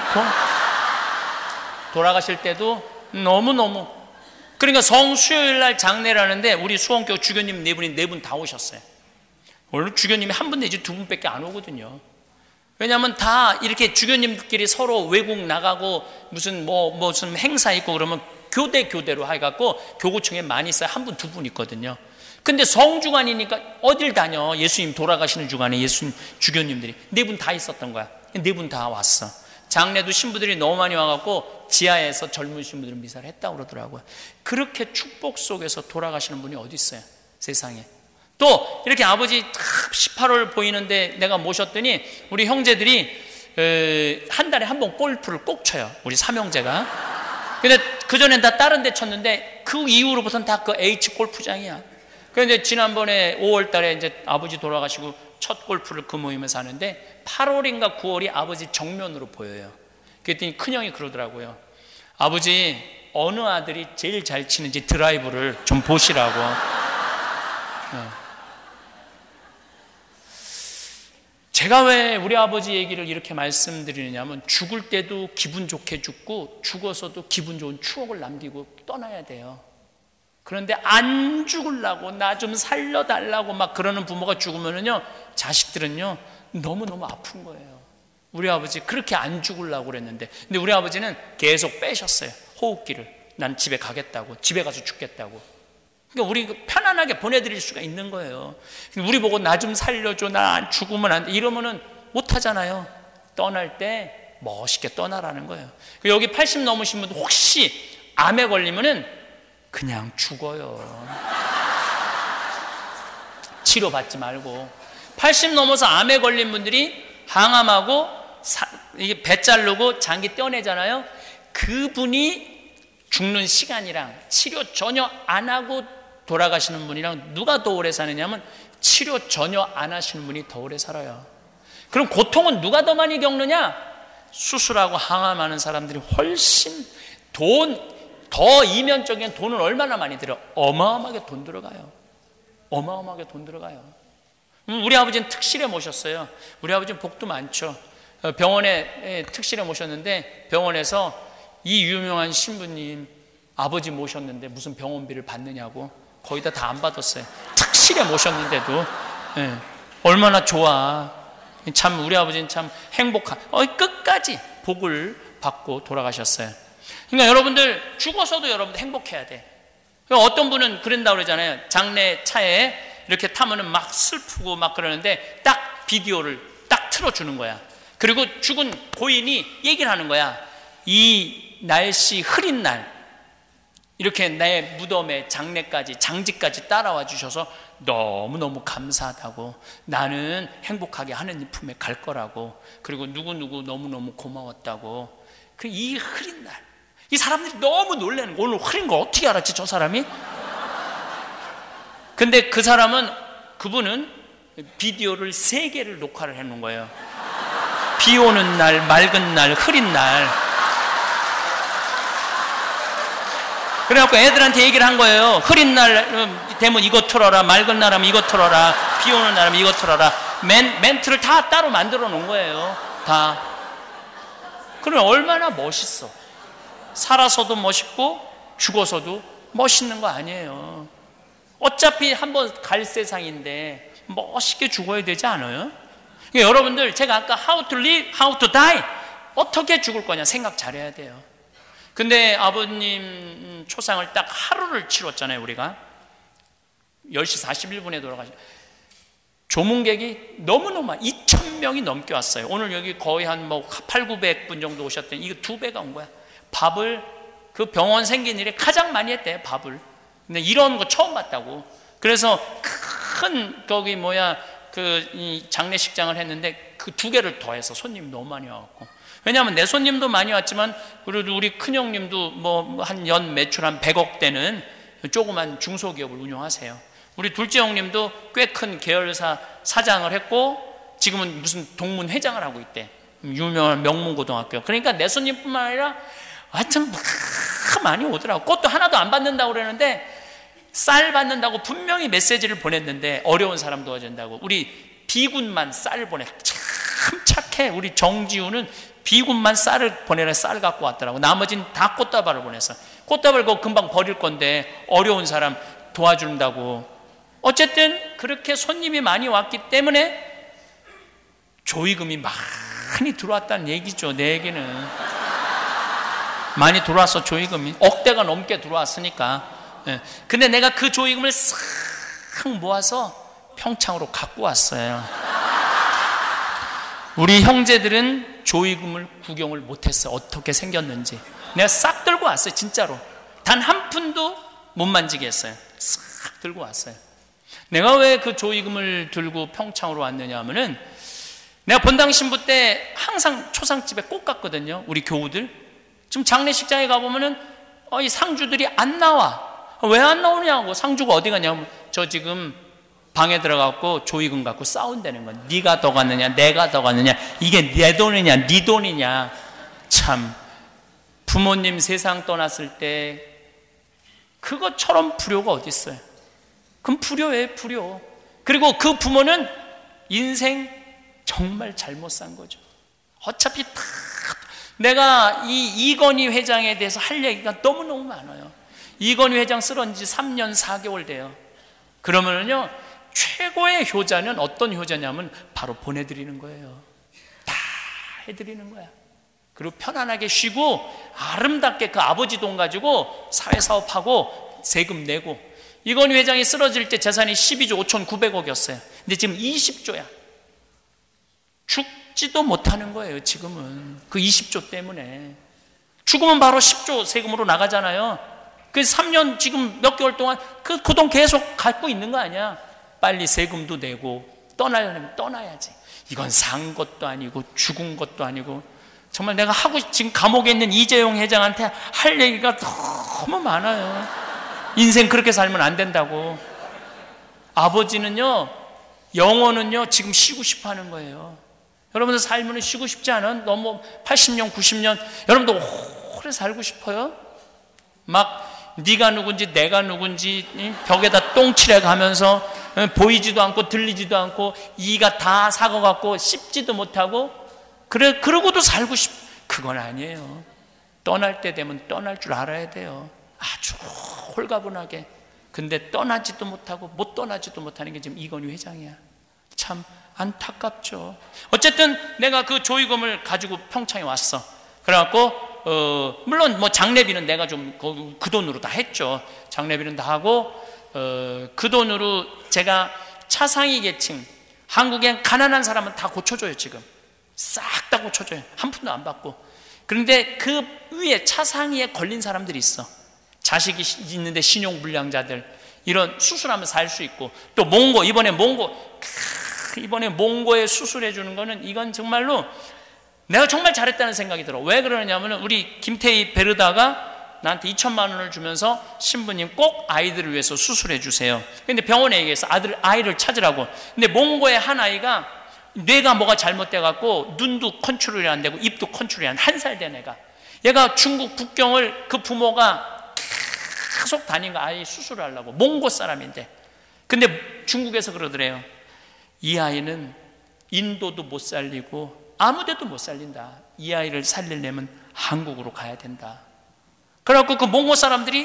돌아가실 때도 너무너무. 그러니까 성수요일날 장례를 하는데 우리 수원교 주교님 네 분이 네 분 다 오셨어요. 원래 주교님이 한 분 내지 두 분밖에 안 오거든요. 왜냐하면 다 이렇게 주교님끼리 서로 외국 나가고 무슨 뭐 무슨 행사 있고 그러면 교대 교대로 해갖고 교구청에 많이 있어요. 한 분 두 분 있거든요. 근데 성주간이니까 어딜 다녀. 예수님 돌아가시는 주간에 예수님 주교님들이 네 분 다 있었던 거야. 네 분 다 왔어. 장례도 신부들이 너무 많이 와갖고 지하에서 젊은 신부들은 미사를 했다고 그러더라고요. 그렇게 축복 속에서 돌아가시는 분이 어디 있어요 세상에. 또 이렇게 아버지 십팔 월 보이는데 내가 모셨더니 우리 형제들이 한 달에 한 번 골프를 꼭 쳐요. 우리 삼형제가. 근데 그전엔 다 다른 데 쳤는데 그 이후로부터는 다 그 H 골프장이야. 그런데 지난번에 오월 달에 이제 아버지 돌아가시고 첫 골프를 그 모임에서 하는데 팔월인가 구월이 아버지 정면으로 보여요. 그랬더니 큰형이 그러더라고요. 아버지 어느 아들이 제일 잘 치는지 드라이브를 좀 보시라고. 제가 왜 우리 아버지 얘기를 이렇게 말씀드리느냐면 죽을 때도 기분 좋게 죽고 죽어서도 기분 좋은 추억을 남기고 떠나야 돼요. 그런데 안 죽으려고 나 좀 살려달라고 막 그러는 부모가 죽으면은요 자식들은요 너무너무 아픈 거예요. 우리 아버지 그렇게 안 죽으려고 그랬는데 근데 우리 아버지는 계속 빼셨어요. 호흡기를. 난 집에 가겠다고, 집에 가서 죽겠다고. 그러니까 우리 편안하게 보내드릴 수가 있는 거예요. 우리 보고 나 좀 살려줘, 나 죽으면 안 돼 이러면은 못하잖아요. 떠날 때 멋있게 떠나라는 거예요. 여기 팔십 넘으신 분들 혹시 암에 걸리면은 그냥 죽어요. 치료받지 말고. 팔십 넘어서 암에 걸린 분들이 항암하고 사, 이게 배 자르고 장기 떼어내잖아요. 그분이 죽는 시간이랑 치료 전혀 안 하고 돌아가시는 분이랑 누가 더 오래 사느냐면 치료 전혀 안 하시는 분이 더 오래 살아요. 그럼 고통은 누가 더 많이 겪느냐? 수술하고 항암하는 사람들이 훨씬 돈 더 이면적인 돈은 얼마나 많이 들어? 어마어마하게 돈 들어가요. 어마어마하게 돈 들어가요. 우리 아버지는 특실에 모셨어요. 우리 아버지는 복도 많죠. 병원에 특실에 모셨는데 병원에서 이 유명한 신부님 아버지 모셨는데 무슨 병원비를 받느냐고 거의 다 다 안 받았어요. 특실에 모셨는데도. 네. 얼마나 좋아. 참 우리 아버지는 참 행복한 어, 끝까지 복을 받고 돌아가셨어요. 그러니까 여러분들 죽어서도 여러분들 행복해야 돼. 그러니까 어떤 분은 그런다고 그러잖아요. 장례 차에 이렇게 타면은 막 슬프고 막 그러는데 딱 비디오를 딱 틀어주는 거야. 그리고 죽은 고인이 얘기를 하는 거야. 이 날씨 흐린 날 이렇게 내 무덤에 장례까지 장지까지 따라와 주셔서 너무너무 감사하다고, 나는 행복하게 하느님 품에 갈 거라고, 그리고 누구누구 너무너무 고마웠다고. 그 이 흐린 날 이 사람들이 너무 놀라는 거. 오늘 흐린 거 어떻게 알았지 저 사람이? 근데 그 사람은 그분은 비디오를 세 개를 녹화를 해놓은 거예요. 비 오는 날, 맑은 날, 흐린 날. 그래갖고 애들한테 얘기를 한 거예요. 흐린 날 되면 이거 틀어라, 맑은 날 하면 이거 틀어라, 비 오는 날 하면 이거 틀어라. 멘, 멘트를 다 따로 만들어 놓은 거예요. 다. 그럼 얼마나 멋있어. 살아서도 멋있고 죽어서도 멋있는 거 아니에요. 어차피 한번 갈 세상인데 멋있게 죽어야 되지 않아요? 그러니까 여러분들 제가 아까 how to live, how to die 어떻게 죽을 거냐 생각 잘해야 돼요. 근데 아버님 초상을 딱 하루를 치렀잖아요. 우리가 열 시 사십일 분에 돌아가셨어요. 조문객이 너무너무 이천 명이 넘게 왔어요. 오늘 여기 거의 한 뭐 팔구백 분 정도 오셨더니 이거 두 배가 온 거야. 밥을 그 병원 생긴 일에 가장 많이 했대요. 밥을. 근데 이런 거 처음 봤다고. 그래서 큰 거기 뭐야 그 이 장례식장을 했는데 그 두 개를 더해서 손님이 너무 많이 와갖고. 왜냐하면 내 손님도 많이 왔지만 그래도 우리 큰형님도 뭐 한 연 매출 한 백억 대는 조그만 중소기업을 운영하세요. 우리 둘째 형님도 꽤 큰 계열사 사장을 했고 지금은 무슨 동문 회장을 하고 있대. 유명한 명문고등학교. 그러니까 내 손님뿐만 아니라 하여튼 참 많이 오더라고. 꽃도 하나도 안 받는다고 그러는데 쌀 받는다고 분명히 메시지를 보냈는데 어려운 사람 도와준다고. 우리 비군만 쌀을 보내. 참 착해. 우리 정지우는 비군만 쌀을 보내라 쌀 갖고 왔더라고. 나머지는 다 꽃다발을 보내서. 꽃다발 그거 금방 버릴 건데 어려운 사람 도와준다고. 어쨌든 그렇게 손님이 많이 왔기 때문에 조의금이 많이 들어왔다는 얘기죠. 내 얘기는 많이 들어왔어. 조의금이 억대가 넘게 들어왔으니까. 예. 근데 내가 그 조의금을 싹 모아서 평창으로 갖고 왔어요. 우리 형제들은 조의금을 구경을 못했어요. 어떻게 생겼는지. 내가 싹 들고 왔어요. 진짜로 단 한 푼도 못 만지게 했어요. 싹 들고 왔어요. 내가 왜 그 조의금을 들고 평창으로 왔느냐 하면은 내가 본당 신부 때 항상 초상집에 꼭 갔거든요. 우리 교우들 지금 장례식장에 가보면은 어, 이 상주들이 안 나와. 왜 안 나오냐고. 상주가 어디 갔냐면 저 지금 방에 들어가고 조의금 갖고 싸운다는 건. 네가 더 갔느냐 내가 더 갔느냐, 이게 내 돈이냐 네 돈이냐. 참 부모님 세상 떠났을 때 그것처럼 불효가 어디 있어요. 그럼 불효예요, 불효. 그리고 그 부모는 인생 정말 잘못 산 거죠. 어차피 다 내가 이 이건희 회장에 대해서 할 얘기가 너무너무 많아요. 이건희 회장 쓰러진 지 삼 년 사 개월 돼요. 그러면은요 최고의 효자는 어떤 효자냐면 바로 보내드리는 거예요. 다 해드리는 거야. 그리고 편안하게 쉬고 아름답게 그 아버지 돈 가지고 사회사업하고 세금 내고. 이건희 회장이 쓰러질 때 재산이 십이조 오천구백억이었어요. 근데 지금 이십조야. 죽지도 못하는 거예요 지금은. 그 이십조 때문에. 죽으면 바로 십조 세금으로 나가잖아요. 그 삼 년 지금 몇 개월 동안 그, 그 돈 계속 갖고 있는 거 아니야. 빨리 세금도 내고 떠나려면 떠나야지. 이건 산 것도 아니고 죽은 것도 아니고. 정말 내가 하고 지금 감옥에 있는 이재용 회장한테 할 얘기가 너무 많아요. 인생 그렇게 살면 안 된다고. 아버지는요 영혼은요 지금 쉬고 싶어 하는 거예요. 여러분들 살면 쉬고 싶지 않은? 너무 팔십 년 구십 년 여러분들 오래 살고 싶어요? 막 네가 누군지 내가 누군지 벽에다 똥칠해 가면서 보이지도 않고 들리지도 않고 이가 다 사고갖고 씹지도 못하고 그래, 그러고도 살고 싶. 그건 아니에요. 떠날 때 되면 떠날 줄 알아야 돼요. 아주 홀가분하게. 근데 떠나지도 못하고 못 떠나지도 못하는 게 지금 이건희 회장이야. 참 안타깝죠. 어쨌든 내가 그 조의금을 가지고 평창에 왔어. 그래갖고 어, 물론 뭐 장례비는 내가 좀 그 돈으로 다 했죠. 장례비는 다 하고 어, 그 돈으로 제가 차상위 계층, 한국엔 가난한 사람은 다 고쳐줘요. 지금 싹 다 고쳐줘요. 한 푼도 안 받고. 그런데 그 위에 차상위에 걸린 사람들이 있어. 자식이 있는데 신용불량자들, 이런 수술하면 살 수 있고. 또 몽고, 이번에 몽고 이번에 몽고에 수술해 주는 거는 이건 정말로 내가 정말 잘했다는 생각이 들어. 왜 그러냐면 우리 김태희 베르다가 나한테 이천만 원을 주면서 신부님 꼭 아이들을 위해서 수술해 주세요. 근데 병원에 얘기해서 아들, 아이를 찾으라고. 근데 몽고의 한 아이가 뇌가 뭐가 잘못돼 갖고 눈도 컨트롤이 안 되고 입도 컨트롤이 안 돼. 한 살 된 애가. 얘가 중국 북경을 그 부모가 계속 다닌 거 아이 수술을 하려고. 몽고 사람인데. 근데 중국에서 그러더래요. 이 아이는 인도도 못 살리고 아무 데도 못 살린다. 이 아이를 살리려면 한국으로 가야 된다. 그래갖고 그 몽고 사람들이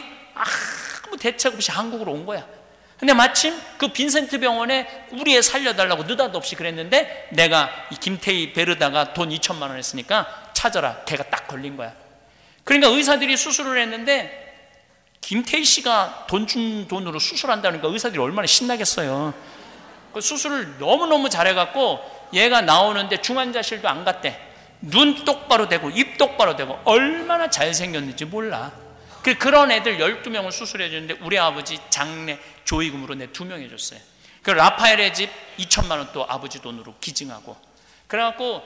아무 대책 없이 한국으로 온 거야. 근데 마침 그 빈센트 병원에 우리 애 살려달라고 느닷없이 그랬는데 내가 이 김태희 베르다가 돈 이천만 원 했으니까 찾아라. 걔가 딱 걸린 거야. 그러니까 의사들이 수술을 했는데 김태희 씨가 돈 준 돈으로 수술한다니까 의사들이 얼마나 신나겠어요. 그 수술을 너무너무 잘해갖고 얘가 나오는데 중환자실도 안 갔대. 눈 똑바로 되고 입 똑바로 되고 얼마나 잘생겼는지 몰라. 그런 애들 열두 명을 수술해 주는데 우리 아버지 장례 조의금으로 내 두 명 해줬어요. 그 라파엘의 집 이천만 원 또 아버지 돈으로 기증하고. 그래갖고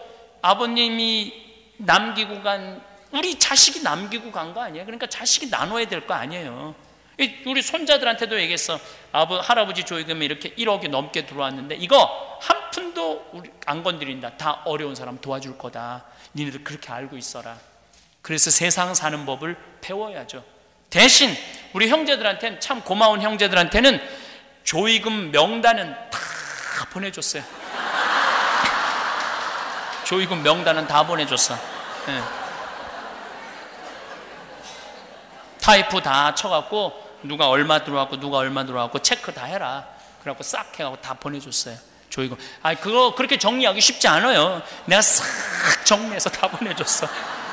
아버님이 남기고 간, 우리 자식이 남기고 간 거 아니에요. 그러니까 자식이 나눠야 될 거 아니에요. 우리 손자들한테도 얘기했어. 아버, 할아버지 조의금이 이렇게 일억이 넘게 들어왔는데 이거 한 푼도 우리 안 건드린다. 다 어려운 사람 도와줄 거다. 니네들 그렇게 알고 있어라. 그래서 세상 사는 법을 배워야죠. 대신 우리 형제들한테는, 참 고마운 형제들한테는 조의금 명단은 다 보내줬어요. 조의금 명단은 다 보내줬어. 네. 타이프 다 쳐갖고 누가 얼마 들어왔고 누가 얼마 들어왔고 체크 다 해라. 그래갖고 싹 해갖고 다 보내줬어요. 조이금. 아, 그거 그렇게 정리하기 쉽지 않아요. 내가 싹 정리해서 다 보내줬어.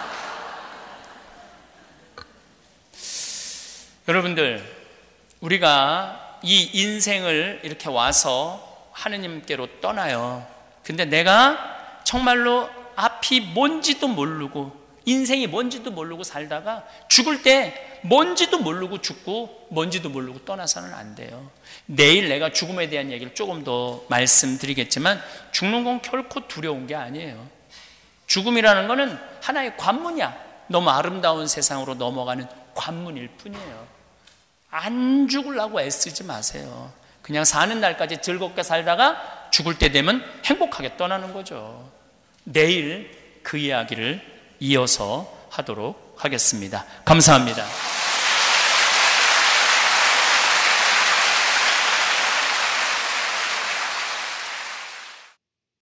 여러분들, 우리가 이 인생을 이렇게 와서 하느님께로 떠나요. 근데 내가 정말로 앞이 뭔지도 모르고 인생이 뭔지도 모르고 살다가 죽을 때 뭔지도 모르고 죽고 뭔지도 모르고 떠나서는 안 돼요. 내일 내가 죽음에 대한 얘기를 조금 더 말씀드리겠지만 죽는 건 결코 두려운 게 아니에요. 죽음이라는 거는 하나의 관문이야. 너무 아름다운 세상으로 넘어가는 관문일 뿐이에요. 안 죽으려고 애쓰지 마세요. 그냥 사는 날까지 즐겁게 살다가 죽을 때 되면 행복하게 떠나는 거죠. 내일 그 이야기를 이어서 하도록 하겠습니다. 감사합니다.